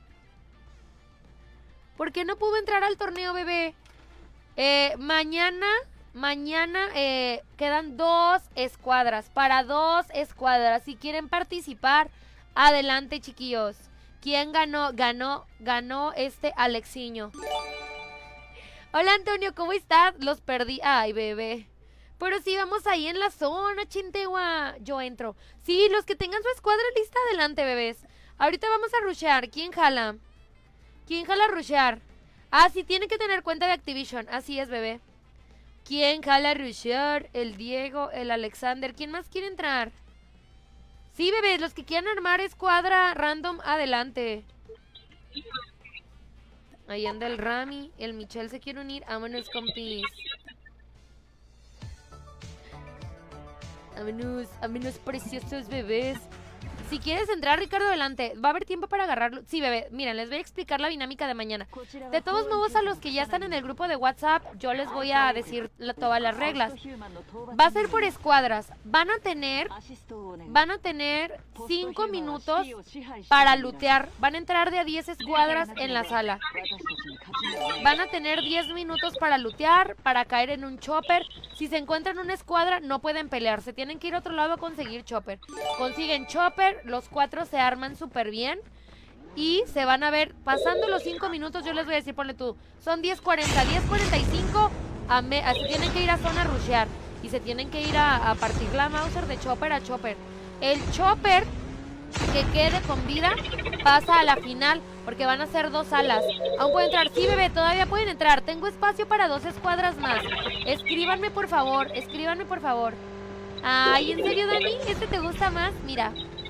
¿Por qué no pudo entrar al torneo, bebé? Eh, mañana, mañana eh, quedan dos escuadras. Para dos escuadras. Si quieren participar, adelante, chiquillos. ¿Quién ganó? Ganó, ganó este Alexiño. Hola, Antonio, ¿cómo estás? Los perdí. Ay, bebé. Pero sí, vamos ahí en la zona, Chintegua. Yo entro. Sí, los que tengan su escuadra lista, adelante, bebés. Ahorita vamos a rushear. ¿Quién jala? ¿Quién jala a rushear? Ah, sí, tiene que tener cuenta de Activision. Así es, bebé. ¿Quién jala a rushear? El Diego, el Alexander. ¿Quién más quiere entrar? Sí, bebés, los que quieran armar escuadra random, adelante. Ahí anda el Rami. El Michelle se quiere unir. Vámonos, compis. Vámonos, vámonos, preciosos bebés. Si quieres entrar, Ricardo, adelante. Va a haber tiempo para agarrarlo. Sí, bebé, miren, les voy a explicar la dinámica de mañana. De todos modos, a los que ya están en el grupo de WhatsApp, yo les voy a decir la, todas las reglas. Va a ser por escuadras. Van a tener Van a tener cinco minutos para lootear. Van a entrar de a diez escuadras en la sala. Van a tener diez minutos para lootear, para caer en un chopper. Si se encuentran una escuadra, no pueden pelear. Se tienen que ir a otro lado a conseguir chopper. Consiguen chopper, los cuatro se arman súper bien. Y se van a ver, pasando los cinco minutos, yo les voy a decir, ponle tú, son diez cuarenta, diez cuarenta y cinco, a me, a, se tienen que ir a zona a rushear. Y se tienen que ir a, a partir la Mauser de chopper a chopper. El chopper que quede con vida pasa a la final, porque van a ser dos salas. Aún pueden entrar, sí, bebé, todavía pueden entrar. Tengo espacio para dos escuadras más. Escríbanme, por favor, escríbanme, por favor. Ay, ¿en serio, Dani? ¿Este te gusta más? Mira.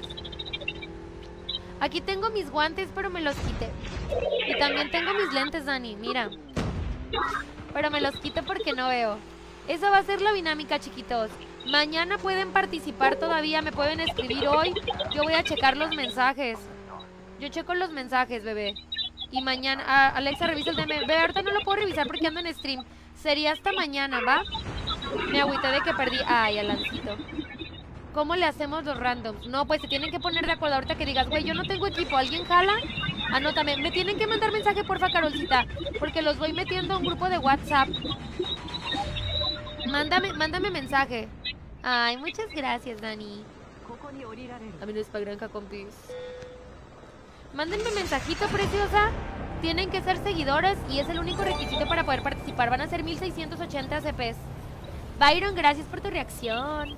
Aquí tengo mis guantes, pero me los quité. Y también tengo mis lentes, Dani, mira. Pero me los quito porque no veo. Esa va a ser la dinámica, chiquitos. Mañana pueden participar todavía, me pueden escribir hoy. Yo voy a checar los mensajes. Yo checo los mensajes, bebé. Y mañana, ah, Alexa, revisa el D M. Bebé, ahorita no lo puedo revisar porque ando en stream. Sería hasta mañana, ¿va? Me agüité de que perdí. Ay, Alancito. ¿Cómo le hacemos los randoms? No, pues se tienen que poner de acuerdo ahorita que digas, güey, yo no tengo equipo. ¿Alguien jala? Anótame. Me tienen que mandar mensaje, porfa, Carolcita, porque los voy metiendo a un grupo de WhatsApp. Mándame, mándame mensaje. Ay, muchas gracias, Dani. A mí no es pa' granja, compis. Mándenme mensajito, preciosa. Tienen que ser seguidores y es el único requisito para poder participar. Van a ser mil seiscientos ochenta C Ps. Byron, gracias por tu reacción.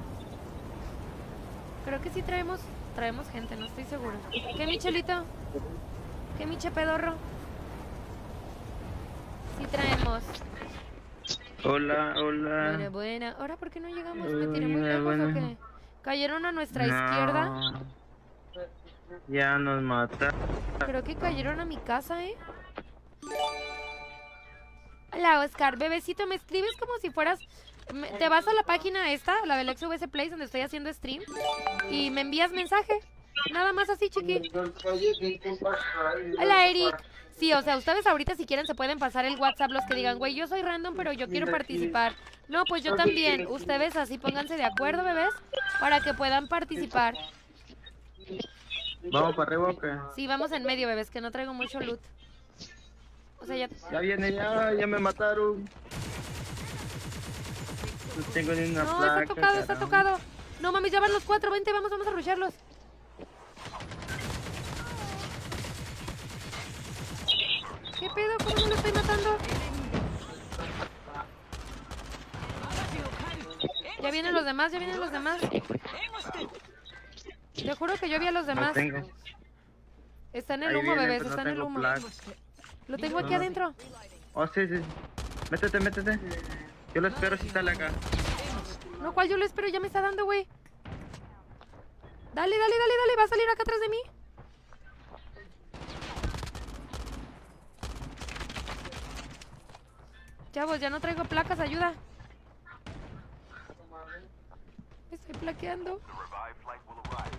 Creo que sí traemos traemos gente, no estoy segura. ¿Qué, Michelito? ¿Qué, Miche pedorro? Sí traemos. Hola, hola. Buena, buena. ¿Ahora por qué no llegamos? ¿Me tiré muy Buena, lejos buena. o qué? ¿Cayeron a nuestra No. izquierda? Ya nos mata. Creo que cayeron a mi casa, ¿eh? Hola, Oscar. Bebecito, me escribes como si fueras... me- Te vas a la página esta, la del X V S Place, donde estoy haciendo stream, y me envías mensaje. Nada más así, chiqui. Hola, Eric. Sí, o sea, ustedes ahorita si quieren se pueden pasar el WhatsApp los que digan, güey, yo soy random, pero yo quiero participar. No, pues yo también. Ustedes así pónganse de acuerdo, bebés, para que puedan participar. ¿Vamos para arriba o qué? Sí, vamos en medio, bebés, que no traigo mucho loot. O sea, ya... Ya viene, ya, ya me mataron. No tengo ni una No, placa. está tocado, está caramba. tocado. No, mami, ya van los cuatro, vente, vamos, vamos a rusharlos. ¿Qué pedo? ¿Cómo no lo estoy matando? Ya vienen los demás, ya vienen los demás. Te juro que yo vi a los No demás. tengo. Está en el Ahí humo, viene, bebés, pero está no en el tengo humo. placa. Lo tengo aquí No. adentro. Oh, sí, sí. Métete, métete. Yo lo espero si sale acá. No, ¿cuál yo lo espero? Ya me está dando, güey. Dale, dale, dale, dale. Va a salir acá atrás de mí. Chavos, ya no traigo placas, ayuda. Me estoy plaqueando. The revived flight will arrive.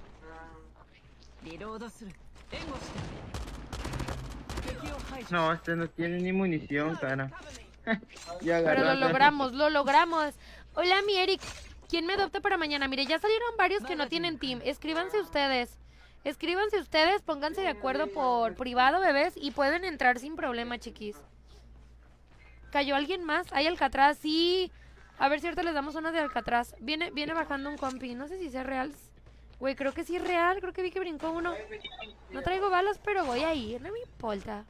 No, este no tiene ni munición, cara. Ya Pero lo agarraste. logramos, lo logramos. Hola, mi Eric. ¿Quién me adopta para mañana? Mire, ya salieron varios que no tienen team. Escríbanse ustedes. Escríbanse ustedes, pónganse de acuerdo por privado, bebés, y pueden entrar sin problema, chiquis. ¿Cayó alguien más? ¿Hay Alcatraz? Sí. A ver si ahorita les damos una de Alcatraz. Viene, viene bajando un compi. No sé si sea real. Güey, creo que sí es real. Creo que vi que brincó uno. No traigo balas, pero voy a ir. No me importa.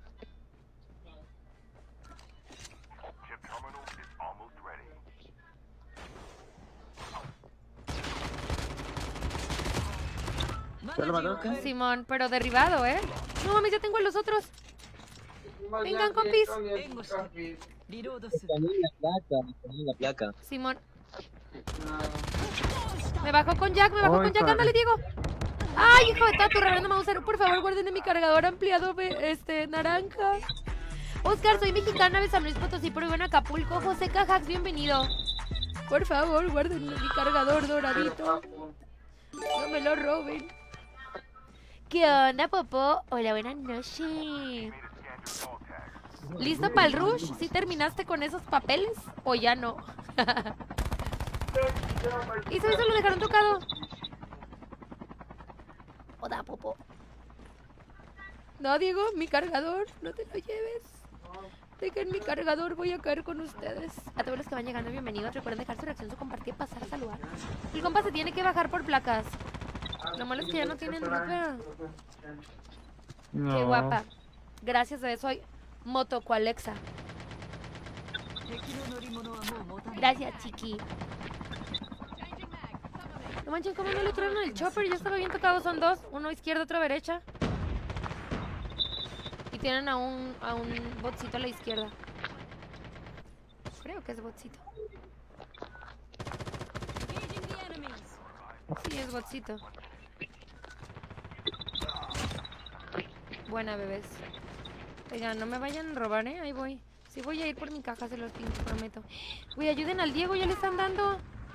Chip terminal is almost ready. ¿Ya lo mataste? Simón, pero derribado, ¿eh? No mames, ya tengo a los otros. Vengan, compis. la placa. Simón. Me bajó con Jack, me bajó Ay, con Jack, padre. ándale, Diego. Ay, hijo de toda tu reverenda Mauser, por favor, guarden mi cargador ampliado, ve- este, naranja. Oscar, soy mexicana de San Luis Potosí, pero vivo en Acapulco. José Cajax, bienvenido. Por favor, guarden mi cargador doradito. No me lo roben. ¿Qué onda, Popo? Hola, buenas noches. ¿Listo para el rush? ¿Sí terminaste con esos papeles? ¿O ya no? Eso, eso lo dejaron tocado. Hola, Popo. No, Diego, mi cargador, no te lo lleves. Dejen mi cargador, voy a caer con ustedes. A todos los que van llegando, bienvenidos. Recuerden dejar su reacción, su compartir, pasar a saludar. El compa se tiene que bajar por placas. Lo malo es que ya no tienen luz, pero... No. Qué guapa. Gracias a eso soy Motocoalexa. Gracias, chiqui. No manchen, ¿cómo no le tiraron el chopper? Ya estaba bien tocado, son dos. Uno izquierda, otro derecha. Y tienen a un, a un botcito a la izquierda. Creo que es botcito. Sí, es botcito. Buena, bebés. Oigan, no me vayan a robar, ¿eh? Ahí voy. Sí voy a ir por mi caja, se los pinto, prometo. Uy, ayuden al Diego, ya le están dando.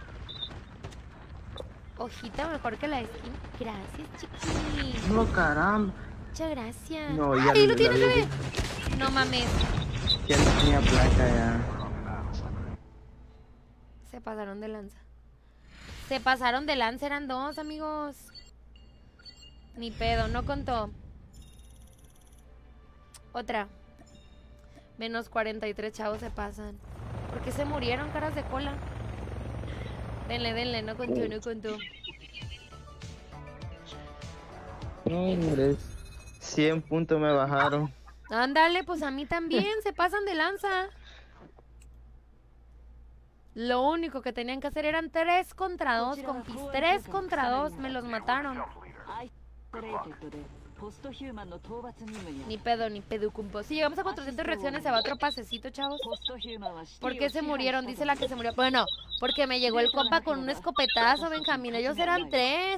Hojita mejor que la skin. Gracias, chiqui. No, caramba. Muchas gracias. No, ya ¡Ay, le- lo tienes, la- bebé! No mames. Ya no tenía placa ya. Se pasaron de lanza. Se pasaron de lanza, eran dos, amigos. Ni pedo, no contó. Otra. Menos cuarenta y tres, chavos, se pasan. ¿Por qué se murieron, caras de cola? Denle, denle, no contó, no contó. No, hombre. cien puntos me bajaron. Ándale, pues a mí también, se pasan de lanza. Lo único que tenían que hacer eran tres contra dos, compis. Tres contra dos, me los mataron. Ni pedo, ni pedo, cumpo. Si llegamos a cuatrocientas reacciones, se va otro pasecito, chavos. ¿Por qué se murieron? Dice la que se murió. Bueno, porque me llegó el compa con un escopetazo, Benjamín. Ellos eran tres.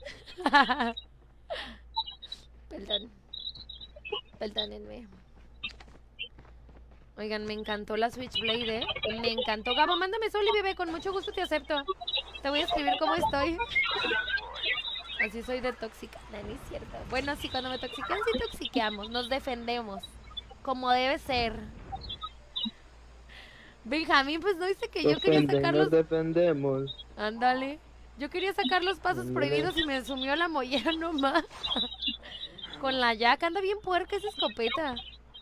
Perdón. Perdónenme. Oigan, me encantó la Switchblade, ¿eh? Me encantó. Gabo, mándame Soli, bebé, con mucho gusto te acepto. Te voy a escribir cómo estoy. Así soy de tóxica. No, no es cierto. Bueno, sí, cuando me toxiquean, sí toxiqueamos. Nos defendemos. Como debe ser. Benjamín, pues no dice que yo quería sacar los... Nos defendemos. Ándale. Yo quería sacar los pasos prohibidos y me sumió la mollera nomás. Con la Jack, anda bien puerca esa escopeta.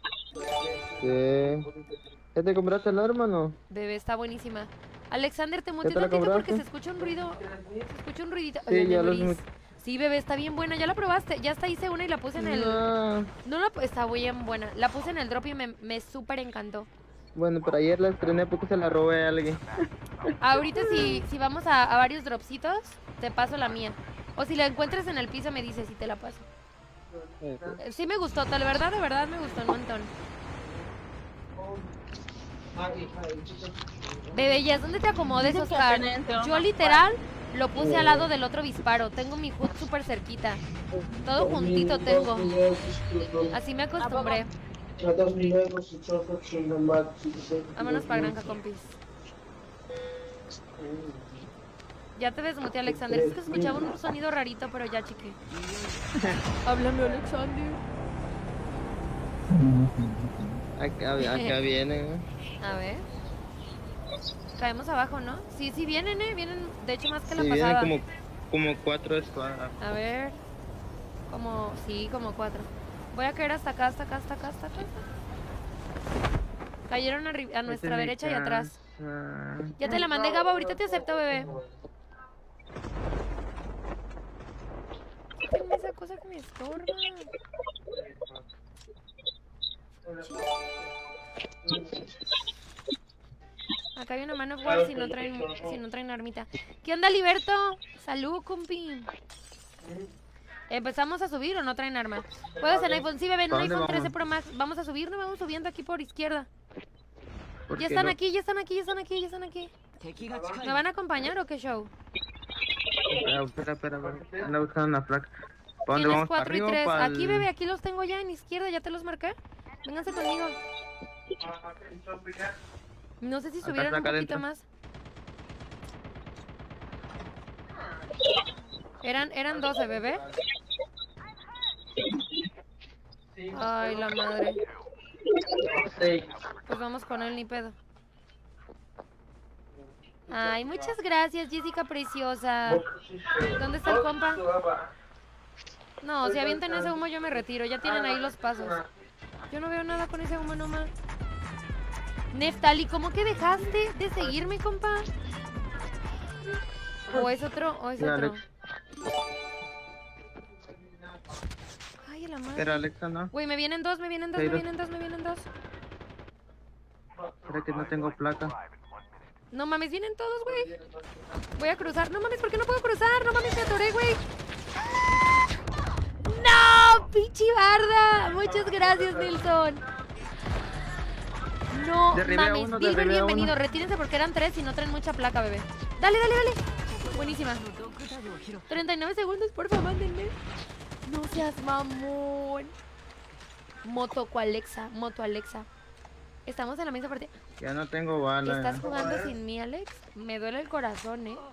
Sí. ¿Ya te compraste el arma, no? Bebé, está buenísima. Alexander, te muteé te la tantito porque compraste? se escucha un ruido. Se escucha un ruidito. Sí, Oye, ya los Nebris. mut- Sí, bebé, está bien buena. ¿Ya la probaste? Ya hasta hice una y la puse en el... No. No, la... está bien buena. La puse en el drop y me, me súper encantó. Bueno, pero ayer la estrené porque se la robé a alguien. Ahorita si, si vamos a, a varios dropsitos, te paso la mía. O si la encuentras en el piso me dices y te la paso. Eh, Sí me gustó, tal verdad, de verdad me gustó un montón. Bebé, ya es donde te acomodes, Oscar. Yo literal lo puse al lado del otro disparo. Tengo mi hood súper cerquita. Todo juntito tengo. Así me acostumbré. Vámonos para granja, compis. Ya te desmuteé, Alexander. Es que escuchaba un sonido rarito, pero ya, chiqui. Háblame, Alexander. Acá, acá vienen. A ver. Caemos abajo, ¿no? Sí, sí vienen, ¿eh? Vienen, de hecho, más que la Sí, vienen pasada. como, como cuatro escuadras. A ver. Como, sí, como cuatro. Voy a caer hasta acá, hasta acá, hasta acá, hasta acá. Cayeron a, a nuestra derecha y atrás. Ya te la mandé, Gabo, ahorita te acepto, bebé. Quítame esa cosa que me estorba. Acá hay una mano of war si no traen, si no traen armita. ¿Qué onda, Liberto? Salud, compi. ¿Empezamos a subir o no traen arma? ¿Puedes en iPhone? Sí, bebé, en un iPhone trece Pro Max. Vamos a subir, no vamos subiendo aquí por izquierda. Ya están aquí, ya están aquí, ya están aquí, ya están aquí. ¿Me van a acompañar o qué show? Espera, espera, espera. espera. Anda buscando una placa. ¿Para dónde Tienes vamos? ¿Para cuatro y arriba o tres. para Aquí, bebé, aquí los tengo ya en izquierda, ya te los marqué. Vénganse conmigo. No sé si Acá subieron está, un acá poquito adentro. más. Eran, eran doce, bebé. Ay, la madre. Pues vamos con él, ni pedo. Ay, muchas gracias, Jessica preciosa. ¿Dónde está el compa? No, si avientan ese humo yo me retiro. Ya tienen ahí los pasos. Yo no veo nada con ese humo nomás. Neftali, ¿cómo que dejaste de seguirme, compa? ¿O es otro? ¿O es Sí, otro? Alex. Ay, la madre. Espera, Alexa, no. Güey, me vienen dos, me vienen dos, Sí, me dos. vienen dos, me vienen dos. Espera que no tengo placa. No mames, vienen todos, güey. Voy a cruzar. No mames, ¿por qué no puedo cruzar? No mames, me atoré, güey. ¡No! ¡Pichi barda! Muchas gracias, Nelson. No Derribé a mames, uno, Bilber, derribé a bienvenido. uno. Retírense porque eran tres y no traen mucha placa, bebé. Dale, dale, dale. Buenísima. treinta y nueve segundos, por favor, mándenme. No seas mamón. Moto Alexa, Moto Alexa. Estamos en la misma partida. Ya no tengo bala. ¿Estás jugando sin mí, Alex? Me duele el corazón, ¿eh?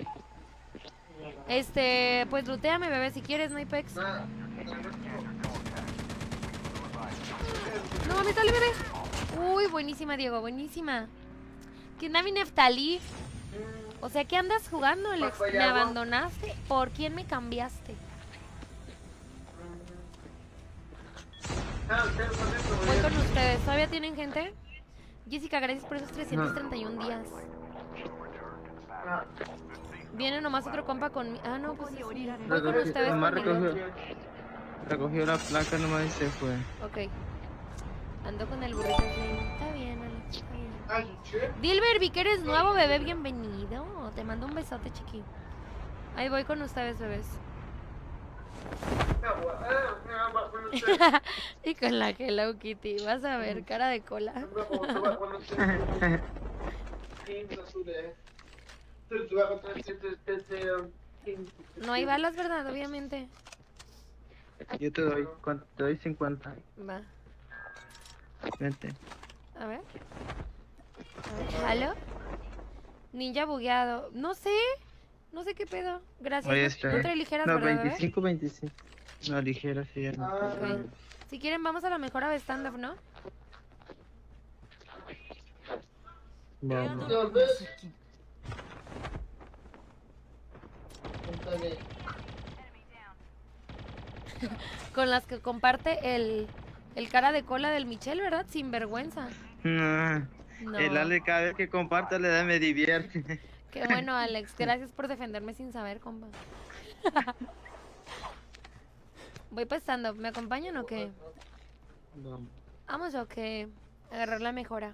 Este, pues lootéame, bebé, si quieres, no hay pex. No mames, dale, bebé. Uy, buenísima, Diego, buenísima. ¿Qué onda, mi Neftali? O sea, ¿qué andas jugando, Alex? ¿Me abandonaste? ¿Por quién me cambiaste? Voy con ustedes. ¿Todavía tienen gente? Jessica, gracias por esos trescientos treinta y uno días. Viene nomás otro compa con... Ah, no, pues sí. Voy con ustedes. Nomás conmigo. recogió, recogió la placa nomás y se fue. Ok. Ando con el burrito. Está bien, Alex. Está bien. Dilber, vi que eres nuevo, bebé. Bienvenido. Te mando un besote, chiqui. Ahí voy con ustedes, bebés. Y con la Hello Kitty. Vas a ver, cara de cola. No hay balas, ¿verdad? Obviamente. Yo te doy, ¿cuánto? Te doy cincuenta. Va. Vente. A ver. A ver. ¿Halo? Ninja bugueado. No sé. No sé qué pedo. Gracias. Oye, No- está no bien. trae ligeras, No, ¿verdad, bebé? veinticinco, veinticinco. No, ligera, sí, ya no. Ok. Si quieren, vamos a la mejor ave stand-up, ¿no? Vamos. Con las que comparte el, el cara de cola del Michel, ¿verdad? Sin vergüenza. No. No. El Ale cada vez que comparte le da me divierte. Qué bueno, Alex. Gracias por defenderme sin saber, compa. Voy para stand-up. ¿Me acompañan o qué? Vamos. Vamos o qué. Agarrar la mejora.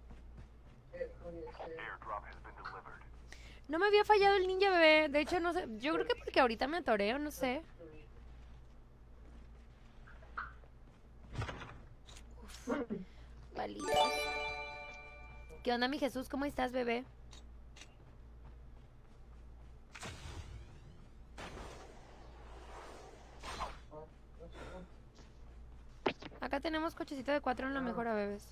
No me había fallado el ninja, bebé. De hecho, no sé. Yo creo que porque ahorita me atoreo, no sé. Uf. Válido. ¿Qué onda, mi Jesús? ¿Cómo estás, bebé? Acá tenemos cochecito de cuatro en la mejora, bebés.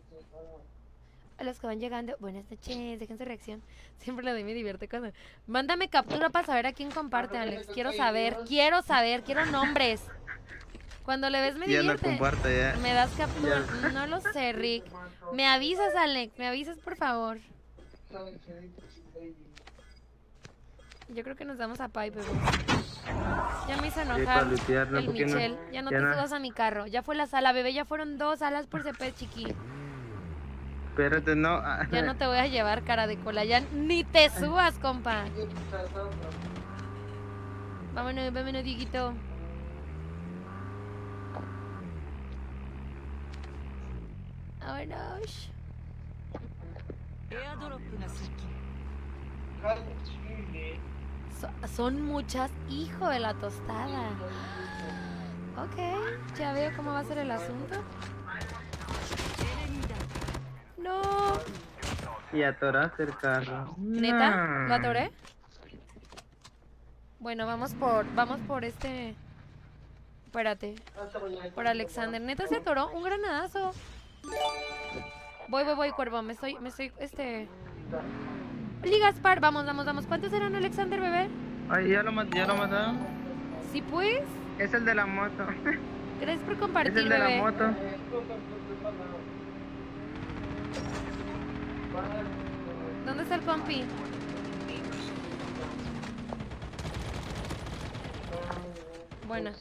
A los que van llegando, buenas noches, déjense reacción. Siempre le doy mi divierte cuando... Mándame captura para saber a quién comparte, Alex. Quiero saber, quiero saber, quiero nombres. Cuando le ves me Ya no divierte. comparto, ya. Me das captura. Ya. No lo sé, Rick. Me avisas, Alex, me avisas, por favor. Yo creo que nos damos a Pipe, bebé. Ya me hizo Sí, para enojar lootearlo, el porque no- Michel. Ya no ya te no- subas a mi carro. Ya fue la sala, bebé. Ya fueron dos alas por C P, chiqui. Espérate, no. ah, Ya no te voy a llevar, cara de cola. Ya ni te subas, compa. Vámonos, vámonos, Dieguito. Vámonos. So- son muchas, hijo de la tostada. Ok, ya veo cómo va a ser el asunto. No. Y atoraste el carro. ¿Neta? No. ¿Lo atoré? Bueno, vamos por, vamos por este. Espérate. Por Alexander. ¿Neta se atoró? Un granadazo. Voy, voy, voy, cuervo. Me estoy, me estoy, este. Oli Gaspar, vamos, vamos, vamos. ¿Cuántos eran, Alexander, bebé? Ay, ya lo, mat- ya lo mataron. Sí, pues. Es el de la moto. Gracias por Es compartir, el de la bebé. moto. ¿Dónde está el compi? Bueno.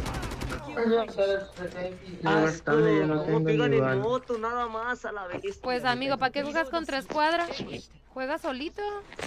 Yo bastante, yo no tengo ni bala. moto, nada más a la vez. Pues, amigo, ¿para qué juegas contra escuadra? Juega solito.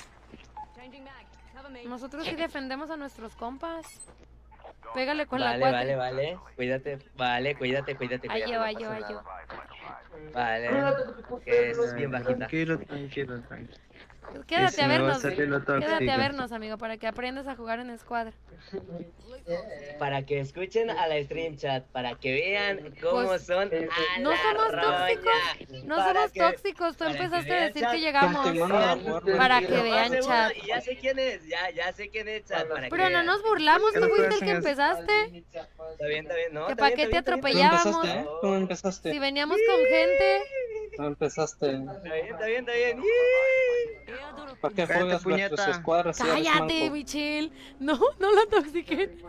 Nosotros sí defendemos a nuestros compas. Pégale con Vale, la cuatro. vale, vale. Cuídate, vale, cuídate, cuídate. Ahí cuídate, yo, no ahí yo, pasa ahí nada. yo. Vale. Que es bien bajita. Tranquilo, tranquilo, tranquilo. Quédate Ese a me va a vernos. salir lo Quédate tóxico. a vernos, amigo, para que aprendas a jugar en escuadra. Para que escuchen a la stream chat, para que vean cómo Pues, son a no la somos roña. tóxicos. No Para somos que- tóxicos. Tú para que empezaste a vean, decir chat. que llegamos. Para que Lo vean, más seguro, chat. Y ya sé quién es, ya, ya sé quién es chat. Para Pero que no vean. nos burlamos. Tú Pero fuiste el tú que haces- empezaste. Está bien, está bien, ¿no? Que está para bien, qué te está bien, está bien. atropellábamos. empezaste, ¿eh? ¿Cómo empezaste? Si veníamos con gente. ¿Cómo empezaste? Está bien, está bien, está bien. ¿Para qué Cállate, juegas puñeta. versus escuadras si eres Cállate, manco? Michelle. No, no lo toxiquen.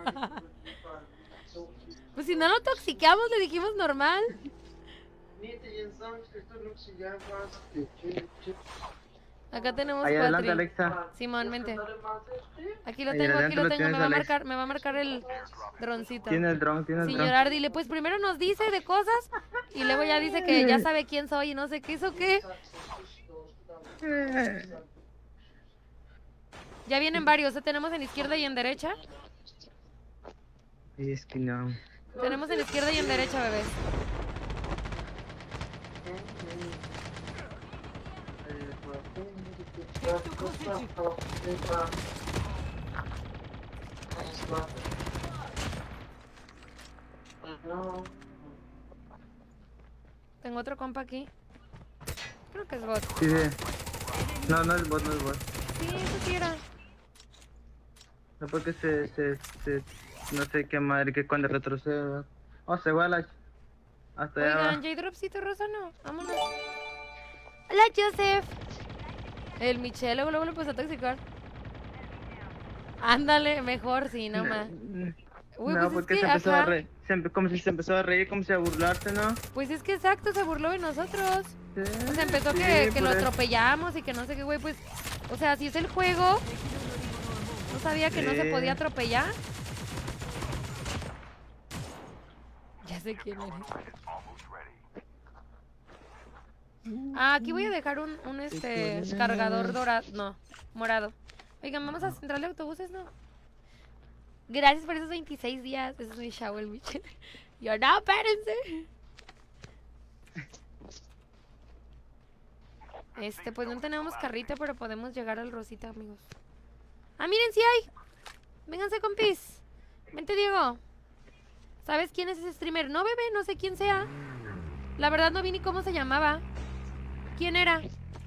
Pues si no lo toxiqueamos, le dijimos normal. Acá tenemos Ahí adelante, cuatro. Alexa. Simón, vente. Aquí lo Ahí tengo, aquí adelante lo lo tengo. tienes, Me va a Alex. marcar, me va a marcar el droncito. Tiene el dron, tiene el dron. Señor Ardi, pues primero nos dice de cosas y luego ya dice que ya sabe quién soy y no sé qué hizo qué. Ya vienen varios, ¿eh? Tenemos en izquierda y en derecha. Y es que no. Tenemos en izquierda y en derecha, bebés. Tengo otro compa aquí. Creo que es bot. Sí, sí. No, no es bot, no es bot. Sí, eso sí era. No, porque se, se, se, no sé qué madre, que cuando retrocede. Oh, se va la... Hasta allá Oigan, va. J-Dropcito rosa no. Vámonos. Hola, Joseph. El Michelle luego, luego lo empezó a toxicar. Ándale, mejor, sí, no más. Uy, No, pues porque es que, se empezó ajá. a reír, se empe- como si se empezó a reír, como si a burlarse, ¿no? Pues es que exacto, se burló de nosotros. Sí, O sea, empezó sí, que, que por lo eso. atropellamos y que no sé qué, güey, pues... O sea, si es el juego... No sabía que no se Sí. podía atropellar. Ya sé quién eres. Ah, aquí voy a dejar un, un este, cargador dorado, no, morado. Oigan, vamos a central de autobuses, ¿no? Gracias por esos veintiséis días. Ese es mi show, el Michelle. Yo, no, espérense. Este, pues no tenemos carrito, pero podemos llegar al Rosita, amigos. Ah, miren, sí hay. Vénganse, compis. Vente, Diego. ¿Sabes quién es ese streamer? No, bebé, no sé quién sea. La verdad no vi ni cómo se llamaba. ¿Quién era?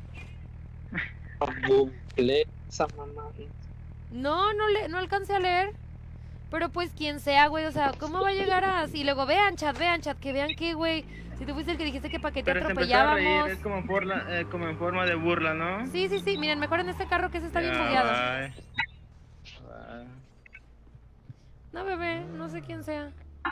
Esa mamá. No, no le, no alcancé a leer. Pero pues quien sea, güey, o sea, ¿cómo va a llegar a...? Y luego vean, chat, vean, chat, que vean que, güey. Si tú fuiste el que dijiste que para qué te Pero se empezó a reír, atropellábamos. es como, en forma, eh, como en forma de burla, ¿no? Sí, sí, sí, miren, mejor en este carro que ese está bien Ya, bugueado. bye. Bye. No, bebé, no sé quién sea.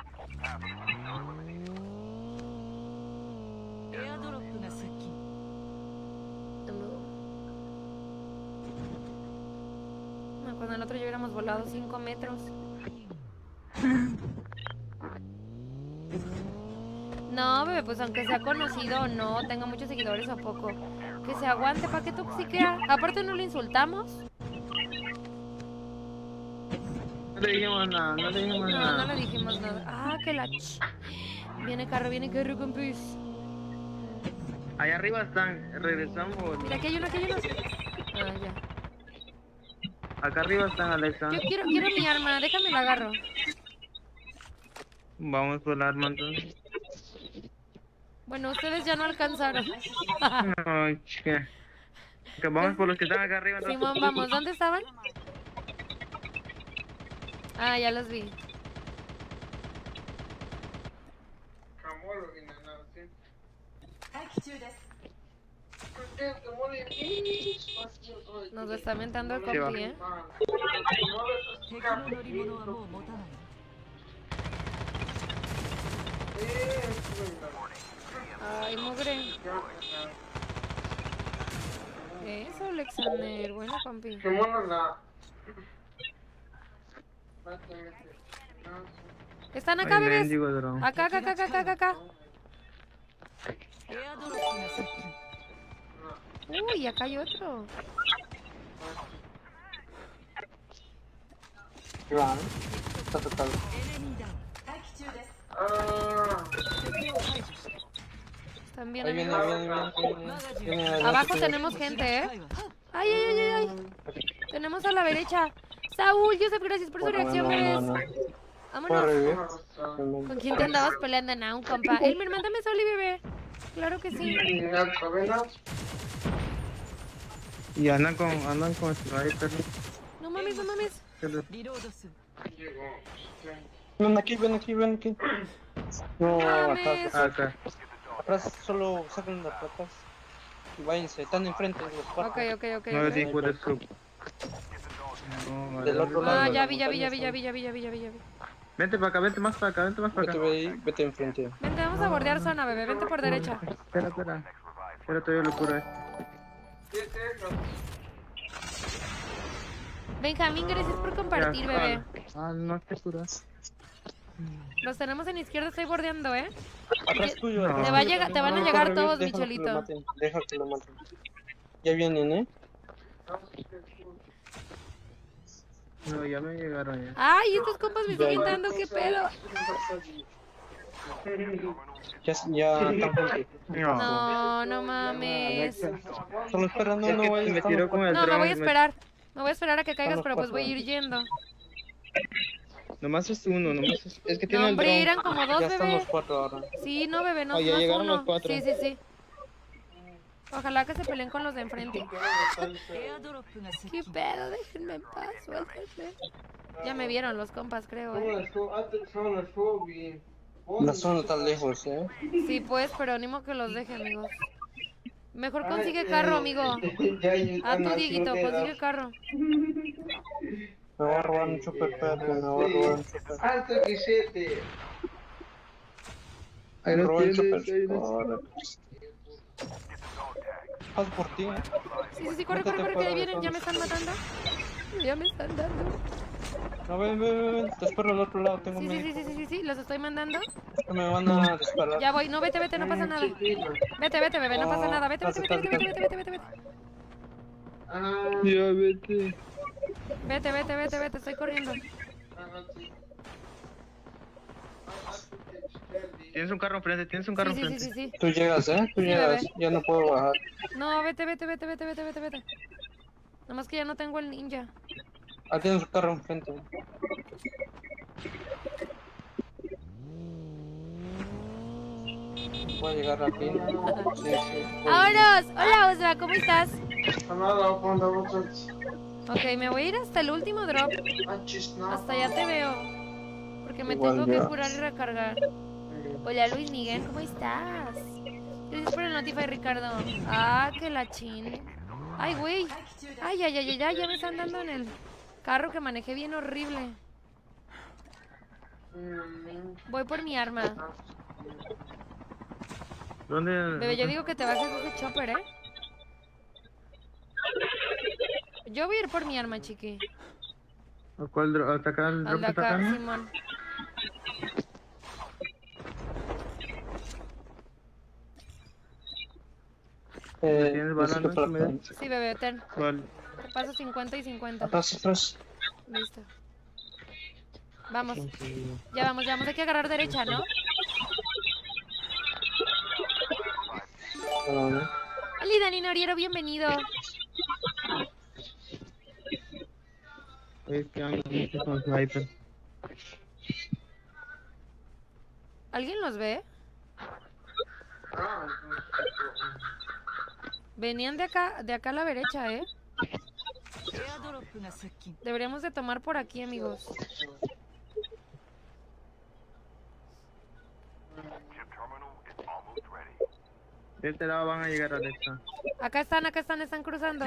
No, cuando el otro ya hubiéramos volado cinco metros. No, bebé, pues aunque sea conocido o no, tenga muchos seguidores o poco, que se aguante, ¿para qué toxiquea? Aparte no le insultamos. No le dijimos nada, no le dijimos No, nada. no le dijimos nada. Ah, que la ch... Viene carro, viene carro, compis. Allá arriba están, regresamos. Mira, aquí hay uno, aquí hay uno. Ah, ya. Acá arriba están, Alexa. Yo quiero, quiero mi arma, déjame la agarro. Vamos por la arma entonces. Bueno, ustedes ya no alcanzaron. No, chica. Que vamos por los que están acá arriba. entonces. Simón, vamos, ¿dónde estaban? Ah, ya los vi. Nos lo está mentando el Sí, va. compi, ¿eh? Ay, mugre. Eso, Alexander. Bueno, compi. ¿Están acá, Ay, bebés? mendigo dron. Acá, acá, acá, acá, acá, acá, acá. Uy, acá hay otro. Iván, está tocado. Están bien, Ahí viene, amigos. viene, viene, viene, viene adelante, Abajo tiene- tenemos gente, ¿eh? Ay, ay, ay, ay, ay. Tenemos a la derecha. Saúl, Joseph, gracias por su Bueno, reacción, no, no, bebés. no. ¿Puedo Vámonos. revivir? ¿Con quién te andabas peleando? Nah, un compa. Elmer, mándame Soli, bebé. Claro que sí. Y andan con, andan con sniper. No mames, no mames. Ven aquí, ven aquí, ven aquí. No, acá, Mames. acá. Acá. Atrás solo sacan las patas. Y váyanse, están enfrente de los Ok, cuatro. ok, ok. No ok. dijo de su. No, Del vale. otro lado. Ah, de ya la vi, ya vi, ya vi, montaña, ya vi, ya vi, ya vi, ya vi, ya vi. Vente para acá, vente más para acá, vente más para Vete acá. ahí, vete enfrente. Vente, vamos a bordear zona, bebé. Vente por derecha. Espera, espera. Espera, todavía lo curo. eh. Benjamín, gracias por compartir, Ya, bebé. Ah, no te curas. Los tenemos en izquierda, estoy bordeando, ¿eh? Atrás tuyo. No. atrás Te, va a tuyo. llegar, te van a No, llegar corre, todos, deja que lo Michelito. maten, Deja que lo maten. Ya vienen, ¿eh? No, ya me llegaron ya. Ay, estos compas me siguen dando, qué pedo. Ya, ya están juntos. No, no mames. Solo esperando Es no que vaya me tiró con el No, me dron. voy a esperar. Me voy a esperar a que caigas, Vamos, pero pues cuatro. voy a ir yendo. Nomás es uno, nomás es... Es que tiene No, el hombre, dron. eran como dos, Ya están bebé. los cuatro ahora. Sí, no, bebé, no, Ah, ya no es llegaron uno. los cuatro. Sí, sí, sí. Ojalá que se peleen con los de enfrente. ¿Qué pedo? Déjenme en paz, suéltenme. Ya me vieron los compas, creo, eh. La zona está lejos, ¿eh? Sí, pues, pero animo que los deje, amigos. Mejor consigue carro, amigo. Ah, tú, Dieguito, consigue carro. Me voy a robar un super espérate, me voy a robar un super. Alto quisete. Ahí Me lo robar un tienes, super. ahí lo- Corre. Haz por ti, ¿eh? Sí, sí, sí, corre, corre, corre, que ahí vienen. Ya me están matando. Ya me están dando. No, ven, ven, ven, ven. Te espero al otro lado, tengo Sí, sí, miedo. sí, sí, sí, sí, sí, los estoy mandando. Que me van a disparar. Ya voy, no, vete, vete, no pasa nada. Vete, vete, bebé, no pasa nada. Vete, vete, vete, vete, vete, vete, vete, vete. Ya, vete. Vete, vete, vete, vete, estoy corriendo. Tienes un carro enfrente, tienes un carro Sí, sí, sí, enfrente. sí, sí. Tú llegas, ¿eh? Tú Sí, llegas. bebé. Ya no puedo bajar. No, vete, vete, vete, vete, vete, vete, vete. Nomás que ya no tengo el ninja. Ah, tienes un carro enfrente. Voy a llegar rápido. Sí, sí. ¡Vámonos! Hola, Osva, ¿cómo estás? Ok, me voy a ir hasta el último drop. Hasta allá te veo. Porque me Igual tengo que yo. curar y recargar. Hola, Luis Miguel, ¿cómo estás? Gracias por el notify, Ricardo. Ah, que la chin. Ay, güey. Ay, ay, ay, ay, ay, ya me están dando en el carro que manejé bien horrible. Voy por mi arma. ¿Dónde? Bebé, yo digo que te bajes de ese chopper, ¿eh? Yo voy a ir por mi arma, chiqui. ¿A cuál drop? ¿Hasta acá el Al drop de que está acá, acá, no? Simón. Eh, ¿Tienes bala, necesito no? para ¿Me das? atrás. Sí, bebé, ten. ¿Cuál? Te paso cincuenta y cincuenta. Atrás, atrás. Listo. Vamos. Ya vamos, ya vamos. Hay que agarrar derecha, ¿no? No, no. Hola, Dani Noriero, bienvenido. Es que ando mucho con sniper. ¿Alguien los ve? Venían de acá, de acá a la derecha, ¿eh? Deberíamos de tomar por aquí, amigos. De este lado van a llegar a Alexa. Acá están, acá están, están cruzando.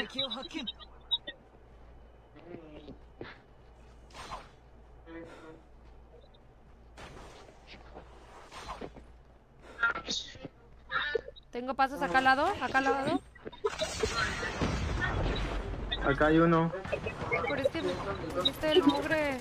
Tengo pasos acá al lado, acá al lado. Acá hay uno. Por este, este el mugre.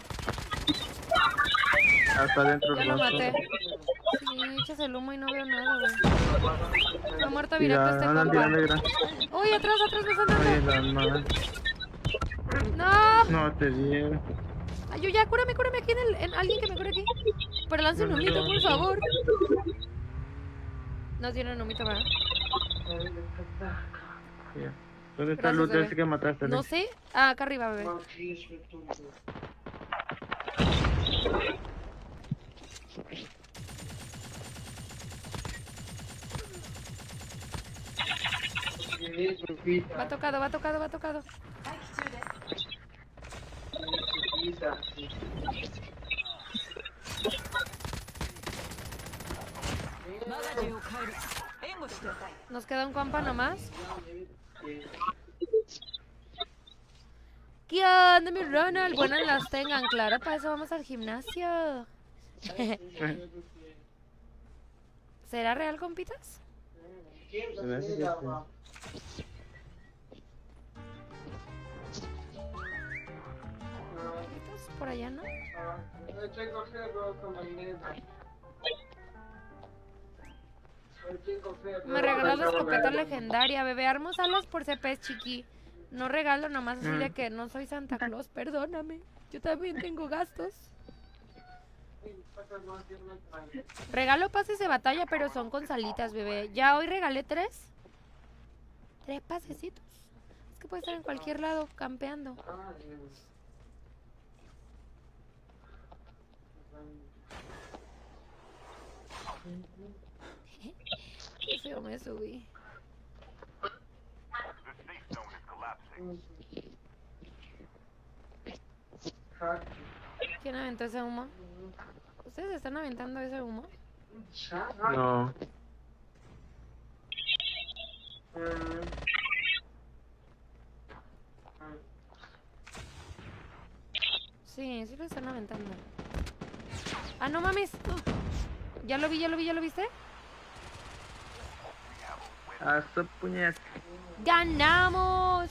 Hasta adentro. Ya lo rostro. maté. Sí, echas el humo y no veo nada, güey. No ha muerto Mira, directo este andan tirando compa. gra- Uy, atrás, atrás me están Ay, dando. la madre. No. No te dieron. Ay, yo ya, cúrame, cúrame aquí en el... En, alguien que me cure aquí. Pero lance un humito, por favor. Nos dieron humito, ¿verdad? Ya. ¿Dónde está el Gracias, loot bebé. ese que mataste? No sé. Ah, acá arriba, bebé. Va tocado, va tocado, va tocado. Nos queda un compa nomás. ¿Qué onda, mi Ronald? Bueno, las tengan, claro, para eso vamos al gimnasio. ¿Será real, compitas? Se me hace que sí. por allá, ¿no? Me regalas la escopeta legendaria, bebé. Armos alas por C Ps, chiqui. No regalo nomás así de que no soy Santa Claus, perdóname. Yo también tengo gastos. Regalo pases de batalla, pero son con salitas, bebé. Ya hoy regalé tres. Tres pasecitos. Es que puede estar en cualquier lado campeando. Qué feo me subí. ¿Quién aventó ese humo? ¿Ustedes están aventando ese humo? No. Sí, sí lo están aventando. Ah, no mames. Ya lo vi, ya lo vi, ya lo viste. A su puñet. ¡Ganamos!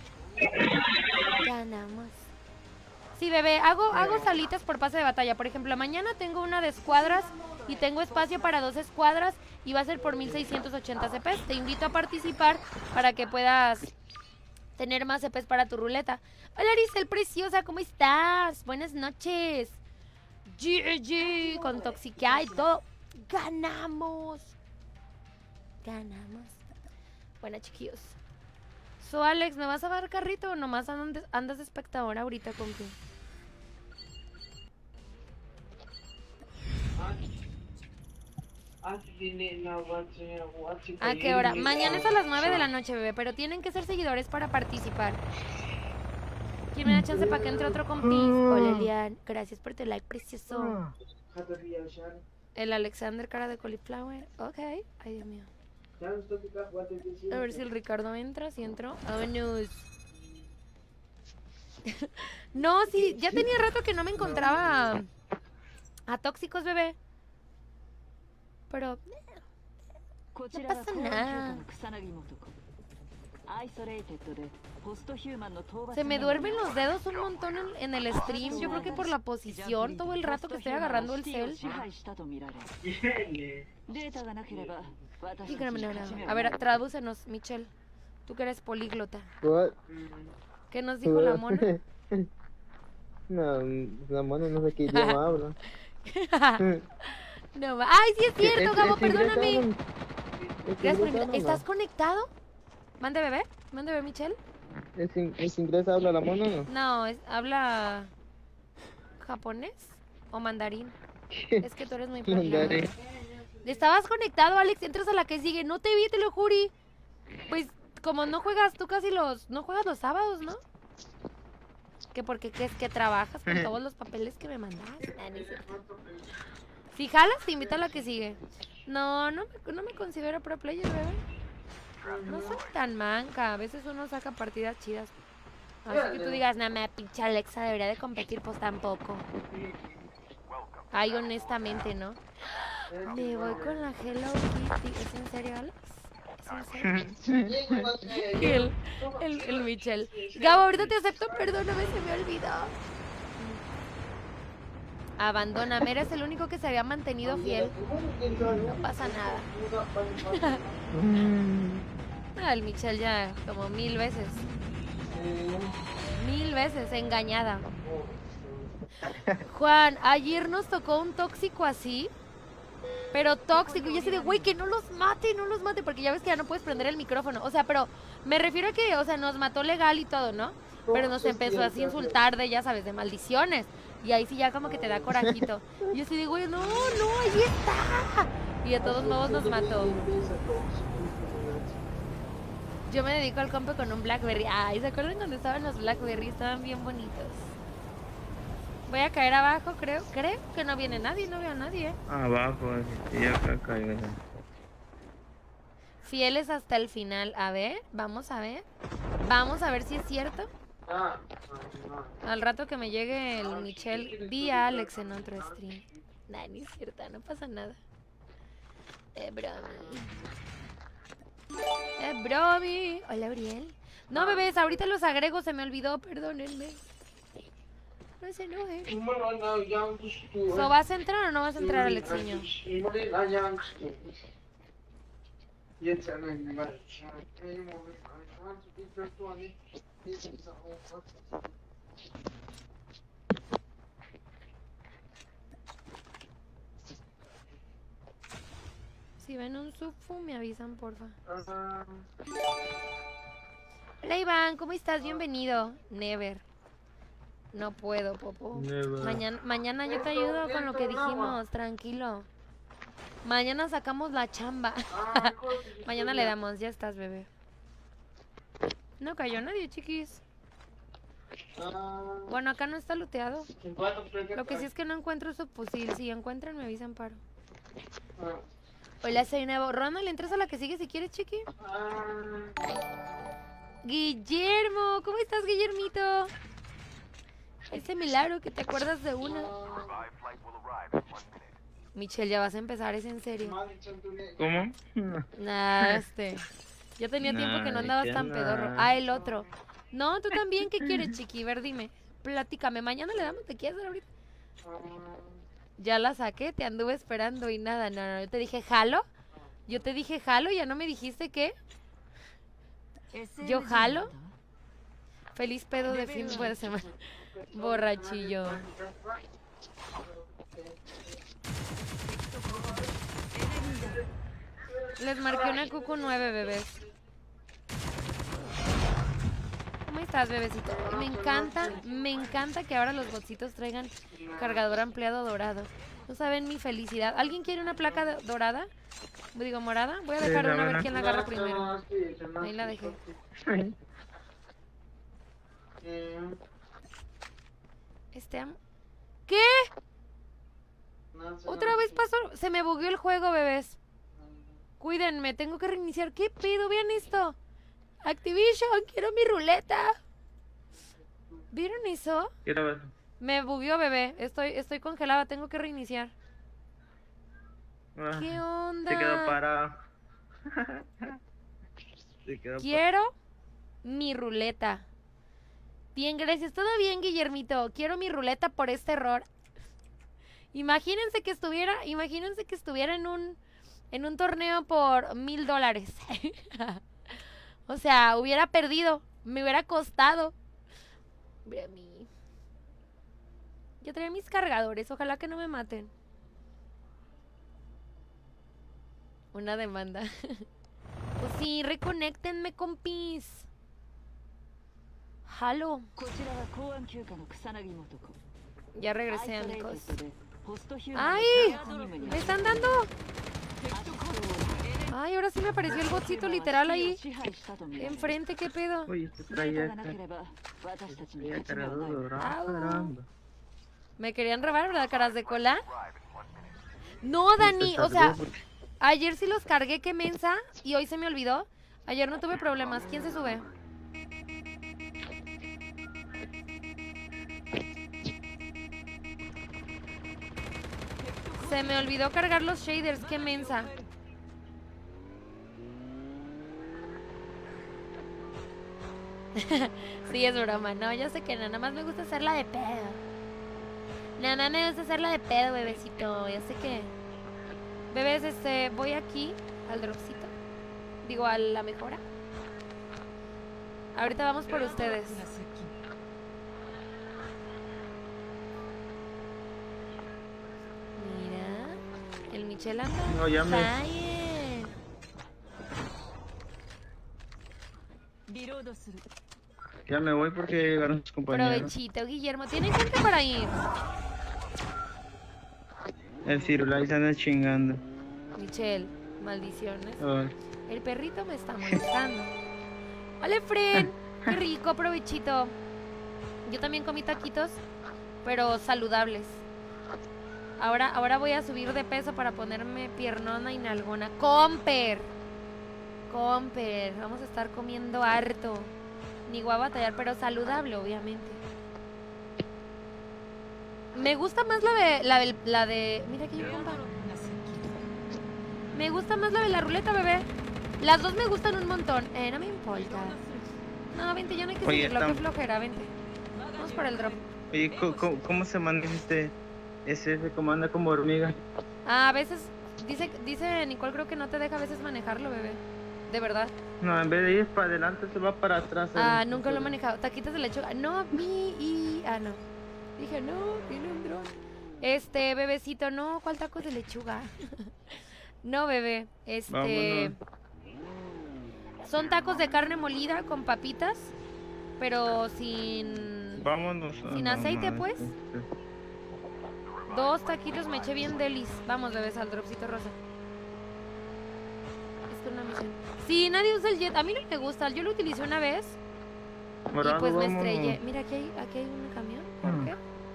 Ganamos. Sí, bebé, hago, hago salitas por pase de batalla. Por ejemplo, mañana tengo una de escuadras y tengo espacio para dos escuadras y va a ser por mil seiscientos ochenta C Ps. Te invito a participar para que puedas tener más C Ps para tu ruleta. Hola, Aricel preciosa, ¿cómo estás? Buenas noches. G G con Toxica y todo. ¡Ganamos! Ganamos. Bueno, chiquillos. So, Alex, ¿me vas a dar carrito o nomás andas, andas de espectador ahorita, compi? ¿A qué hora? Mañana es a las nueve de la noche, bebé, pero tienen que ser seguidores para participar. ¿Quién me da chance para que entre otro compi? Hola, Elian. Gracias por tu like, precioso. El Alexander, cara de cauliflower. Ok. Ay, Dios mío. A ver si el Ricardo entra, si entró. Vámonos. No, sí, ya tenía rato que no me encontraba a, a tóxicos, bebé. Pero no pasa nada. Se me duermen los dedos un montón en, en el stream. Yo creo que por la posición, todo el rato que estoy agarrando el cel. A ver, tradúcenos, Michelle. Tú que eres políglota. What? ¿Qué nos dijo la mona? No, la mona no sé qué idioma habla. No, ay, sí es cierto, Es- Gabo, es inglés, perdóname. hablan. Es Gracias por inglés, invitar. habla. ¿Estás conectado? ¿Mande bebé? ¿Mande bebé, Michelle? ¿Es, in- ¿Es inglés habla la mona o no? No, es- habla japonés o mandarín. Es que tú eres muy Mandarín. políglota. Estabas conectado, Alex. Entras a la que sigue. No te vi, te lo juro. Pues como no juegas, tú casi los... No juegas los sábados, ¿no? Que porque crees que trabajas con todos los papeles que me mandas. Ah, no es cierto. Si jalas, te invito a la que sigue. No, no me, no me considero pro player, bebé. No soy tan manca. A veces uno saca partidas chidas. Así que tú digas, nah, me pinche Alexa debería de competir, pues tampoco. Ay, honestamente, ¿no? Me voy con la Hello Kitty. ¿Es en serio, Alex? ¿Es en serio? el, el, el Michelle. Gabo, ahorita te acepto, perdóname, se me olvidó. Abandóname, eres el único que se había mantenido fiel. No pasa nada. Ah, el Michelle ya como mil veces. Mil veces engañada. Juan, ayer nos tocó un tóxico así. Pero tóxico, y así de, güey, que no los mate, no los mate, porque ya ves que ya no puedes prender el micrófono. O sea, pero me refiero a que, o sea, nos mató legal y todo, ¿no? Pero nos empezó así a insultar de, ya sabes, de maldiciones. Y ahí sí ya como que te da corajito. Y yo así de, güey, no, no, ahí está. Y de todos modos nos mató. Yo me dedico al compo con un Blackberry. Ay, ¿se acuerdan cuando estaban los Blackberry? Estaban bien bonitos. Voy a caer abajo, creo. Creo que no viene nadie, no veo a nadie, ¿eh? Abajo, y acá caigo. Fieles hasta el final. A ver, vamos a ver. Vamos a ver si es cierto. Al rato que me llegue el Michelle, vi a Alex en otro stream. Nah, ni es cierto, no pasa nada. Eh, bromi. Eh, bromi. Hola, Uriel. No, bebés, ahorita los agrego, se me olvidó, perdónenme. No se enoje. So, ¿vas a entrar o no vas a entrar, Alexiño? Si ven un subfu, me avisan, porfa. Hola, Iván, ¿cómo estás? Bienvenido. Never. No puedo, Popo. Never. Mañana, mañana yo te ayudo con lo que dijimos, tranquilo. Mañana sacamos la chamba. Mañana le damos, ya estás, bebé. No cayó nadie, chiquis. Bueno, acá no está looteado. Lo que sí es que no encuentro su fusil. Si encuentran, me avisan, paro. Hola, soy nuevo. Ronald, ¿entras a la que sigue si quieres, chiqui? Guillermo, ¿cómo estás, Guillermito? Ese milagro que te acuerdas de una. Michelle, ya vas a empezar, ¿es en serio? ¿Cómo? Nah, este. Yo tenía tiempo que no andabas tan pedorro. Ah, el otro. No, tú también, ¿qué quieres, chiqui? Ver, dime. Platícame, mañana le damos, ¿te quieres dar ahorita? Ya la saqué, te anduve esperando y nada, no, no, yo te dije jalo. Yo te dije jalo, ya no me dijiste qué. Yo jalo. Feliz pedo de fin de semana. Borrachillo. Les marqué una cucu nueve, bebés. ¿Cómo estás, bebecito? Me encanta, me encanta que ahora los botsitos traigan cargador ampliado dorado. No saben mi felicidad. ¿Alguien quiere una placa de- dorada? Digo, morada. Voy a dejar una a ver quién la agarra primero. Ahí la dejé. Este am- ¿Qué? Otra vez pasó. Se me bugueó el juego, bebés. Cuídenme, tengo que reiniciar. ¿Qué pedo? Vean esto. Activision, quiero mi ruleta. ¿Vieron eso? Quiero ver. Me bugueó, bebé. Estoy, estoy congelada, tengo que reiniciar. Ah, ¿Qué onda? Se quedó parado. Se quedó Quiero mi ruleta. Bien, gracias. Todo bien, Guillermito. Quiero mi ruleta por este error. Imagínense que estuviera, imagínense que estuviera en un, en un torneo por mil dólares. O sea, hubiera perdido. Me hubiera costado. Mira mí. Yo traía mis cargadores. Ojalá que no me maten. Una demanda. Pues sí, reconéctenme, compis. Halo. Ya regresé, amigos. ¡Ay! ¡Me están dando! Ay, ahora sí me apareció el botcito literal ahí enfrente, ¿qué pedo? Uy, este traía este cargador dorado, caramba. Me querían robar, ¿verdad, caras de cola? No, Dani, o sea, ayer sí los cargué, qué mensa, y hoy se me olvidó. Ayer no tuve problemas. ¿Quién se sube? Se me olvidó cargar los shaders, qué mensa. Sí, es broma, no, yo sé que no, nada más me gusta hacerla de pedo. Nada más me gusta hacerla de pedo, bebecito, yo sé que... Bebés, este, voy aquí al dropcito. Digo, a la mejora. Ahorita vamos por ustedes. Mira, el Michel anda. No, ya me- Está bien. Ya me voy porque llegaron sus compañeros. Provechito, Guillermo. ¿Tienen gente para ir? El Firulais anda chingando. Michelle, maldiciones. Oh. El perrito me está molestando. Hola, Fred. Qué rico, provechito. Yo también comí taquitos, pero saludables. Ahora, ahora voy a subir de peso para ponerme piernona y nalgona. Comper. Comper. Vamos a estar comiendo harto. Ni voy a batallar, pero saludable, obviamente. Me gusta más la de... La de... La de mira que yo compa. Me gusta más la de la ruleta, bebé. Las dos me gustan un montón. Eh, no me importa. No, vente, ya no hay que Oye, seguirlo, está- qué flojera, vente. Vamos por el drop. Oye, ¿cómo, cómo- cómo se maneja este S F? ¿Cómo anda como hormiga? Ah, a veces, dice, dice Nicole, creo que no te deja a veces manejarlo, bebé. De verdad. No, en vez de ir para adelante se va para atrás. Ah, el- nunca lo he manejado. Taquitos de lechuga. No, mi y. Ah, no. Dije, no, tiene un dron. Este, bebecito, no, ¿cuál tacos de lechuga? No, bebé. Este. Vámonos. Son tacos de carne molida con papitas, pero sin. Vámonos. Sin ah, aceite, no, pues. este, Dos taquitos me eché bien delis. Vamos, bebés, al dropcito rosa. Es que una misión. Sí, nadie usa el jet. A mí no me gusta. Yo lo utilicé una vez Morado, y pues me vámonos. estrellé. Mira, aquí hay, aquí hay un camión. ¿Por Mm. qué?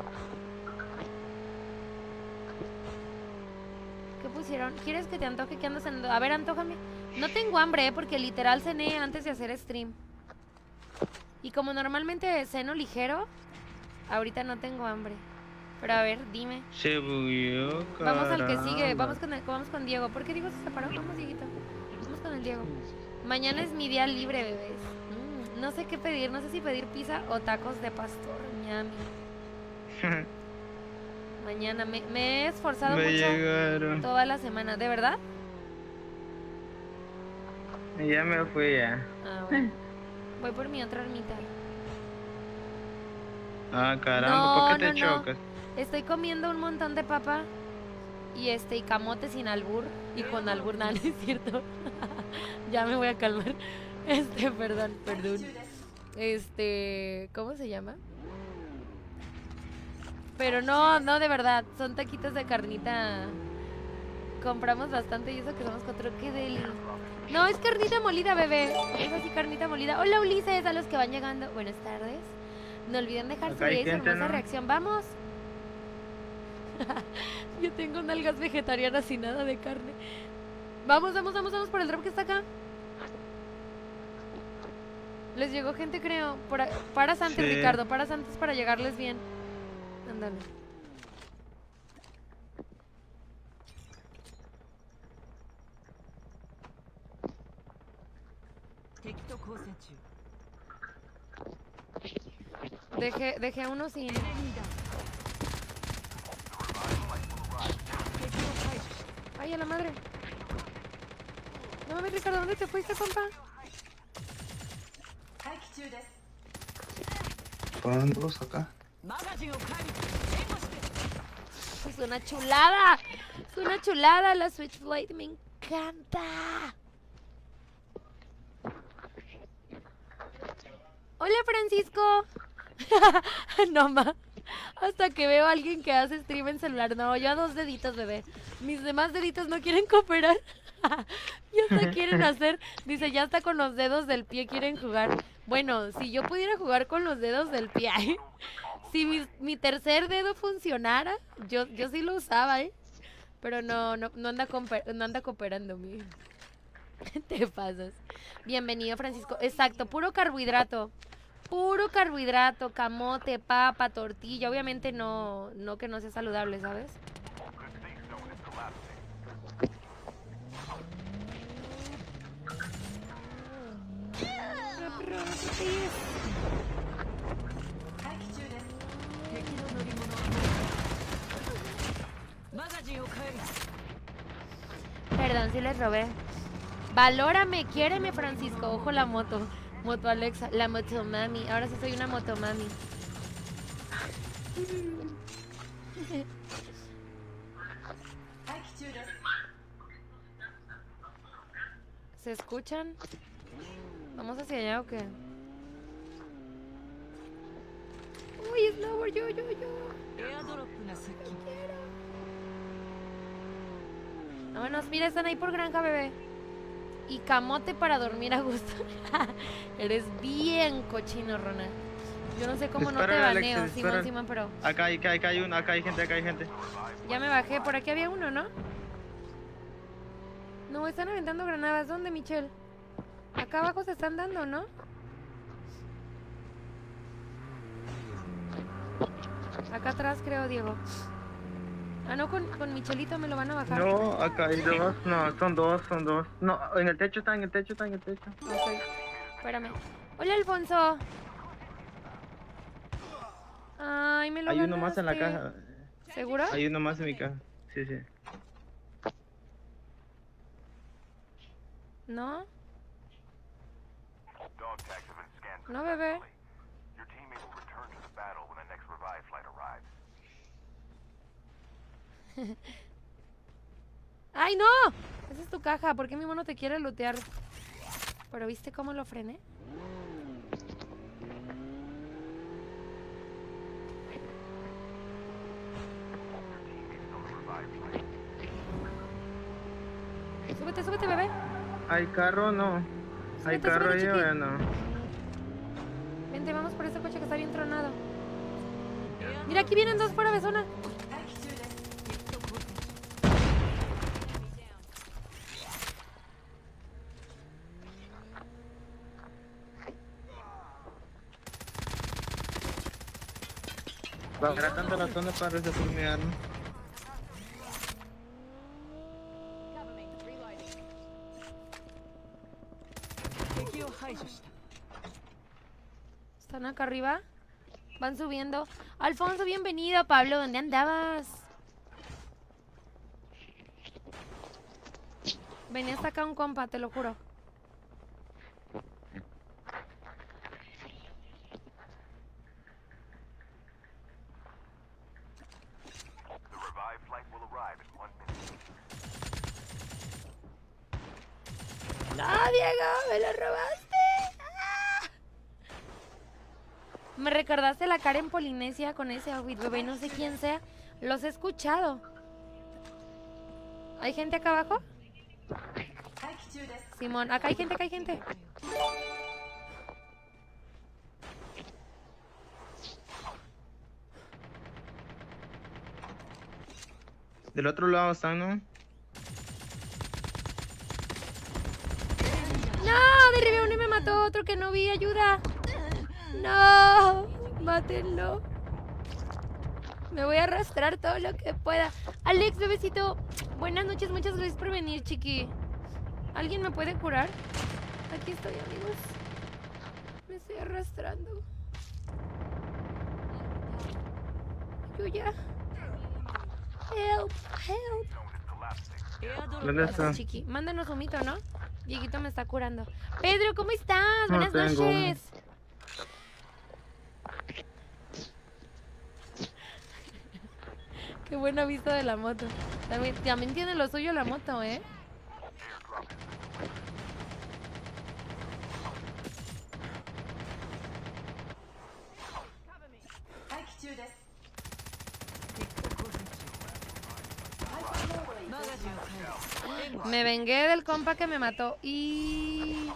¿Qué pusieron? ¿Quieres que te antoje? ¿Qué andas cenando? A ver, antójame. No tengo hambre, ¿eh? Porque literal cené antes de hacer stream. Y como normalmente ceno ligero, ahorita no tengo hambre. Pero a ver, dime. Se bugueó, Vamos al que sigue. caramba. Vamos con, el- vamos con Diego. ¿Por qué Diego se separó? Vamos, Dieguito. Vamos con el Diego. Mañana es mi día libre, bebés. Mm, no sé qué pedir. No sé si pedir pizza o tacos de pastor. Ñami. Mañana me, me he esforzado Me mucho llegaron. toda la semana. ¿De verdad? Ya me fui ya. Ah, bueno. Voy por mi otra ermita. Ah, caramba, No, ¿por qué te no, no. chocas? Estoy comiendo un montón de papa y este y camote sin albur y con albur, nada, no es cierto. Ya me voy a calmar. Este, perdón, perdón. Este, ¿cómo se llama? Pero no, no, de verdad, son taquitos de carnita. Compramos bastante y eso que somos cuatro, qué deli. No, es carnita molida, bebé. Es así, carnita molida. Hola, Ulises, a los que van llegando. Buenas tardes. No olviden dejar su Acá hay like y su gente, hermosa ¿no? reacción. ¡Vamos! Yo tengo nalgas vegetarianas y nada de carne. Vamos, vamos, vamos, vamos por el drop que está acá. Les llegó gente, creo. Por a- Paras antes, Sí. Ricardo. Paras antes para llegarles bien. Ándale. Dejé, dejé uno sin. Ay, a la madre. No mames, Ricardo, ¿dónde te fuiste, compa? Ponlos acá. Es una chulada. Es una chulada la Switchblade. Me encanta. Hola, Francisco. No, ma. Hasta que veo a alguien que hace stream en celular. No, yo a dos deditos, bebé. Mis demás deditos no quieren cooperar. Ya hasta quieren hacer. Dice, ya hasta con los dedos del pie quieren jugar. Bueno, si yo pudiera jugar con los dedos del pie, ¿eh? Si mi, mi tercer dedo funcionara, yo, yo sí lo usaba, ¿eh? Pero no, no, no anda, compa- no anda cooperando, mi. Te pasas. Bienvenido, Francisco. Exacto, puro carbohidrato. Puro carbohidrato, camote, papa, tortilla. Obviamente no, no que no sea saludable, ¿sabes? Perdón si les robé. Valórame, quiéreme, Francisco. Ojo la moto. Moto Alexa, la motomami. Ahora sí soy una motomami. ¿Se escuchan? ¿Vamos hacia allá o qué? Uy, Snowboard, yo, yo, yo. Vámonos, mira, están ahí por granja, bebé. Y camote para dormir a gusto. Eres bien cochino, Ronald. Yo no sé cómo no te Espera, Alex, baneo, espera. Simón, Simón, pero Acá hay, acá hay, acá hay uno, acá hay gente, acá hay gente. ya me bajé. Por aquí había uno, ¿no? No, están aventando granadas. ¿Dónde, Michelle? Acá abajo se están dando, ¿no? Acá atrás creo, Diego. Ah, no, con, con Michelito me lo van a bajar. No, acá hay dos, no, son dos, son dos. No, en el techo está, en el techo está, en el techo. Ok, espérame. Hola, Alfonso. Ay, me lo Hay uno más en la ganaste. caja. ¿Seguro? Hay uno más en mi caja. Sí, sí. ¿No? Dog tags have been scanned No, bebé. successfully. Your teammate will return to the battle when the next revive flight arrives. ¡Ay, no! Esa es tu caja. ¿Por qué mi mono te quiere lootear? ¿Pero viste cómo lo frené? Súbete, súbete, bebé. ¿Hay carro o no? ¿Hay Súbete, carro súbete, ahí chiqui. o no? Vente, vamos por ese coche que está bien tronado. Mira, aquí vienen dos fuera de zona. Bajará tanto la zona para desaformearlo. Están acá arriba. Van subiendo. Alfonso, bienvenido. Pablo, ¿dónde andabas? Venía hasta acá un compa, te lo juro. The revive flight will arrive in one minute. ¡No, Diego! ¡Me lo robaste! ¡Ah! Me recordaste la cara en Polinesia con ese outfit, bebé. No sé quién sea. Los he escuchado. ¿Hay gente acá abajo? Simón, acá hay gente, acá hay gente. Del otro lado están, ¿no? ¡No! Derribé uno y me mató otro que no vi. ¡Ayuda! ¡No! ¡Mátenlo! Me voy a arrastrar todo lo que pueda. Alex, bebecito. Buenas noches. Muchas gracias por venir, chiqui. ¿Alguien me puede curar? Aquí estoy, amigos. Me estoy arrastrando. Yuya. Help, help. ¿Dónde está? Chiqui, mándanos un mito, ¿no? Dieguito me está curando. Pedro, ¿cómo estás? No Buenas tengo. noches. Qué buena vista de la moto. También, también tiene lo suyo la moto, ¿eh? Me vengué del compa que me mató y...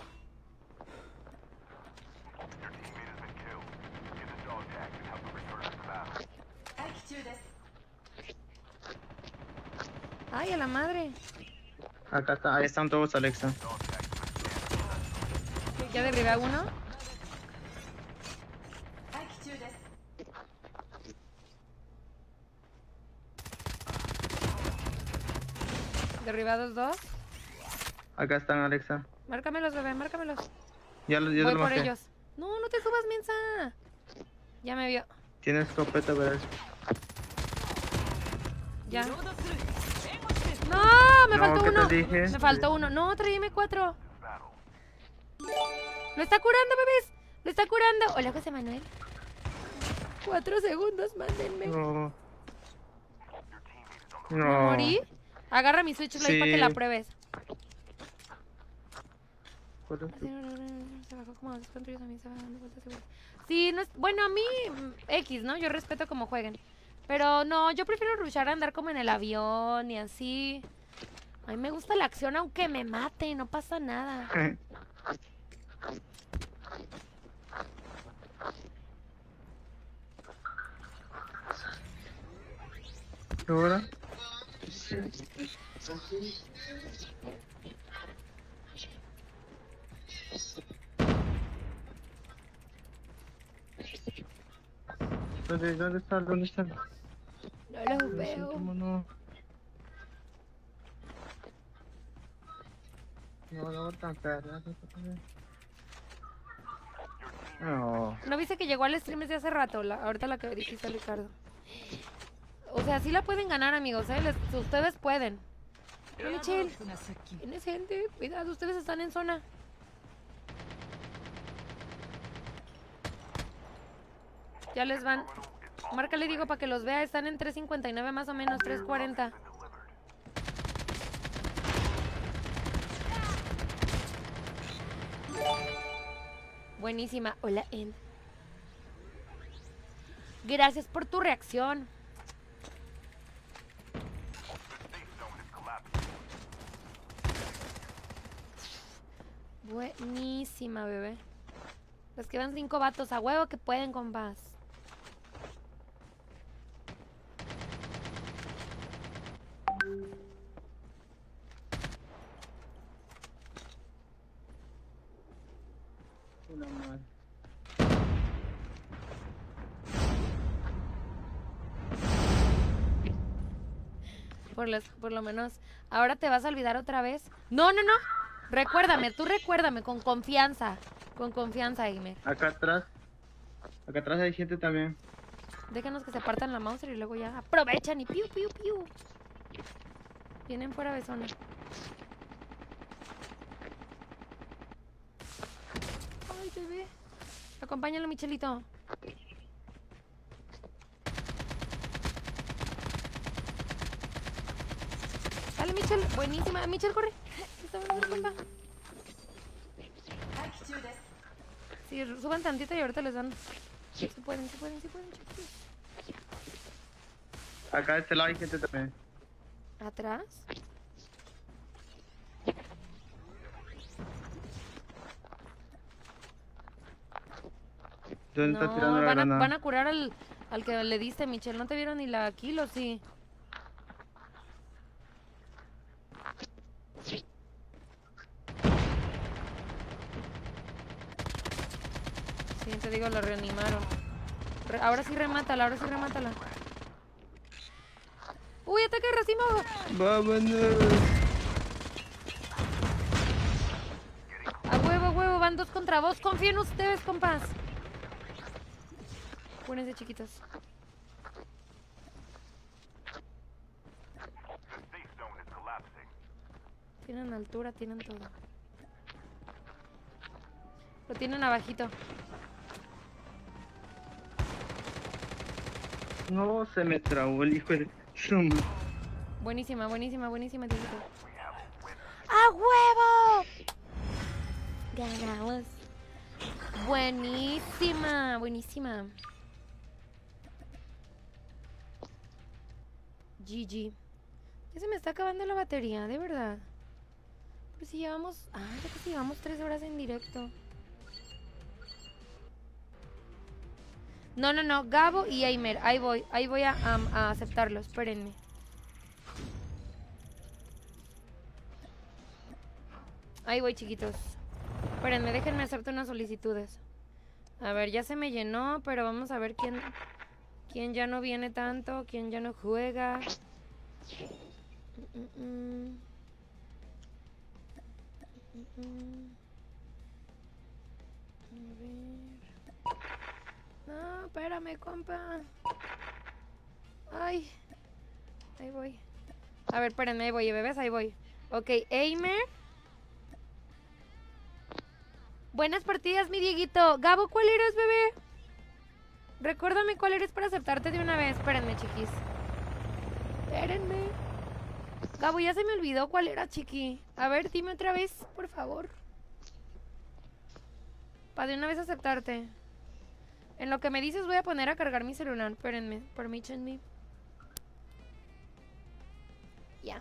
Ay, a la madre. Acá está, ahí están todos, Alexa. Ya derribé a uno. Derribados dos. Acá están, Alexa. Márcamelos, bebé, márcamelos. Ya, lo- ya Voy lo por marqué. ellos. No, no te subas, mensa. Ya me vio. Tienes escopeta, ¿verdad? Ya. No, me No, faltó ¿qué te uno. dije? Me faltó uno. No, traí M cuatro. Lo está curando, bebés. Lo está curando. Hola, José Manuel. Cuatro segundos, mándenme. No. ¿Me No. morí? Agarra mi Switch Lite Sí. para que la pruebes. ¿Cuál es tu- Se bajó como a dos controllos, a mí se va dando vueltas igual. Sí, no es... bueno, a mí mm, X, ¿no? Yo respeto como jueguen. Pero no, yo prefiero rushar a andar como en el avión y así. A mí me gusta la acción aunque me mate, no pasa nada. ¿Qué hora? ¿Dónde, dónde está? ¿Dónde está? No los veo. ¿Cómo no? No, no, tan tarde. No. ¿No viste que llegó al stream desde hace rato? La, ahorita la que dijiste, Ricardo. O sea, sí la pueden ganar, amigos, ¿eh? Les- ustedes pueden. No, Michelle. Tienes gente. Cuidado, ustedes están en zona. Ya les van. Marca, le digo para que los vea. Están en tres cincuenta y nueve más o menos, tres cuarenta. Buenísima. Hola, En. Gracias por tu reacción. Buenísima, bebé. Les quedan cinco vatos. A huevo que pueden, compás. Una más. Por, los- por lo menos. ¿Ahora te vas a olvidar otra vez? No, no, no. Recuérdame, tú recuérdame, con confianza. Con confianza, Aimer. Acá atrás. Acá atrás hay gente también. Déjanos que se partan la Mauser y luego ya aprovechan y piu, piu, piu. Vienen fuera de zona. Ay, bebé. Acompáñalo, Michelito. Dale, Michel. Buenísima. Michel, corre. Está bueno, compa. Sí, suban tantito y ahorita les dan. Sí pueden, sí pueden, sí pueden, chicos. Acá de este lado hay gente también. ¿Atrás? ¿Dónde está No, tirando la van a, granada? van a curar al, al que le diste, Michelle. ¿No te vieron ni la kill o sí? Sí, te digo, lo reanimaron. Re- ahora sí remátala, ahora sí remátala. ¡Uy, ataque de racimo! ¡Vámonos! A huevo, a huevo, van dos contra vos. Confío en ustedes, compas. Pónganse, chiquitos. Tienen altura, tienen todo. Lo tienen abajito. No, se me trabó el hijo de... Shum. Buenísima, buenísima, buenísima, Dieguito. ¡A huevo! Ganamos. Buenísima, buenísima. G G. Ya se me está acabando la batería, de verdad. Pero si llevamos... Ah, ya casi llevamos tres horas en directo. No, no, no. Gabo y Aimer. Ahí voy. Ahí voy a, a, a aceptarlo. Espérenme. Ahí voy, chiquitos. Espérenme, déjenme hacerte unas solicitudes. A ver, ya se me llenó, pero vamos a ver quién... Quién ya no viene tanto, quién ya no juega. Mm, mm, mm. Mm, mm. A ver. No, espérame, compa. Ay. Ahí voy. A ver, espérenme, ahí voy, bebés, ahí voy. Ok, Aimer. Buenas partidas, mi Dieguito. Gabo, ¿cuál eres, bebé? Recuérdame cuál eres para aceptarte de una vez. Espérenme, chiquis. Espérenme. Gabo, ya se me olvidó cuál era, chiqui. A ver, dime otra vez, por favor. Para de una vez aceptarte. En lo que me dices voy a poner a cargar mi celular. Espérenme, permítanme. Ya.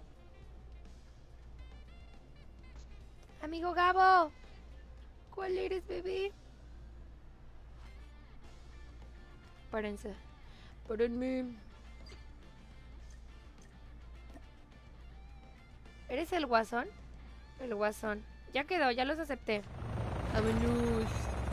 Amigo Gabo. ¿Cuál eres, bebé? Espérense. Espérenme. ¿Eres el guasón? El guasón. Ya quedó, ya los acepté. Vámonos.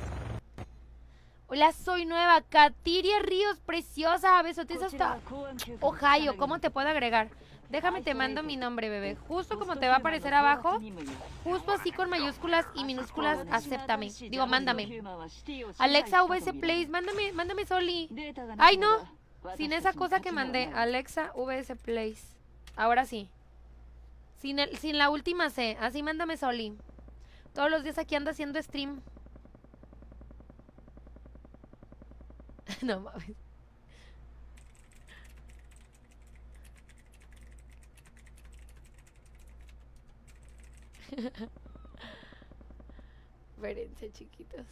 Hola, soy nueva. Katiria Ríos, preciosa. Besotes hasta Ohio. ¿Cómo te puedo agregar? Déjame te mando mi nombre, bebé. Justo como te va a aparecer abajo. Justo así con mayúsculas y minúsculas, acéptame. Digo, mándame. Alexa V S Plays, mándame, mándame Soli. Ay, no. Sin esa cosa que mandé. Alexa V S Plays. Ahora sí. Sin, el, sin la última C. Así mándame Soli. Todos los días aquí ando haciendo stream. No mames. Espérense, chiquitos.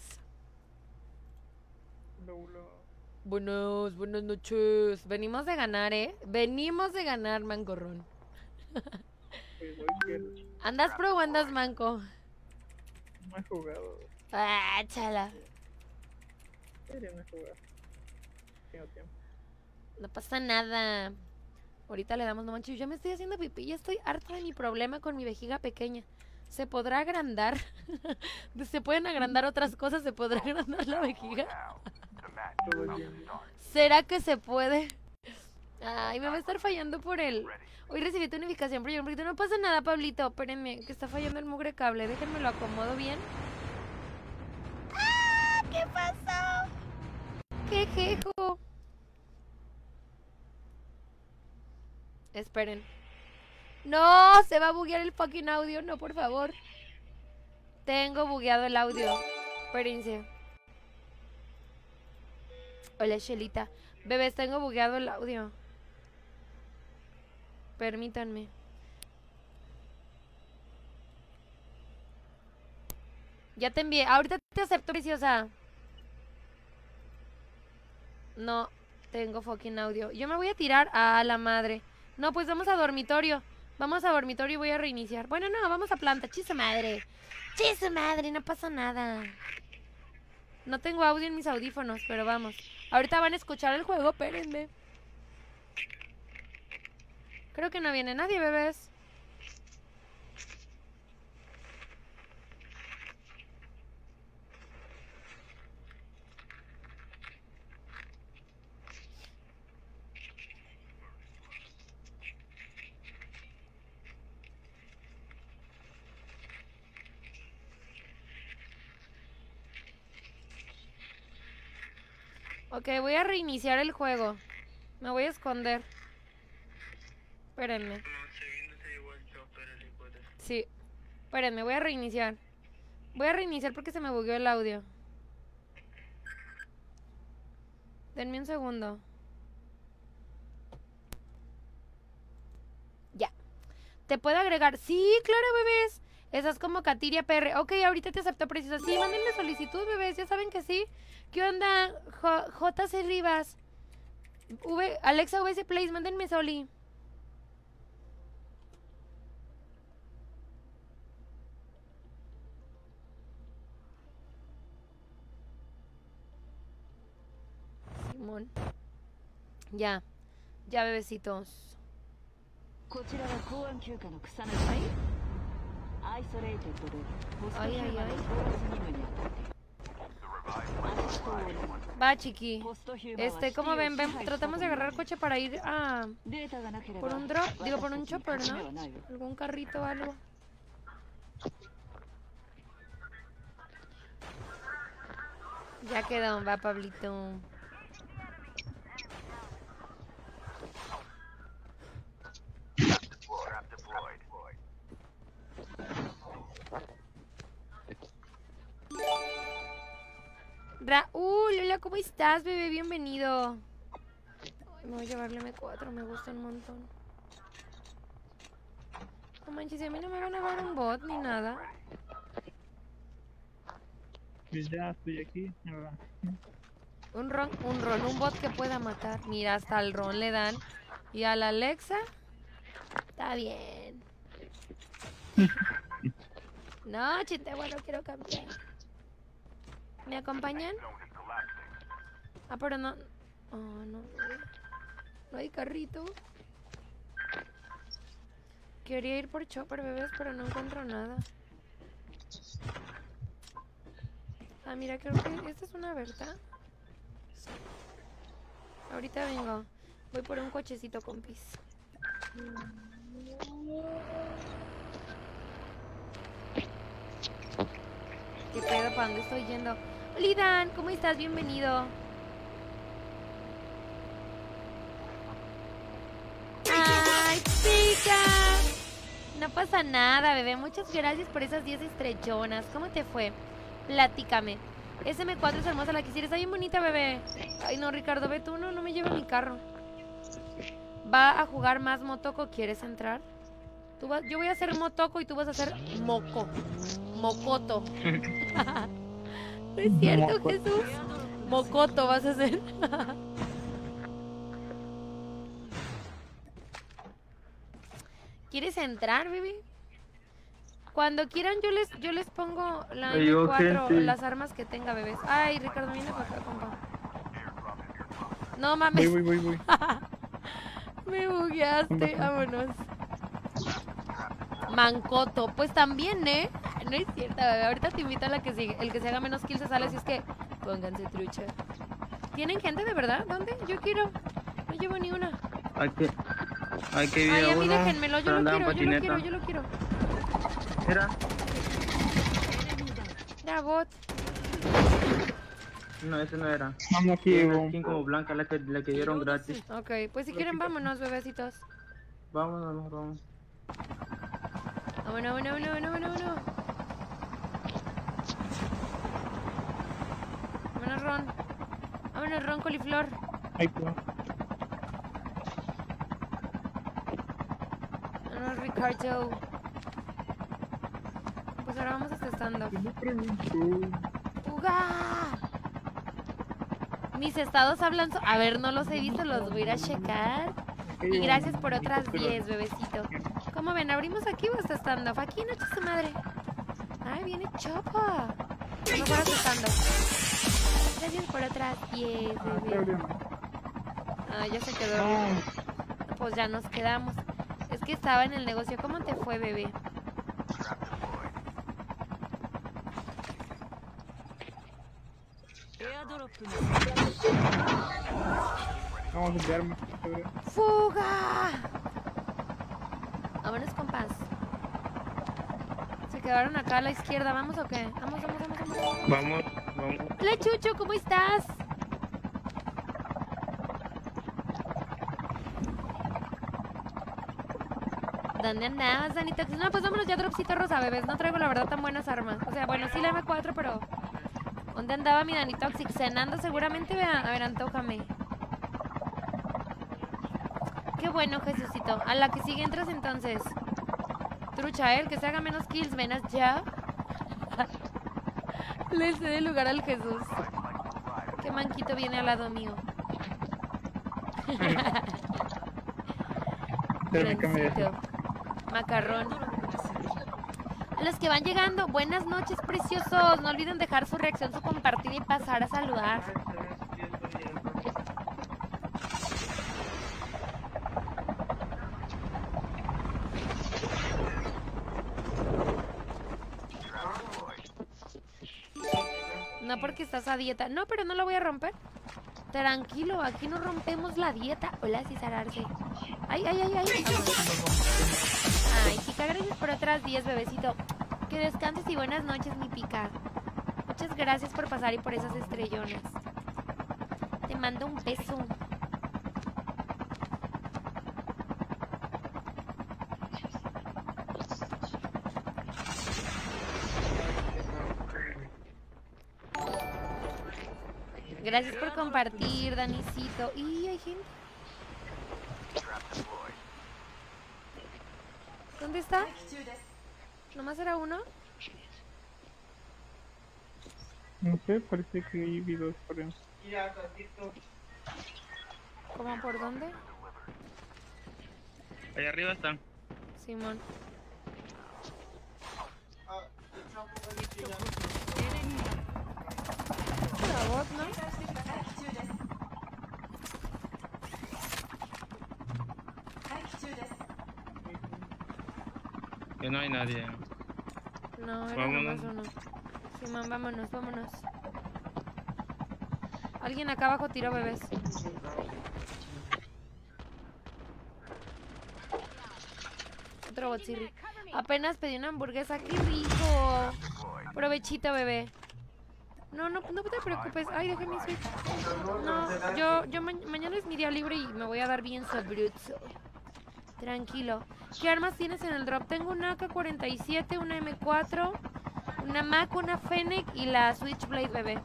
Buenos, buenas noches. Venimos de ganar, ¿eh? Venimos de ganar, mancorrón. ¿Andas pro o andas manco? No he jugado. Ah, chala. Serio, no he jugado. Tengo tiempo. No pasa nada. Ahorita le damos, no manches, yo me estoy haciendo pipí. Ya estoy harta de mi problema con mi vejiga pequeña. ¿Se podrá agrandar? ¿Se pueden agrandar otras cosas? ¿Se podrá agrandar la vejiga? ¿Será que se puede? Ay, me va a estar fallando por el... Hoy recibí tu notificación, pero yo un no pasa nada, Pablito. Espérenme, que está fallando el mugre cable. Déjenme lo acomodo bien. ¡Ah! ¿Qué pasó? ¡Qué jejo! Esperen. ¡No! Se va a buguear el fucking audio. No, por favor. Tengo bugueado el audio. Espérense. Hola, Shelita. Bebés, tengo bugueado el audio. Permítanme. Ya te envié. Ahorita te acepto, preciosa. No tengo fucking audio. Yo me voy a tirar a la madre. No, pues vamos a dormitorio. Vamos a dormitorio y voy a reiniciar. Bueno, no, vamos a planta. Chisa madre. Chisa madre, no pasa nada. No tengo audio en mis audífonos, pero vamos. Ahorita van a escuchar el juego, espérenme. Creo que no viene nadie, bebés. Ok, voy a reiniciar el juego. Me voy a esconder. Espérenme. Sí. Espérenme, voy a reiniciar. Voy a reiniciar porque se me bugueó el audio. Denme un segundo. Ya. ¿Te puedo agregar? Sí, claro, bebés. Esas como Katiria P R. Ok, ahorita te acepto, preciosa. Sí, mándenme solicitud, bebés. Ya saben que sí. ¿Qué onda? J, J C Rivas. V, Alexa V S Plays, mándenme soli. Simón. Ya. Ya, bebecitos. Ay, ay, ay. Va, chiqui. Este, como ven, ven, tratamos de agarrar coche para ir a... Por un drop, digo, por un chopper, ¿no? Algún carrito o algo. Ya quedó, va, Pablito. Raúl, hola, ¿cómo estás, bebé? Bienvenido. Ay, me voy a llevarle M cuatro, me gusta un montón. No manches, a mí no me van a dar un bot ni nada. Pues ya estoy aquí. Un ron, un ron, un bot que pueda matar. Mira, hasta al ron le dan. Y a la Alexa. Está bien. No, chiste, bueno, quiero cambiar. ¿Me acompañan? Ah, pero no... Oh, no. No hay carrito. Quería ir por chopper, bebés, pero no encuentro nada. Ah, mira, creo que esta es una verdad. Sí. Ahorita vengo. Voy por un cochecito, compis. ¿Qué pedo? ¿Para dónde estoy yendo? Hola, Dan, ¿cómo estás? Bienvenido. ¡Ay, chica! No pasa nada, bebé. Muchas gracias por esas diez estrechonas. ¿Cómo te fue? Platícame. S M cuatro es hermosa, la quisiera. Está bien bonita, bebé. Ay, no, Ricardo, ve tú. No, no me lleva mi carro. ¿Va a jugar más Motoco? ¿Quieres entrar? Tú vas, yo voy a hacer Motoco y tú vas a hacer Moco. Mocoto. ¿No es cierto, Mocoto. Jesús? Mocoto vas a hacer. ¿Quieres entrar, baby? Cuando quieran yo les yo les pongo la M cuatro, las armas que tenga, bebés. Ay, Ricardo, viene para acá, compa. No mames. Voy, voy, voy, voy. Me bugueaste, vámonos. Mancoto, pues también, ¿eh? No es cierto, bebé. Ahorita te invito a la que sigue. El que se haga menos kills se sale, así es que pónganse trucha. ¿Tienen gente de verdad? ¿Dónde? Yo quiero. No llevo ni una. Hay que... Hay que ir Ay, a a mí uno. déjenmelo, yo lo quiero, yo lo quiero, yo lo quiero. Mira. Era bot. No, ese no era. Vamos aquí, Tiene una Evo. skin como blanca, la que, la que dieron gratis. Ok, pues si quieren vámonos, bebecitos. Vámonos, mejor vamos. Vámonos, vámonos, vámonos, vámonos, vámonos. Vámonos, Ron. Vámonos, Ron, coliflor. Ahí está. Vámonos, Ricardo. Pues ahora vamos a este stand-up. ¡Uga! Mis estados hablan... So a ver, no los he visto, los voy a ir a checar. Y gracias por otras diez, bebecito. ¿Cómo ven? ¿Abrimos aquí o este stand-up? Aquí, noche su madre. Ay, viene Chopa. Vamos a este stand-up. Gracias por otras diez, bebé. Ah, ya se quedó. Pues ya nos quedamos. Es que estaba en el negocio. ¿Cómo te fue, bebé? Vamos a enviarme. ¡Fuga! Vámonos, compas. Se quedaron acá a la izquierda. ¿Vamos o qué? Vamos, vamos, vamos, vamos. Vamos, vamos. Hola, Chucho, ¿cómo estás? ¿Dónde andabas, Danita? No, pues vámonos ya, Dropcito Rosa, bebés. No traigo, la verdad, tan buenas armas. O sea, bueno, sí la M cuatro, pero... ¿Dónde andaba mi Dani Toxic? Cenando seguramente. Vea. A ver, antójame. Qué bueno, Jesucito. A la que sigue entras entonces. Trucha, ¿eh? El que se haga menos kills, venas ya. Le cede lugar al Jesús. Qué manquito viene al lado mío. Francito. Macarrón. A los que van llegando, buenas noches, preciosos. No olviden dejar su reacción, su compartir y pasar a saludar. No porque estás a dieta. No, pero no la voy a romper. Tranquilo, aquí no rompemos la dieta. Hola, Cisararse. Ay, ay, ay, ay. Ay, chica, gracias por otras diez, bebecito. Que descanses y buenas noches, mi pica. Muchas gracias por pasar y por esas estrellonas. Te mando un beso. Gracias por compartir, Danicito. Y hay gente. ¿Dónde está? ¿Nomás era uno? No sé, parece que hay videos por ahí. ¿Cómo por dónde? Allá arriba están. Simón. La bot, ¿no? Que no hay nadie. No, era nomás uno. Simón, vámonos, vámonos. Alguien acá abajo tiró, bebés. otro botsirri. Apenas pedí una hamburguesa, qué rico. Provechito, bebé. No, no, no te preocupes. Ay, déjame mi Switch. No, yo, yo ma mañana es mi día libre y me voy a dar bien sabroso. Tranquilo. ¿Qué armas tienes en el drop? Tengo una A K cuarenta y siete, una M cuatro, una Mac, una Fennec y la Switchblade, bebé.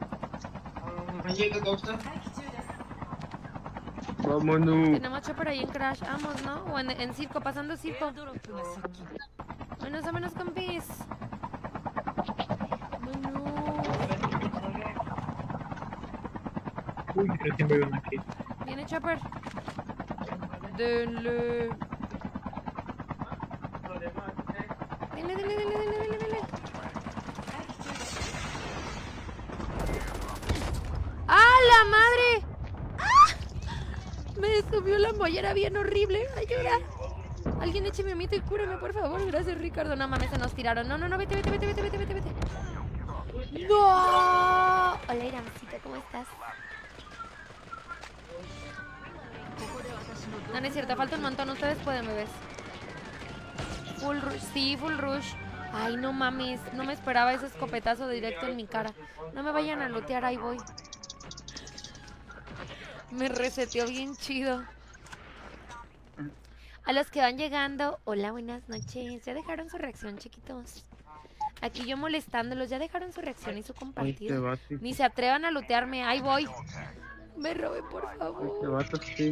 Vámonos. Tenemos chopper ahí en Crash. Vamos, ¿no? O en, en circo, pasando circo. Menos a menos compis. Bueno. Uy, recién veo una aquí. Viene chopper. Denle. Dele, dele, dele, dele, dele, dele. ¡Ah, la madre! ¡Ah! Me subió la mollera bien horrible. Ayuda. Alguien écheme a mí y cúrame, por favor. Gracias, Ricardo. No mames, se nos tiraron. No, no, no, vete, vete, vete, vete, vete, vete, vete. ¡No! Hola, Iramcita, ¿cómo estás? No, no es cierto, falta un montón. Ustedes pueden, bebés. Full rush, sí, full rush. Ay, no mames, no me esperaba ese escopetazo directo en mi cara. No me vayan a lootear, ahí voy. Me reseteó bien chido. A los que van llegando, hola, buenas noches. ¿Ya dejaron su reacción, chiquitos? Aquí yo molestándolos, ¿ya dejaron su reacción y su compartido? Ni se atrevan a lootearme, ahí voy. Me roben, por favor.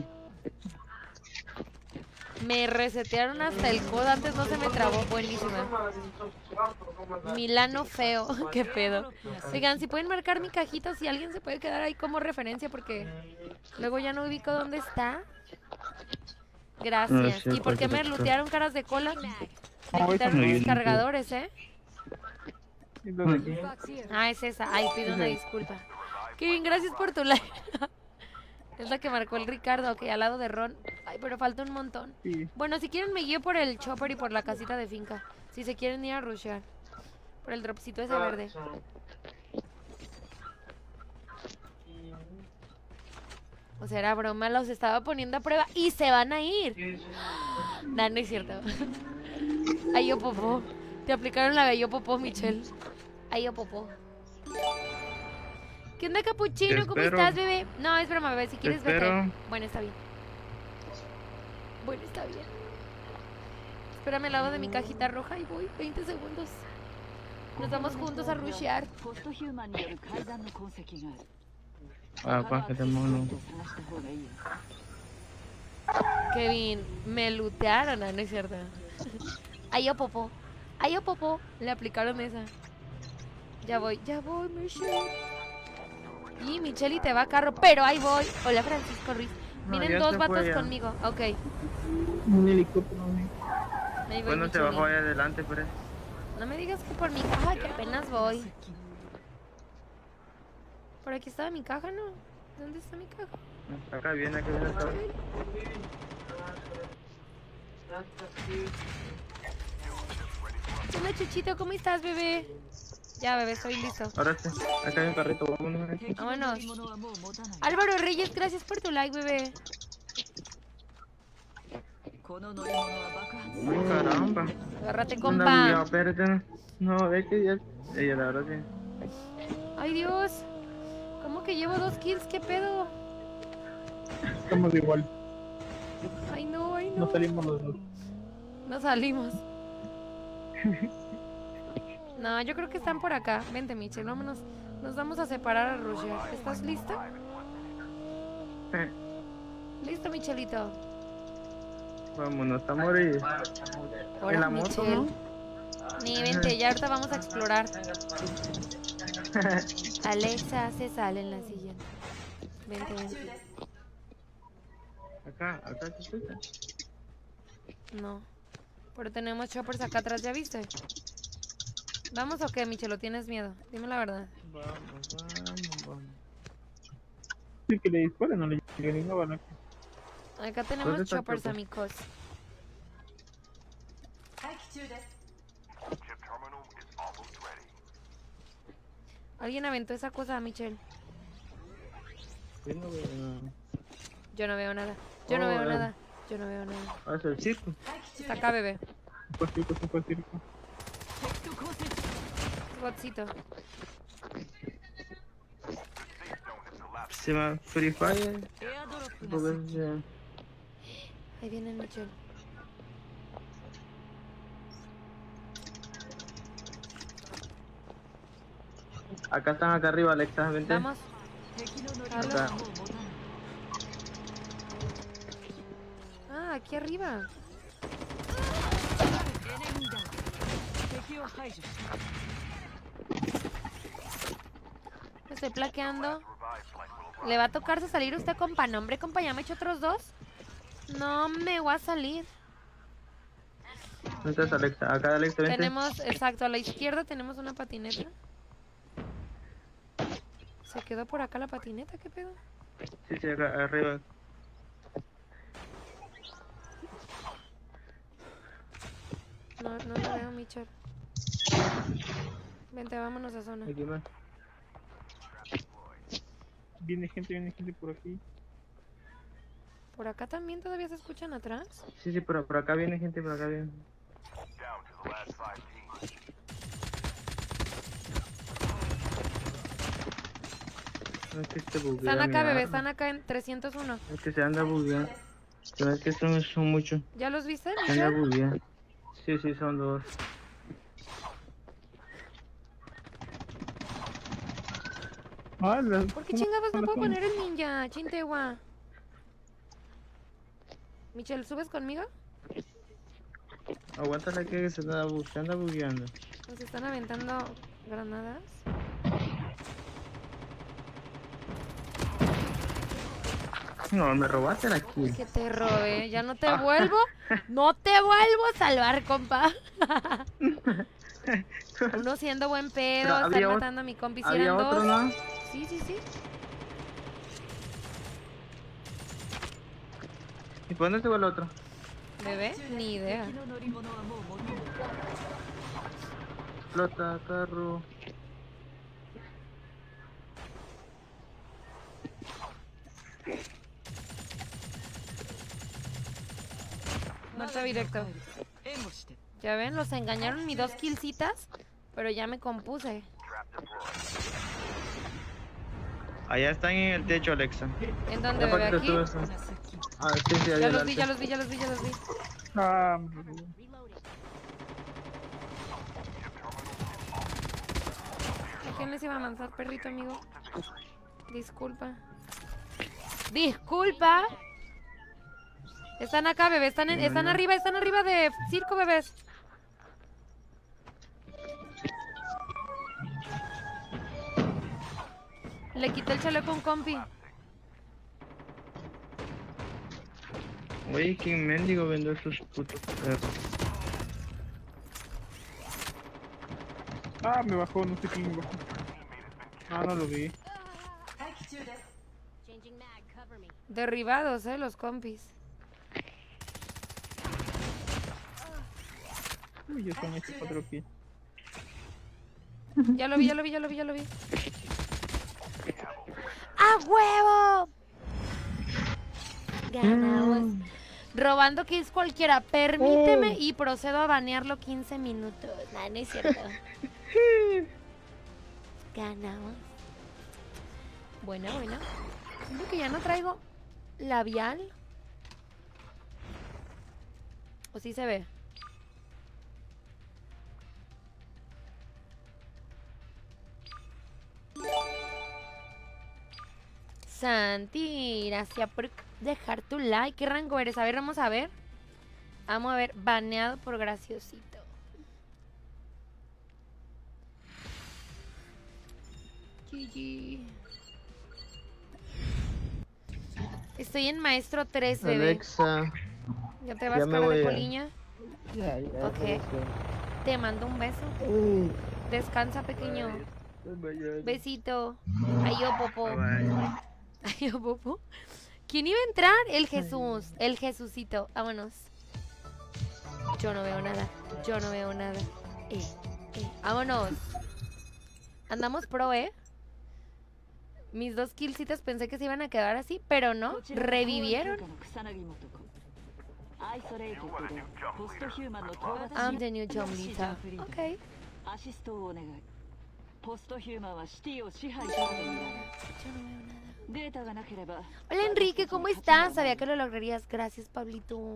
Me resetearon hasta el codo, antes no se me trabó, buenísima. Milano feo, qué pedo. Oigan, si pueden marcar mi cajita, si alguien se puede quedar ahí como referencia, porque luego ya no ubico dónde está. Gracias. ¿Y por qué me lootearon caras de cola? Me quitaron mis cargadores, ¿eh? Ah, es esa. Ay, pido una disculpa. Kevin, gracias por tu like. Es la que marcó el Ricardo, ok, al lado de Ron. Ay, pero falta un montón. Sí. Bueno, si quieren me guío por el chopper y por la casita de finca. Si se quieren ir a rushear. Por el dropcito ese verde. O sea, era broma, los estaba poniendo a prueba y se van a ir. No, no es cierto. Ay, yo popó. Te aplicaron la de yo popó, Michelle. Ay, yo popó. ¿Qué onda, Capuchino? ¿Cómo estás, bebé? No, es broma, bebé. Si quieres, vete. Bueno, está bien. Bueno, está bien. Espérame al lado de mi cajita roja y voy. veinte segundos. Nos vamos juntos a rushear. Ah, pájate, mono. Kevin, me lootearon, ¿no? No es cierto. Ay, yo popó. Ay, yo popó. Le aplicaron esa. Ya voy, ya voy, Michelle. Y Michelle y te va a carro, pero ahí voy. Hola, Francisco Ruiz. Vienen no, dos vatos conmigo. Ok. Un helicóptero. Ahí voy, bueno, Michelle. se bajó ahí adelante, pero... No me digas que por mi caja, que apenas voy. Por aquí estaba mi caja, ¿no? ¿Dónde está mi caja? Acá viene, acá viene. Acá. Hola, Chuchito, ¿cómo estás, bebé? Ya, bebé, estoy listo. Ahora sí, acá hay un carrito, vámonos. Vámonos. Álvaro Reyes, gracias por tu like, bebé. Ay, caramba. Agárrate, compa. No, espérate. No, es que ya... Ella, la verdad, sí. Ay, Dios. ¿Cómo que llevo dos kills? ¿Qué pedo? Estamos igual. Ay, no, ay, no. No salimos los dos. No salimos. No, yo creo que están por acá. Vente, Michelle, vámonos. Nos vamos a separar a rushear. ¿Estás lista? Eh. Listo, Michelito. Vámonos a morir. Hola, en la moto, Michelle. ¿no? Ni vente, ya ahorita vamos a explorar. Alexa se sale en la siguiente. Vente, vente. Acá, acá, ¿qué es eso? No. Pero tenemos choppers acá atrás, ¿ya viste? ¿Vamos o qué, Michelo? ¿Tienes miedo? Dime la verdad. Vamos, vamos, vamos. Sí, que le disparen, no le llegue ninguna bala. Acá tenemos choppers, amigos. Alguien aventó esa cosa, Michelle. Yo no veo nada. Yo no veo nada. Yo no Oh, veo eh. nada. Yo no veo nada. Ah, es el circo. Está acá, bebé. circo, circo, circo, circo. Botcito. Se llama Free Fire. Pues, ya. Ahí viene el Michel. Acá están, acá arriba, Alexa, vente. Vamos. Jalo. Acá. Ah, aquí arriba. Me estoy plaqueando. ¿Le va a tocarse salir usted, compa? No, hombre, compa, ya me he hecho otros dos. No me voy a salir. ¿Dónde estás, Alexa? Acá, Alexa, vente. Tenemos, exacto, a la izquierda tenemos una patineta. Se quedó por acá la patineta, ¿qué pedo? Sí, sí, acá arriba. No, no lo veo, Michel. Vente, vámonos a zona. Aquí más. Viene gente, viene gente por aquí. ¿Por acá también todavía se escuchan atrás? Sí, sí, por, por acá viene gente, por acá viene. Down to the last five teams. No es que este buguea. Están acá, mi bebé, arma. están acá en trescientos uno. Es que se anda bugueando. Pero es que son, son muchos. ¿Ya los viste, Se anda Michel? bugueando. Sí, sí, son dos. ¿Por qué chingados no puedo poner el ninja? Chintegua. Michel, ¿subes conmigo? Aguántala que se anda, bu- se anda bugueando. Nos están aventando granadas. No, me robaste la kill. Que te robé. Ya no te vuelvo. No te vuelvo a salvar, compa. Uno siendo buen pedo, Pero están había ot- matando a mi compi. Si había eran otro, dos. ¿no? Sí, sí, sí. ¿Y por dónde se va el otro? Bebé, ni idea. Flota, carro. Muerto directo. Ya ven, los engañaron mis dos killcitas, pero ya me compuse. Allá están en el techo, Alexa. ¿En dónde, Ya para bebé? que te ¿Aquí? subas. Ah, sí, sí, ahí Ya los vi, adelante. ya los vi, ya los vi, ya los vi. Ah, ¿A quién les iba a lanzar, perrito, amigo? Disculpa. Disculpa. Están acá, bebé. Están, en- están arriba, están arriba de circo, bebés. Le quité el chaleco a un compi. Oye, ¿quién mendigo vende esos putos perros? Ah, me bajó, no sé quién me bajó. Ah, no lo vi. Derribados, eh, los compis. Uy, yo son este cuatro pies. Ya lo vi, ya lo vi, ya lo vi, ya lo vi. ¡A huevo! Ganamos. Robando kills cualquiera. Permíteme y procedo a banearlo quince minutos. No, no es cierto. Ganamos. Buena, buena. Siento que ya no traigo labial. ¿O sí se ve? Santi, gracias por dejar tu like. ¿Qué rango eres? A ver, vamos a ver. Vamos a ver, baneado por graciosito. G G. Estoy en maestro tres, bebé. Alexa. ¿Ya te vas, ya me cara voy de a- polilla? Ya, ya. Ok. Alexa. Te mando un beso. Uy. Descansa, pequeño. Besito. Ay, yo, popo. Ay, yo, popo. ¿Quién iba a entrar? El Jesús. El Jesucito. Vámonos. Yo no veo nada. Yo no veo nada. Eh, eh. Vámonos. Andamos pro, ¿eh? Mis dos killcitas pensé que se iban a quedar así, pero no. Revivieron. I'm the new jump leader. Okay. アシストをお願い。ポストヒューマンはシティを支配したと見られる。データがなければ。 Hola Enrique, ¿cómo estás? Sabía que lo lograrías. Gracias, Pablito.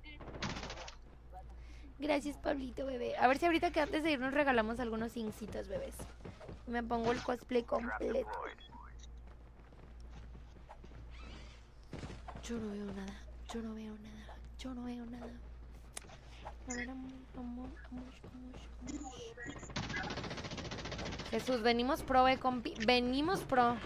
Gracias, Pablito, bebé. A ver si ahorita que antes de irnos regalamos algunos incitos, bebés. Me pongo el cosplay completo. Yo no veo nada. Yo no veo nada. Yo no veo nada. A ver, amor, amor, amor, amor, amor. Jesús, venimos pro, eh, compi. Venimos pro.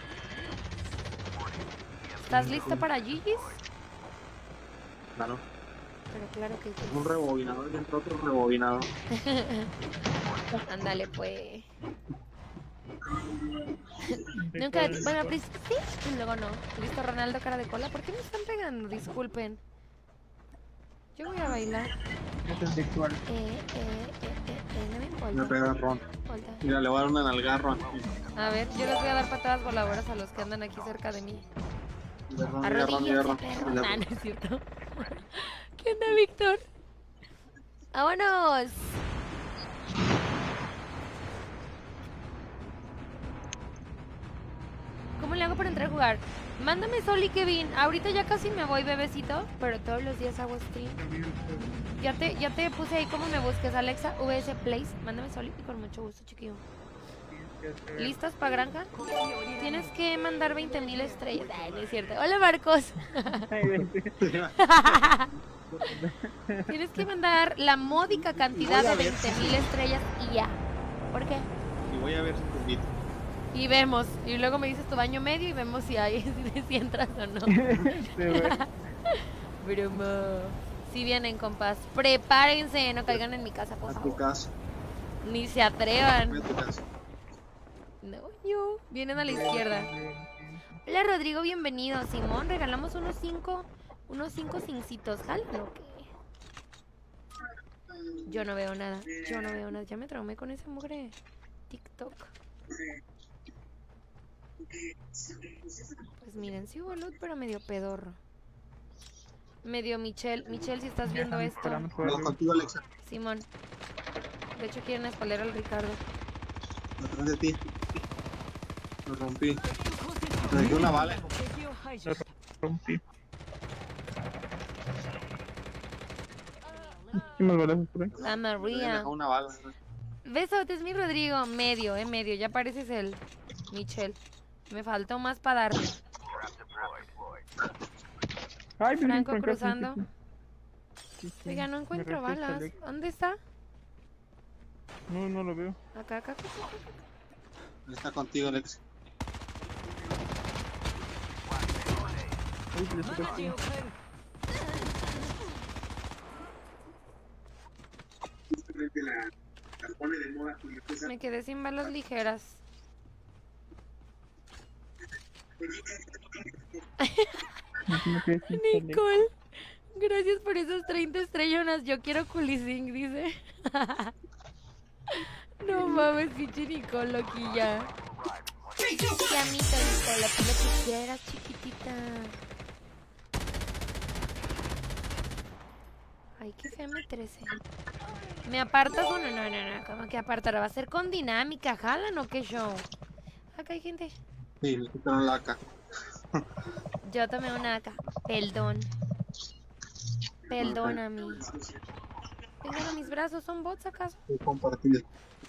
¿Estás listo para Gigi's? Claro. Pero claro que sí. Un rebobinador y entra otro rebobinador. Ándale, pues. Nunca. Bueno, please, sí. Y luego no. Listo, Ronaldo, cara de cola. ¿Por qué me están pegando? Disculpen. Yo voy a bailar. Eso es sexual. Eh, eh, eh, eh, eh, no me importa. Me pega Ron. Volta. Mira, le voy a dar una nalga a Ron. A ver, yo les voy a dar patadas voladoras a los que andan aquí cerca de mí. Mira, Ron, mira, Ron, mira, Ron. Arrodíllense, perro. Ah, no es cierto. ¿Qué onda, Víctor? ¡Vámonos! ¿Cómo le hago para entrar a jugar? Mándame Sol y Kevin. Ahorita ya casi me voy, bebecito. Pero todos los días hago stream. Ya te, ya te puse ahí como me busques, Alexa. V S Place. Mándame Sol y con mucho gusto, chiquillo. ¿Listos para granja? Tienes que mandar veinte mil estrellas. Ay, no es cierto. Hola, Marcos. Tienes que mandar la módica cantidad de veinte mil estrellas y ya. ¿Por qué? Y voy a ver si te invito. Y vemos. Y luego me dices tu baño medio y vemos si hay, si entras o no. Broma. Si vienen, compas. Prepárense, no caigan en mi casa, por favor. A tu casa. Ni se atrevan. A tu casa. No, yo. Vienen a la izquierda. Hola, Rodrigo, bienvenido. Simón, regalamos unos cinco, unos cinco cincitos. Jalo, ¿qué? Yo no veo nada. Yo no veo nada. Ya me traumé con esa mugre TikTok. Pues miren, sí hubo loot, pero medio pedorro. Medio Michelle. Michelle, si estás viendo esto. No, contigo, Alexa. Simón. De hecho, quieren espalera al Ricardo. Atrás de ti. Lo rompí. Me dejé una bala. Lo rompí. ¿Qué balazos por ahí? La María. Me dejó una bala. Besote, es mi Rodrigo. Medio, eh, medio. Ya pareces el Michelle. Me faltó más para darle. Ay, Franco cruzando. Oiga, no encuentro balas. ¿Dónde está? No, no lo veo. Acá, acá, acá, acá. Está contigo, Alex. Me quedé sin balas ligeras. Nicole, gracias por esas treinta estrellonas. Yo quiero Culising, dice. No mames, pinche Nicole, loquilla. Qué amita, Nicole, la pila que quieras, chiquitita. Ay, qué fea mi trece. ¿Me apartas o no? No, no, no, ¿cómo que apartar? ¿Va a ser con dinámica? ¿Jalan o qué show? Acá hay gente. Sí, me quitaron la A K. Yo tomé una A K. Perdón. Perdón a mí. Vengan a mis brazos, ¿son bots acaso? He compartido.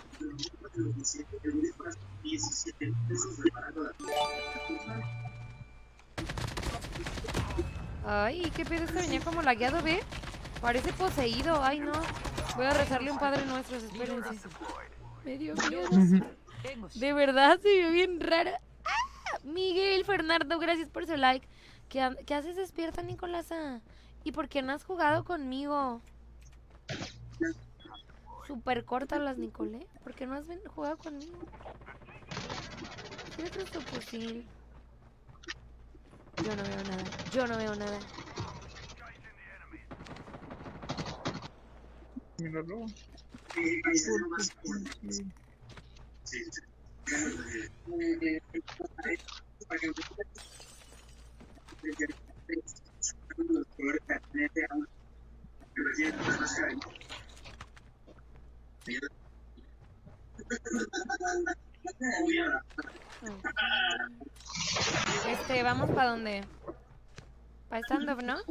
Ay, qué pedo, este venía como lagueado, ¿ve? Parece poseído, ay no. Voy a rezarle un Padre Nuestro, espérense. Me dio miedo. De verdad, se vio bien raro. ¡Ah! Miguel Fernando, gracias por su like. ¿Qué, qué haces despierta, Nicolasa? ¿Y por qué no has jugado conmigo? Súper cortas las, Nicole. ¿Por qué no has ven, jugado conmigo? ¿Qué es tu fusil? Yo no veo nada. Yo no veo nada. Míralo. Este, vamos para dónde? Para stand-up, ¿no?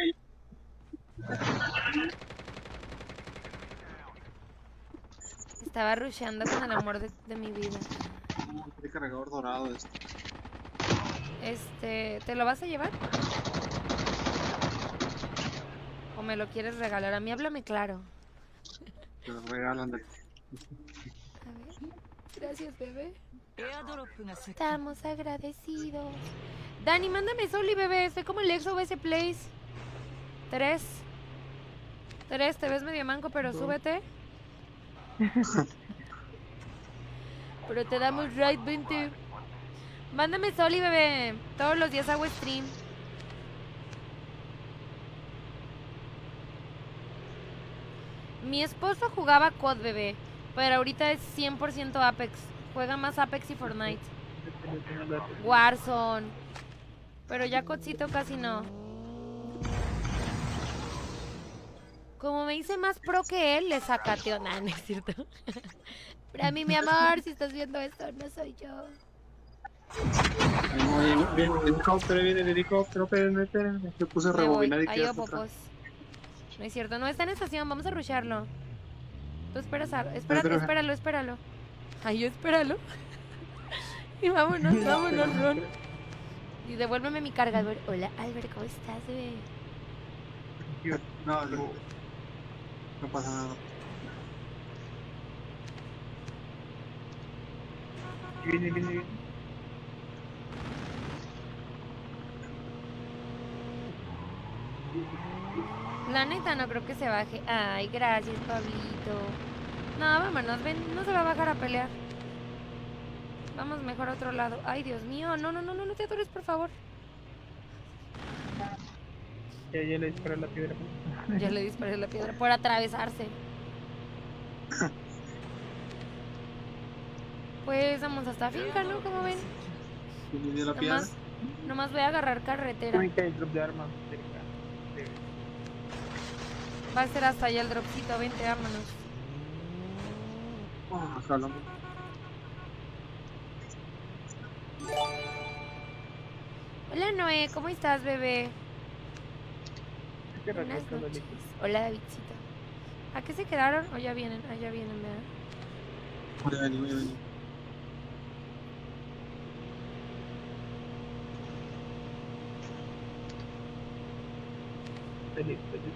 Estaba rusheando con el amor de, de mi vida. El cargador dorado este. Este, ¿te lo vas a llevar? ¿O me lo quieres regalar? A mí háblame claro. Te lo regalan de... A ver. Gracias, bebé. Estamos agradecidos. Dani, mándame Soli, bebé. Estoy como el ex O B S Place. Tres. Tres, te ves medio manco, pero súbete. Pero te damos right veinte. Mándame Soli, bebé. Todos los días hago stream. Mi esposo jugaba C O D, bebé. Pero ahorita es cien por ciento Apex. Juega más Apex y Fortnite. Warzone. Pero ya Codcito casi no. Como me hice más pro que él, le sacateo. Nah, no es cierto. Para mí, mi amor, si estás viendo esto, no soy yo. Viene el helicóptero, viene el helicóptero, espérenme, espérenme. Se puse a Me voy. rebobinar y Ahí quedé va, hasta atrás. popos. No es cierto, no está en estación, vamos a rusharlo. Tú esperas a... Espérate, Pero- espéralo, espéralo. Ay, yo espéralo. Y vámonos, vámonos, Ron. Y devuélveme mi cargador. Hola, Albert, ¿cómo estás, bebé? No, no, no pasa nada. Viene, viene, viene. La neta no creo que se baje. Ay, gracias, Pablito. No, vámonos, ven, no se va a bajar a pelear. Vamos mejor a otro lado. Ay, Dios mío, no, no, no, no, no te atores, por favor. Ya, ya le disparé la piedra. Ya le disparé la piedra por atravesarse. Pues vamos hasta finca, ¿no? ¿Cómo ven? Viene la piedra. Nomás, nomás voy a agarrar carretera. Uy, que hay drop de armas cerca. Va a ser hasta allá el dropcito, vente, vámonos. Ah, jalo. Hola Noé, ¿cómo estás, bebé? Qué Buenas racista, noches. Loli. Hola, Davidcito. ¿A qué se quedaron? ¿O ya vienen? Ah, ya vienen, ¿verdad? Voy a venir, voy a venir. Feliz, feliz.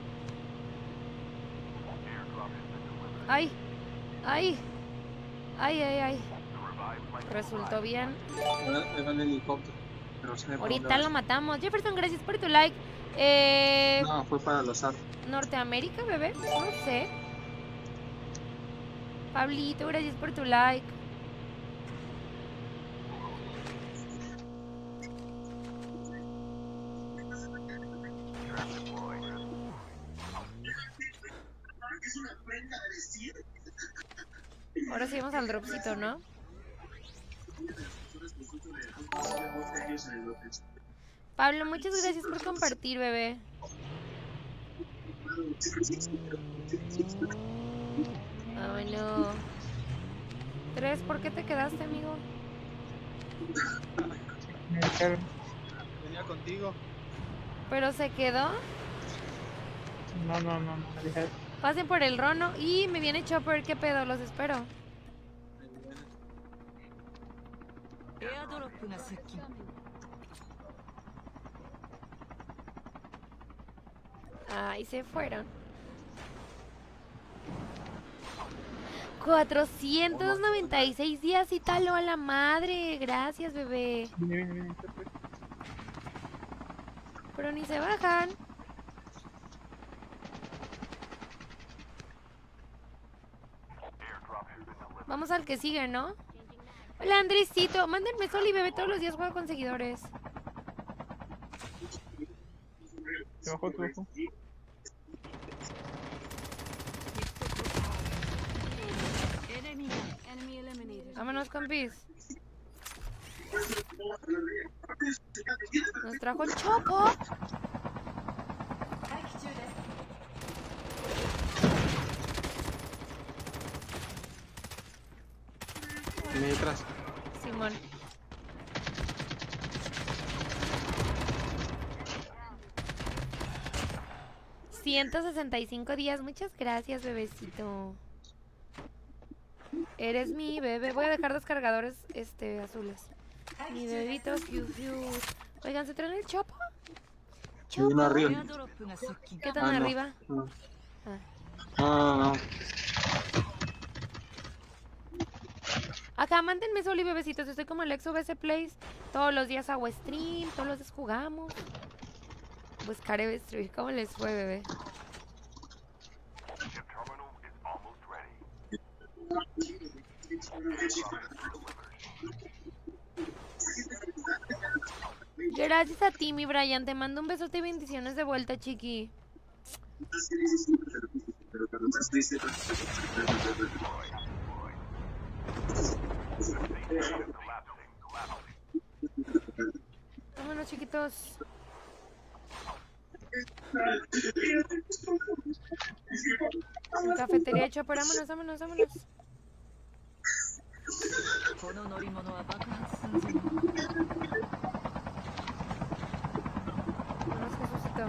¡Ay! ¡Ay! ¡Ay, ay, ay! Resultó bien. Ahora era el helicóptero. Pero se me Ahorita lo matamos. Jefferson, gracias por tu like. Eh... No, fue para los ar. ¿Norteamérica, bebé? No sé. Pablito, gracias por tu like. Ahora sí vamos al dropcito, ¿no? Pablo, muchas gracias por compartir, bebé. Ay, no. Tres, ¿por qué te quedaste, amigo? Venía contigo. ¿Pero se quedó? No, no, no, no, deja. Pasen por el Rono. Y me viene Chopper, ¿qué pedo? Los espero. Ay, se fueron. cuatrocientos noventa y seis días y tal, a la madre. Gracias, bebé. Viene, viene, viene. Pues. Pero ni se bajan. Vamos al que sigue, ¿no? Hola, Andresito. Mándenme Sol y bebé, todos los días juego con seguidores. Se bajó, se bajó. Vámonos, compis. Nos trajo el Chopo. ahí atrás. Simón. ciento sesenta y cinco días, muchas gracias, bebecito. Eres mi bebé. Voy a dejar dos cargadores este, azules. Mi bebito, fiu, fiu. Oigan, ¿se traen el chopo? Hay uno arriba. ¿Qué tan Ah, no. arriba? No. Ah. No, no, no. Acá, mándenme solo y bebecitos. Estoy como Alex V S Plays. Todos los días hago stream, todos los días jugamos. Buscaré destruir. ¿Cómo les fue, bebé? Gracias a ti, mi Brian. Te mando un besote y bendiciones de vuelta, chiqui. Vámonos, chiquitos. En cafetería hecho, pero vámonos, vámonos, vámonos. Vámonos, Jesucito.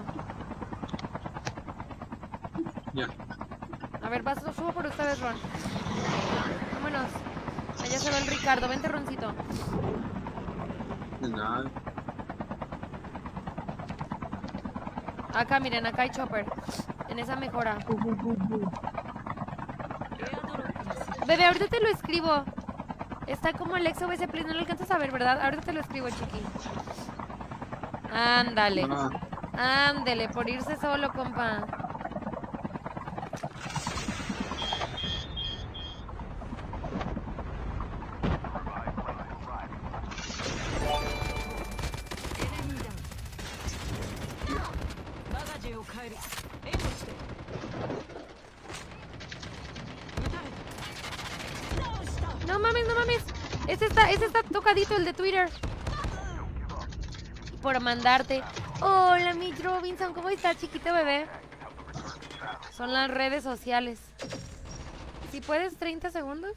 Ya. A ver, vas, subo por ustedes, Ron. Vámonos. Allá se va el Ricardo. Vente, Roncito. De nada. Acá, miren, acá hay chopper. En esa mejora. Bebé, ahorita te lo escribo. Está como el ex O B S Play, no lo alcanzas a ver, ¿verdad? Ahorita te lo escribo, chiqui. Ándale. Ándele, por irse solo, compa. No mames, no mames. Ese está, ese está tocadito, el de Twitter. Por mandarte. Hola, Mitch Robinson, ¿cómo estás, chiquito bebé? Son las redes sociales. Si puedes, treinta segundos.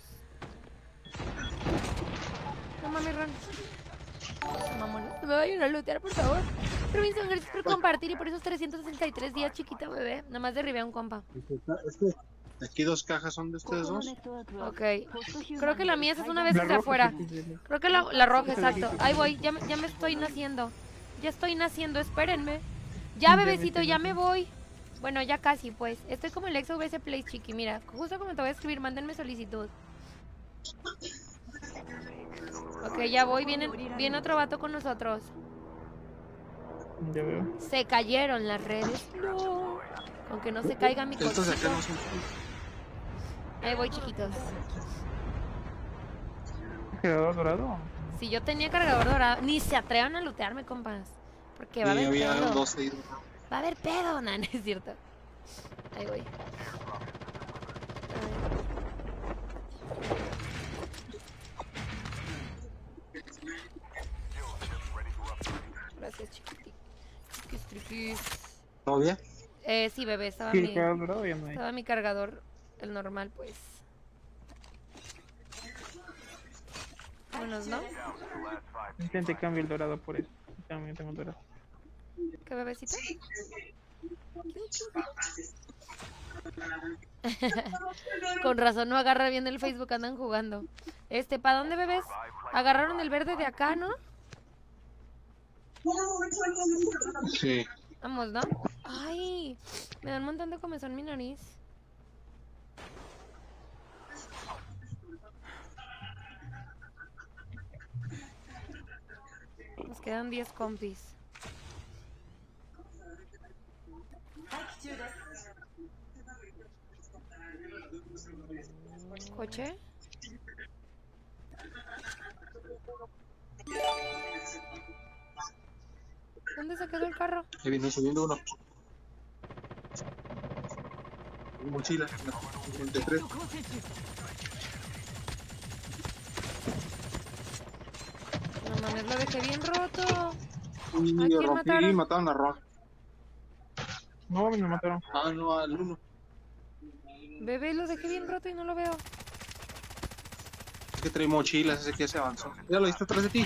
No mames, Ron. Mamón, no me vayan a lootear, por favor. Robinson, gracias por compartir y por esos trescientos sesenta y tres días, chiquito bebé. Nada más derribé a un compa. Aquí dos cajas son de ustedes dos. Ok. Creo que la mía es una vez desde afuera. Creo que la, la roja, exacto. Ahí voy, ya, me- ya me estoy naciendo. Ya estoy naciendo, espérenme. Ya, bebecito, ya me voy. Bueno, ya casi, pues. Estoy como el ex O B S Play, chiqui. Mira, justo como te voy a escribir, mándenme solicitud. Ok, ya voy. Viene, viene otro vato con nosotros. Ya veo. Se cayeron las redes. No. Con que no se caiga mi Estos de acá cosito. no son. Ahí voy, chiquitos. ¿Cargador dorado? Si yo tenía cargador dorado, ni se atrevan a lootearme, compas. Porque va a Sí, haber había pedo. doce y- Va a haber pedo, no, no es cierto. Ahí voy. Gracias, chiquiti. Chiquis, triquis. ¿Todo bien? Eh, sí, bebé, estaba Sí, mi, cargador dorado ya no hay. estaba mi cargador, el normal, pues. Vámonos, ¿no? Intente cambio el dorado por eso. Yo también tengo el dorado. ¿Qué bebecito? Con razón no agarra bien el Facebook, andan jugando. Este, ¿para dónde, bebés? Agarraron el verde de acá, ¿no? Sí. Vamos, ¿no? Ay, me da un montón de comezón en mi nariz. Nos quedan diez compis. ¿Coche? ¿Dónde se quedó el carro? Ahí viene subiendo uno. Mochila, cincuenta y tres. No mames, lo dejé bien roto. Y ¿A quién rompí mataron? y mataron a Ron. No, a mí me mataron. Ah, no, al uno. Bebé, lo dejé bien roto y no lo veo. Es que trae mochilas, ese que ya se avanzó. Ya lo viste atrás de ti.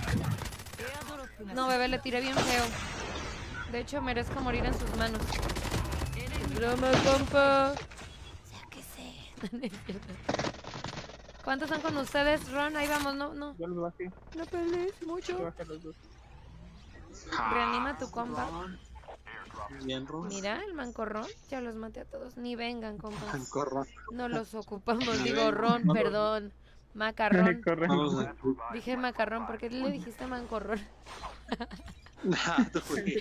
No, bebé, le tiré bien feo. De hecho, merezco morir en sus manos. Broma, compa. Sáquese. ¿Cuántos son con ustedes, Ron? Ahí vamos, no, no. Yo los bajé. No pelees mucho. Yo bajé los dos. Reanima a tu compa. Bien, Ron. Mira, el mancorrón. Ya los maté a todos. Ni vengan, compas. Mancorrón. No los ocupamos. Ni Digo, vengan. Ron, No. perdón. Macarrón. Vamos, Dije macarrón, ¿por qué le dijiste mancorrón? nah, tú, güey.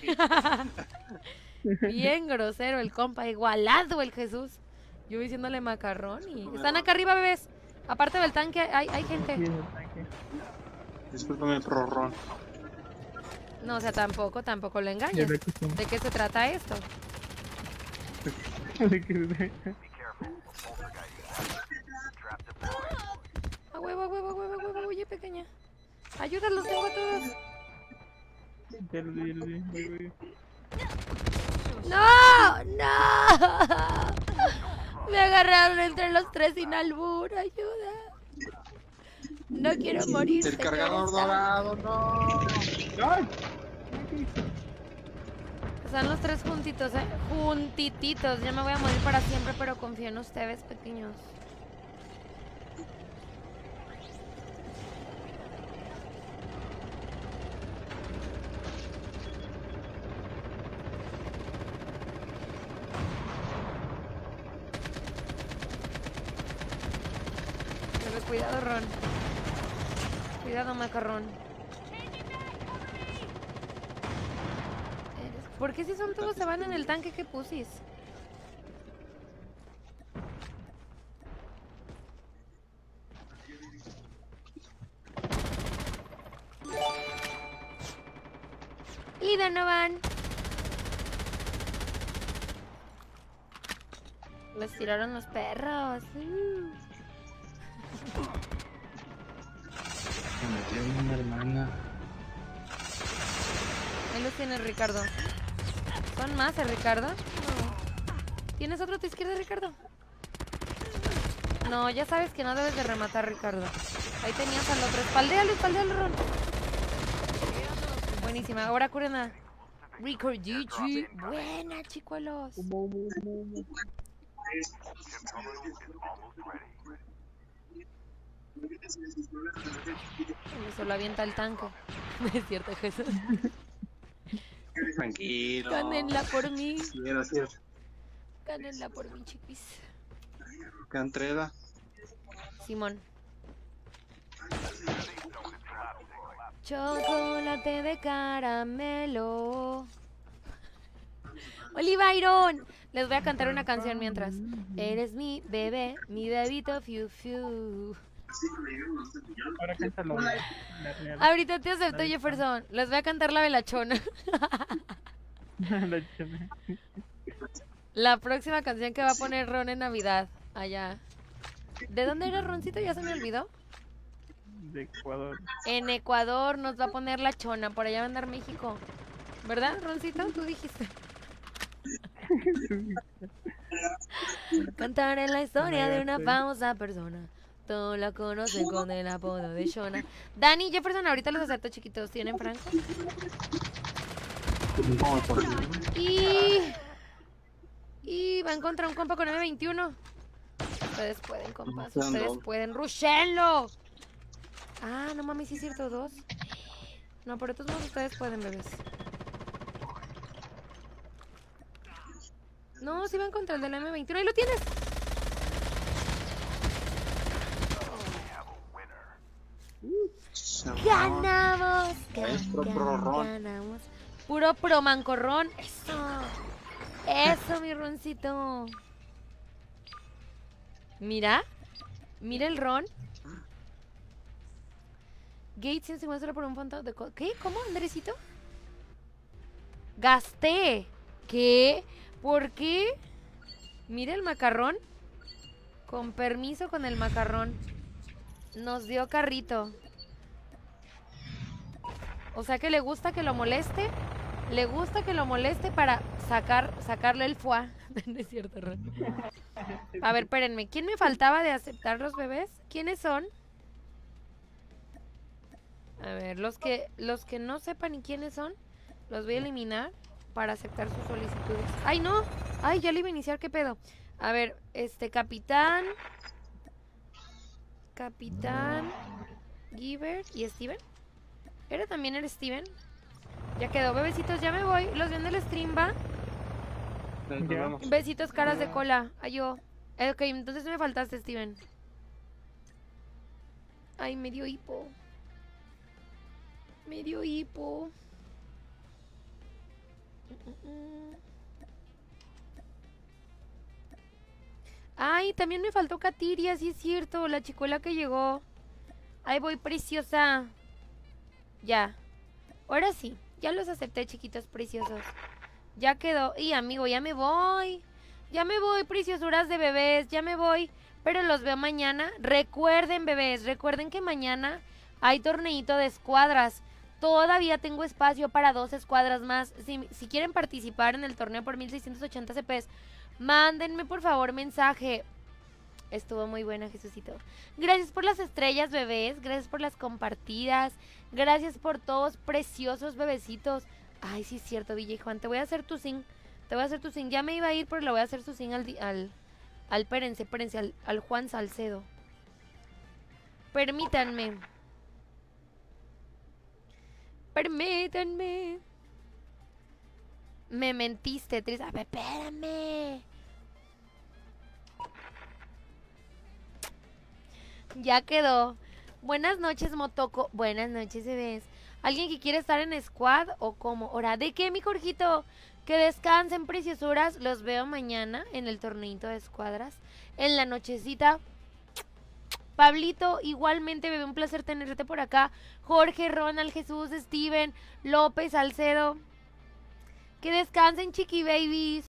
Bien grosero el compa, igualado el Jesús. Yo diciéndole macarrón y... Están acá arriba, bebés. Aparte del tanque hay, hay gente. Discúlpame, prorrón. No, o sea, tampoco, tampoco lo engañes. ¿De qué se trata esto? A huevo, a huevo, a huevo, a huevo, oye, pequeña. Ayúdalos, tengo a todos. ¡No! ¡No! Me agarraron entre los tres sin albur, ayuda. No quiero morir. El cargador dorado, no. Están los tres juntitos, eh. Juntititos. Ya me voy a morir para siempre, pero confío en ustedes, pequeños. Cuidado, Ron. Cuidado, macarrón. ¿Por qué si son todos se van en el tanque que pusis? Y Donovan. Les tiraron los perros. Uh. Me metieron una hermana. Ahí los tienes, Ricardo. ¿Son más, eh, Ricardo? No. ¿Tienes otro a tu izquierda, Ricardo? No, ya sabes que no debes de rematar, Ricardo. Ahí tenías al otro. Espaldéalo, espaldéalo, Ron. Buenísima. Ahora curen a Ricarducci. Buena, chicuelos. Solo avienta el tanque. No es cierto, Jesús. Tranquilo. Gánenla por mí. Sí, gracias. Gánenla por mí, chiquis. ¿Qué entrega? Simón. Chocolate de caramelo. Olivairón. Les voy a cantar una canción mientras. Eres mi bebé, mi bebito fiu fiu. Ahora cántalo. Ahorita te acepto, Jefferson. Les voy a cantar la velachona. La próxima canción que va a poner Ron en Navidad. Allá. ¿De dónde era Roncito? Ya se me olvidó. De Ecuador. En Ecuador nos va a poner la chona. Por allá va a andar México. ¿Verdad, Roncito? Tú dijiste. Cantar en la historia de una famosa persona. Todos la conocen con el apodo de Shona. Dani y Jefferson, ahorita los acepto, chiquitos. ¿Tienen Franco? Y... Y van contra un compa con M veintiuno. Ustedes pueden, compas. Ustedes pueden. ¡Rushenlo! Ah, no mames, sí es cierto, dos. No, pero de todos modos ustedes pueden, bebés. No, si van contra el del M veintiuno. ¡Ahí lo tienes! ¡Ganamos! Gan, ganamos. Puro pro mancorrón. ¡Eso! ¡Eso, mi Roncito! Mira. Mira el Ron. Gates se muestra por un punto de... ¿Qué? ¿Cómo, Andresito? Gasté. ¿Qué? ¿Por qué? Mira el macarrón. Con permiso con el macarrón. Nos dio carrito. O sea que le gusta que lo moleste. Le gusta que lo moleste para sacar, sacarle el foie. No es cierto, Ron. A ver, espérenme. ¿Quién me faltaba de aceptar los bebés? ¿Quiénes son? A ver, los que, los que no sepan ni quiénes son, los voy a eliminar para aceptar sus solicitudes. ¡Ay, no! ¡Ay, ya le iba a iniciar! ¿Qué pedo? A ver, este, Capitán... Capitán... Giver y Steven. ¿Era también el Steven? Ya quedó, bebecitos, ya me voy. Los ven del stream, ¿va? Besitos, caras de cola. Ay, yo. Eh, ok, entonces me faltaste, Steven. Ay, me dio hipo. Me dio hipo. Ay, también me faltó Katiria, sí es cierto. La chicuela que llegó. Ahí voy, preciosa. Ya. Ahora sí. Ya los acepté, chiquitos preciosos. Ya quedó. Y amigo, ya me voy. Ya me voy, preciosuras de bebés. Ya me voy. Pero los veo mañana. Recuerden, bebés. Recuerden que mañana hay torneito de escuadras. Todavía tengo espacio para dos escuadras más. Si, si quieren participar en el torneo por mil seiscientos ochenta C Ps, mándenme por favor mensaje. Estuvo muy buena, Jesucito. Gracias por las estrellas, bebés. Gracias por las compartidas. Gracias por todos, preciosos bebecitos. Ay, sí es cierto, V J Juan. Te voy a hacer tu sing. Te voy a hacer tu sing. Ya me iba a ir, pero le voy a hacer su sing al... al, al espérense, espérense, al, al Juan Salcedo. Permítanme. Permítanme. Me mentiste, Tris. A ver, espérame. Ya quedó. Buenas noches, Motoco. Buenas noches, bebés. ¿Alguien que quiere estar en squad o cómo? ¿Hora de qué, mi Jorgito? Que descansen, preciosuras. Los veo mañana en el torneito de escuadras. En la nochecita. Pablito, igualmente, bebé, un placer tenerte por acá. Jorge, Ronald, Jesús, Steven, López, Salcedo. Que descansen, chiqui babies.